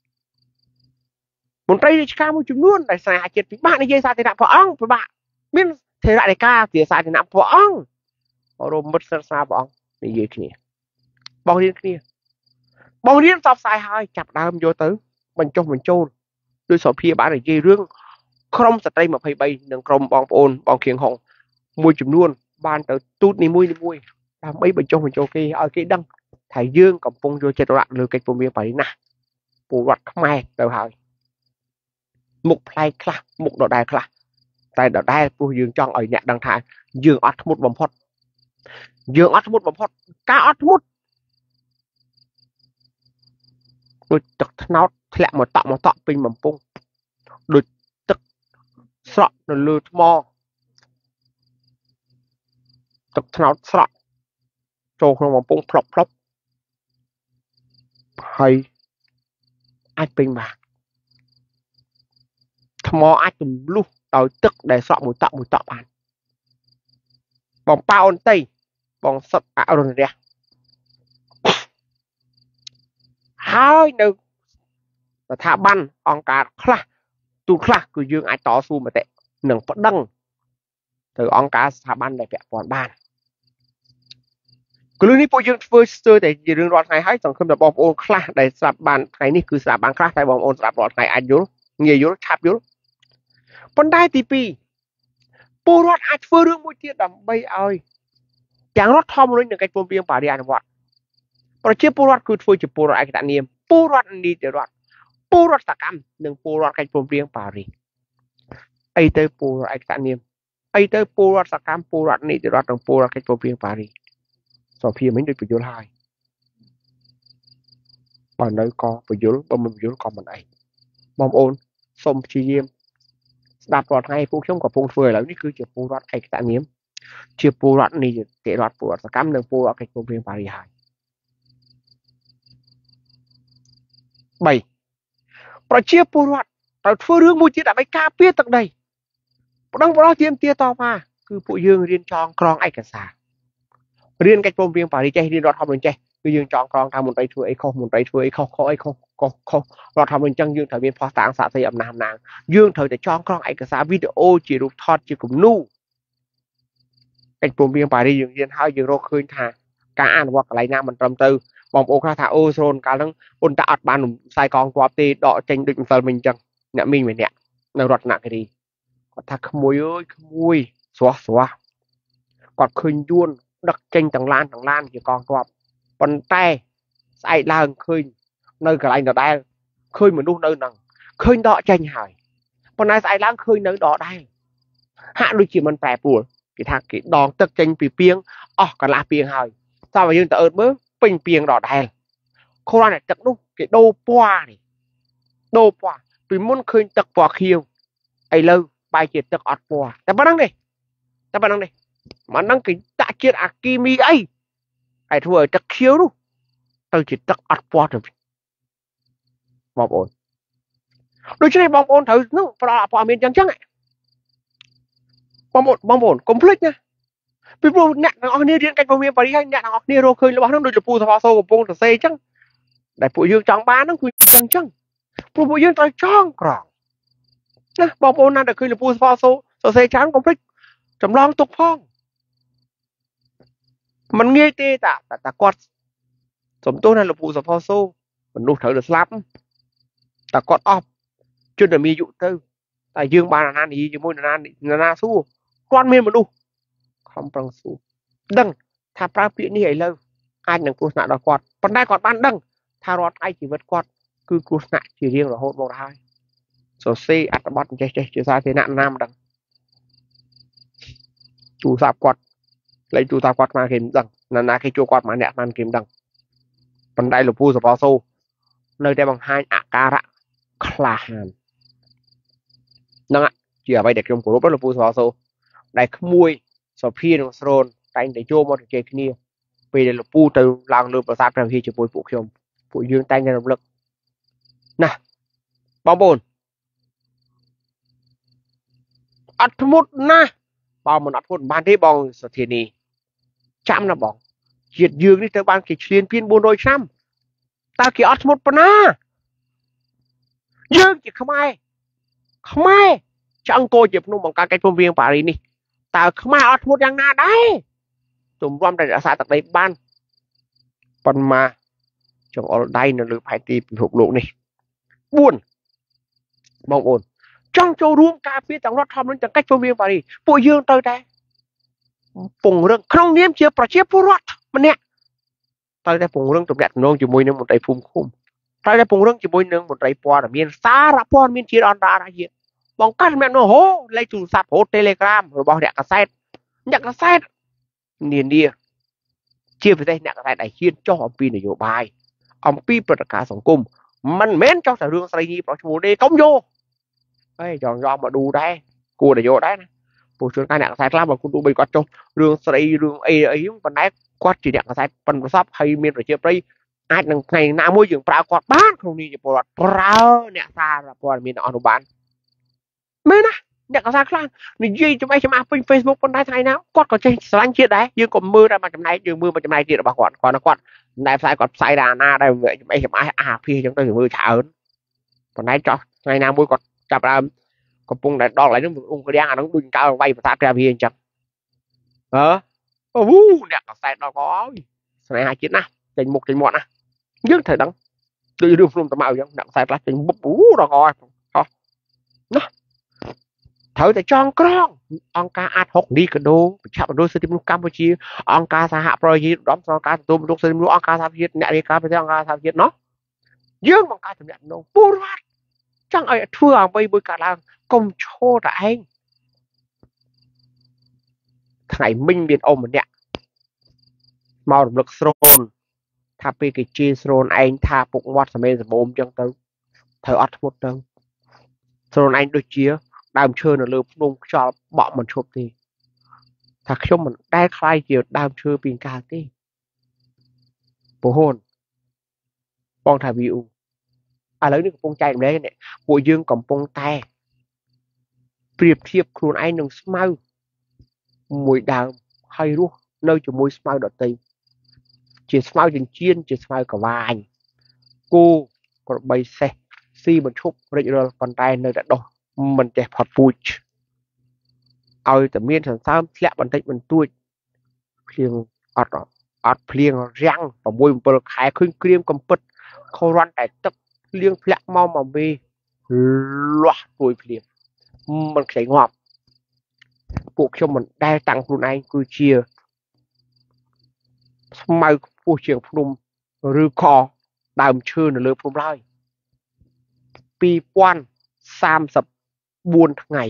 មន្ត្រីរាជការមួយចំនួនដែលស្នេហាជាតិពិបាកនិយាយសាធារណៈព្រះអង្គពិបាកមានថេរដីកាជាសាធារណៈព្រះអង្គ rôm mất sơ xa bọn này gì kia bọn riêng kia bọn riêng sắp sai hai chặt đam vô tới mình chôn đôi sọ phía bán này dây rương không sạch đây mà phải bay nâng krom bọn ôn bọn khiêng hồng mùi chùm luôn ban tới tút ni mùi làm mấy mình chôn kia ở cái đăng thầy dương cầm phong vô chết loạn lừa cái vùng miền phải nè bộ vật không ai đâu hỏi mục play class mục độ đài class tại độ đài bộ dương trong ở nhạc đăng thải dương ót một bấm phật dương ót một bấm phật cá ót một đôi tật nó lẹ một tọ pin mầm pung đôi tật sọ nó lừa mò tật nó sọ trâu không mầm pung plop hay ai pin mà mò ai tùm lu đòi tức để sọ một tọ bàn bóng bao ôn tây bóng sật ảo rồi nè hai nữ là thả bắn ông cả khla tu khla cứ dương ai tỏ su mà tệ nâng phát đăng từ ông cả thả bắn để vẹn còn bàn cứ lúc này bộ dương vừa sơ để gì đường loạt này hay chẳng không được bom ôn khla để sạp bàn cái này cứ sạp bàn khla tại bom ôn sạp loạt này anh vô nghề vô chạp vô con đai tí pi bộ loạt ai vừa đường mũi tiết đầm bay ơi chẳng lót thom lên được cái bom biên bà đi ăn vọt và chiếc bộ loạt cứ vừa chụp bộ loạt ai cái niệm bộ loạt đi để loạt bộ loạt sạc cam đừng bộ loạt cái bom biên bà đi ai tới bộ loạt ai cái niệm ai tới bộ loạt sạc cam bộ loạt đi để loạt đừng bộ loạt cái bom biên bà đi sau khi mình được bị vô hai bà nơi có bị vô bom mình vô còn mình ấy bom ôn xong chi diêm đạp loạt ngay phút trong của phun phơi là cứ chỉ phun loạt ai cái niệm chia phun loạt đi để loạt bộ loạt sạc cam đừng phun loạt cái bom biên bà đi hai 3 ប្រជាពលរដ្ឋត្រូវធ្វើរឿងមួយទៀតដើម្បីការពារទឹកដីប៉ុណ្ណឹងបងទៀមទាតមកគឺពួកយើងរៀនចងក្រងឯកសាររៀនកិច្ចព្រមព្រៀងប៉ារីសចេះរៀនរដ្ឋធម្មនុញ្ញចេះគឺយើងចងក្រងថាមន្ត្រីធ្វើអីខុសមន្ត្រីធ្វើអីខុសរដ្ឋធម្មនុញ្ញចឹងយើងត្រូវមានផុសតាងសាក់សីអំណាចយើងត្រូវតែចងក្រងឯកសារវីដេអូជារូបថតជាគំនូកិច្ចព្រមព្រៀងប៉ារីសយើងរៀនហើយយើងរកឃើញថាការអនុវត្តកន្លែងណាមិនត្រឹមត្រូវបងប្អូនខ្លះថាអូស្រូនកាលហ្នឹងអូនតាអត់បានផ្សាយកងទ័ពទេដកចេញដូចម្សិលមិញអញ្ចឹងអ្នកមីងម្នាក់នៅរតនគិរីគាត់ថាក្មួយអើយក្មួយស្រស់គាត់ឃើញយួនដឹកចេញទាំងឡានជាកងទ័ពប៉ុន្តែស្អែកឡើងឃើញនៅកន្លែងដដែលឃើញមនុស្សនៅហ្នឹងឃើញដកចេញហើយប៉ុន្តែស្អែកឡើងឃើញនៅដកដែរហាក់ដូចជាមិនប្រែប្រួលគេថាគេដងទឹកចេញពីពីងអស់កន្លះពីងហើយតាមឲ្យយើងទៅអឺតមើលពេញពីងដដែលគ្រាន់តែទឹកនោះគេដូរពណ៌ពីមុនឃើញទឹកពណ៌ខៀវឥឡូវបែរជាទឹកអត់ពណ៌តែប៉ុណ្្នឹងទេមិនដឹងគេដាក់ជាតិអាគីមីអីហើយធ្វើឲ្យទឹកខៀវនោះទៅជាទឹកអត់ពណ៌ទៅបងប្អូនដូច្នេះបងប្អូនត្រូវនោះផ្ដល់ព័ត៌មានចឹងបងប្អូនកុំភ្លេចណាពីព្រោះអ្នកទាំងអស់គ្នារៀនកិច្ចព្រមព្រៀងប៉ារីសហើយអ្នកទាំងអស់គ្នារកឃើញរបស់ហ្នឹងដូចលពូសផសូកំពុងសរសេរអញ្ចឹងដែលពួកយើងចង់បានហ្នឹងគឺអញ្ចឹងព្រោះពួកយើងត្រូវចងក្រងណាបងប្អូនណាដែលឃើញលពូសផសូសរសេរច្រើនកុំភ្លេចចម្លងទុកផងมันងាយទេតាគាត់សំទោសណាលពូសផសូមនុស្សត្រូវតែស្លាប់តែគាត់អស់ជនដែលមានអាយុទៅតែយើងបានអាណានិយាយជាមួយណាណាសួរគាត់មានមនុស្សខំប្រឹងស៊ូដឹងថាប្រើពាក្យនេះឥឡូវអាចនឹងគ្រោះថ្នាក់ដល់គាត់ប៉ុន្តែគាត់បានដឹងថារាល់ថ្ងៃជីវិតគាត់គឺគ្រោះថ្នាក់ជារៀងរហូតមកដល់ហើយសរសេរអត្ថបទចេះជាសាធារណៈណាមិនដឹងទូរស័ព្ទគាត់លេខទូរស័ព្ទគាត់មកគេមិនដឹងណាគេជួបគាត់មកអ្នកបានគេមិនដឹងប៉ុន្តែលោកពូសផសូនៅតែបង្ហាញអាការៈក្លាហានហ្នឹងជាអ្វីដែលខ្ញុំគោរពលោកពូសផសូដែលក្មួយសុភានិងស្រូនតែងតែចូលមកជជែកគ្នាពេលដែលលពូទៅឡើងលើប្រាសាទព្រះវិហារជាមួយពួកខ្ញុំពួកយើងតែងតែរំលឹកណាបងប្អូនអត់ធ្មត់ណាបើមិនអត់ធ្មត់បានទេបងសុធានីចាំណាបងជាតិយើងនេះទៅបានគេឈ្លានពាន400ឆ្នាំតើគេអត់ធ្មត់ប៉ុណ្ណាយើងជាខ្មែរចង់អង្គជាភ្នំបង្កើតកិច្ចព្រមព្រៀងប៉ារីសនេះតើខ្មែរអត់ធ្មត់យ៉ាងណាដែរ tụm rom tại xã tạc đấy ban phần mà trong ở đây nó được phải tìm phục lộ này buồn mong ổn trong châu ruộng cà phê trong rót thom lên chẳng cách phương viên vào đi bụi dương tới đây phùng rừng không niêm chiaประชา rót mà nè tới đây phùng rừng tụm đẹp nông chỉ môi nương một tay phun khum tới đây phùng rừng chỉ môi nương một tay po là miền xa ra po miền chia đòn ra ra gì bóng cắt mẹ nó hố lấy chủ sạp hố telegram rồi bao đẹp cả xét nhạc cả xét niên đi chia về đây nhạc cả xét đại hiên cho ông pi này nhiều bài ông piประกาศสังคมมันแม่นเจ้าแต่เรื่องอะไรนี่ประชาชนได้ก้มโยเฮ้ยยอมมาดูได้กูได้โยได้นะผู้ช่วยการหนักสายกล้ามาคุณดูไปก่อนจงเรื่องอะไรเรื่องไอ้ปัญหาก็จีหนักสายปัญหาซับให้เมียนประเทศไปอาจหนึ่งไงหน้ามวยอย่างปลากอดบ้านตรงนี้จะปวดปลาเนี่ยซาละปวดมีอนุบาลไม่นะหนักสายกล้านี่ยี่จะไม่จะมาเป็นเฟซบุ๊กคนได้ไทยนะกอดก็ใช้สารเชียดได้ยืนกลมมือได้มาจำนายยืนมือมาจำนายจีบมาก่อนนะก่อนได้สายกอดสายดาหน้าได้เว้ยไม่จะมาพี่จังตัวมือเฉาคนได้จ่อไงหน้ามวยกอดจับเราก็ปุ่งได้ดอกอะไรนึกองค์กระเดียงอ่ะน้องดุนก้าวไปภาษากราบีจังโอ้โหเนี่ยก็ใส่ดอกก้อยสมัยหาคิดนะใจหมดนะยืดเถิดดังดูดูฝุ่นตะเมาจังดังใส่ละใจบุ๊บดอกก้อยนะเถิดแต่จองกล้ององค์การอาหกดีกระโดชาวโดยสติมลูกกัมพูชีองค์การสหประชาชาติด้อมองค์การตัวลูกสติมลูกองค์การสหประชาชาติเนี่ยเรียกการไปที่องค์การสหประชาชาติเนาะยืมองค์การสำเร็จน้องปูรัดจังไอ้ทั่วไปบริการเรากรมโชว์แต่เองไงminh biển ômเนี่ยมารลึกโซนถ้าไปกิจโซนเองถ้าปุกวัดสมัยสมบูรณ์จังตึงเธออัดหมดตึงโซนเองโดยเชี่ยดามเชิญหรือนุ่งชอบเบามันชบทีถ้าชมมันได้ใครเกี่ยวดามเชิญปีนกาทีโปโฮนปองถ่ายวิวอะไรนี่กับปงใจแบบนี้เนี่ยหัวยืงกับปงแต่เปรียบเทียบครูไอ้หนึ่งสมัยมวยดาวhay luôn nơi cho môi smile đợt tây chỉ smile trên chiên chỉ smile cả vài cô còn bay xe si mình chụp rồi còn tay nơi đã đổ mình đẹp hoạt vui ao tầm miên sản sao lẹ bàn tay mình tuổi phiền ọt phiền răng và môi mình khai khuyên cream cầm bật khâu răn tại tập liêng lẹ mau mà về loạt tuổi phiền mình thấy ngọt cuộc cho mình đa tăngខ្លួនឯងគឺជាស្មៅខ្ពស់ជាងភ្នំឬខដើមឈើនៅលើភ្នំឡើយ2034ថ្ងៃ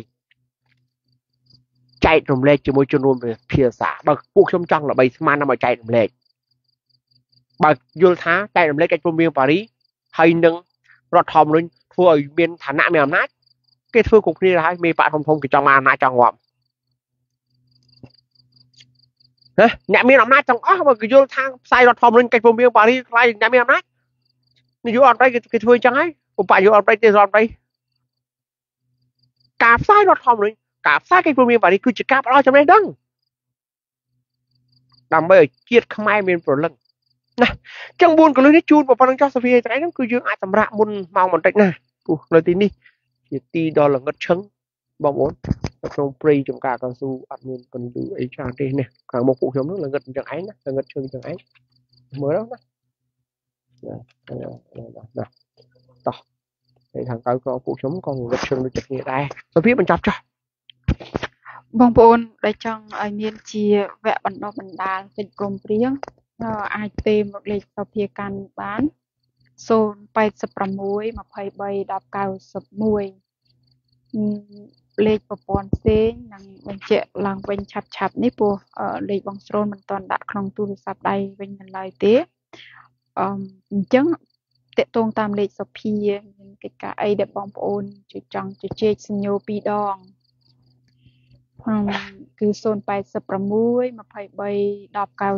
ចែករំលែកជាមួយជនរួមភាសាបើពួកខ្ញុំចង់ល្បីស្មានដើម្បីចែករំលែកបើយល់ថាចែករំលែកកិច្ចព្រមព្រៀងប៉ារីសហើយនឹងរដ្ឋធម្មនុញ្ញធ្វើឲ្យមានឋានៈមានអំណាចគេធ្វើគ្រប់គ្នាហើយមេបកធំគេចង់បានអំណាចចង់ងាប់អ្នកមានអំណាចទាំងអស់បើគេយល់ថាផ្សាយរដ្ឋធម្មនុញ្ញកិច្ចព្រមព្រៀងប៉ារីសខ្លាយអ្នកមានអំណាចនាយករដ្ឋមន្ត្រីគេធ្វើអញ្ចឹងហើយឧបនាយករដ្ឋមន្ត្រីទេរដ្ឋមន្ត្រីការផ្សាយរដ្ឋធម្មនុញ្ញការផ្សាយកិច្ចព្រមព្រៀងប៉ារីសគឺជាការផ្ដល់ចំណេះដឹងដើម្បីឲ្យជាតិខ្មែរមានព្រលឹងណាចឹង4កន្លឹះនេះជូនប៉ុណ្ណឹងចោះសាវីថ្ងៃហ្នឹងគឺយើងអាចសម្រាប់មុនម៉ោងបន្តិចណាព្រោះនៅទីនេះជាទីដ៏ល្ងឹតឈឹងបងប្អូនក្នុងព្រៃចំការកៅស៊ូអត់មានពន្លឺអីច្រើនទេនេះខាងមុខពួកខ្ញុំហ្នឹងល្ងឹតអញ្ចឹងឯងណាល្ងឹតឈឹងអញ្ចឹងឯងមើលណាតោះហើយខាងក្រៅក្រពួកខ្ញុំក៏ល្ងឹតឈឹងដូចគ្នាដែរសុភាពបញ្ចប់ចោះបងប្អូនដែលចង់ឲ្យមានជាវគ្គបណ្ដុះបណ្ដាលកិច្ចព្រមព្រៀងអាចទេមកលេខសុភាកាន់បាន086 23 1091លេខប្រព័ន្ធផ្សេងនឹងបញ្ជាក់ឡើងវិញឆាប់នេះព្រោះលេខបងស្រូនមិនទាន់ដាក់ក្នុងទូរស័ព្ទដៃវិញនៅឡើយទេអញ្ចឹងតាក់ទងតាមលេខសុភាមានកិច្ចការអីដែលបងប្អូនចង់ជជែកសញ្ញោ2ដងគឺ086 23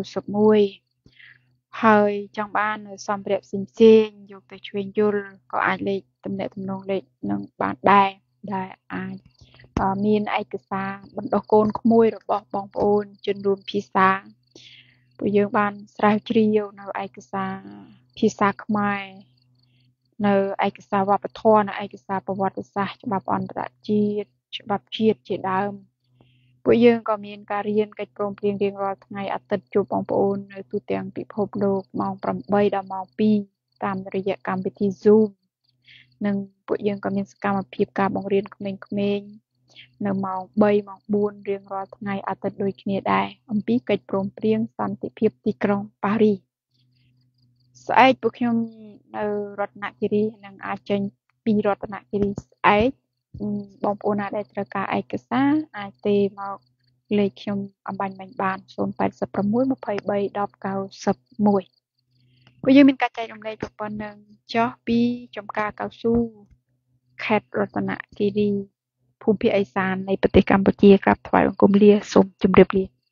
1091ហើយចង់បានសម្ភារៈផ្សេងយកទៅជួយយល់ក៏អាចលេខទំនាក់ទំនងលេខនឹងបានដែរដែលអាចមានឯកសារបណ្ដុះកូនក្មួយរបស់បងប្អូនជនរួមភាសាពួកយើងបានស្រាវជ្រាវនៅឯកសារភាសាខ្មែរនៅឯកសារវប្បធម៌នៅឯកសារប្រវត្តិសាស្ត្រច្បាប់អន្តរជាតិច្បាប់ជាតិជាដើមពួកយើងក៏មានការរៀនកិច្ចព្រមព្រៀងរៀងរាល់ថ្ងៃអាទិត្យជួបបងប្អូននៅទូទាំងពិភពលោកម៉ោង 8 ដល់ម៉ោង 2 តាមរយៈកម្មវិធី Zoom និងពួកយើងក៏មានសកម្មភាពការបង្រៀនក្មេងៗនៅម៉ោង 3 ម៉ោង 4 រៀងរាល់ថ្ងៃអាទិត្យដូចគ្នាដែរអំពីកិច្ចព្រមព្រៀងសន្តិភាពទីក្រុងប៉ារីសស្អែកពួកខ្ញុំនៅរតនគិរីនិងអាចចេញពីរតនគិរីស្អែកបងប្អូនណាដែលត្រូវការឯកសារអាចទេមកលេខខ្ញុំអំបញ្ញមិញបាន086 23 10 91ពួកយើងមានការចែករំលែកប្រព័ន្ធនឹងចោះពីចំការកៅស៊ូខេត្តរតនគិរីភូមិភាគឦសាននៃប្រទេសកម្ពុជាក្រាបថ្វាយបង្គំលាសូមជម្រាបលា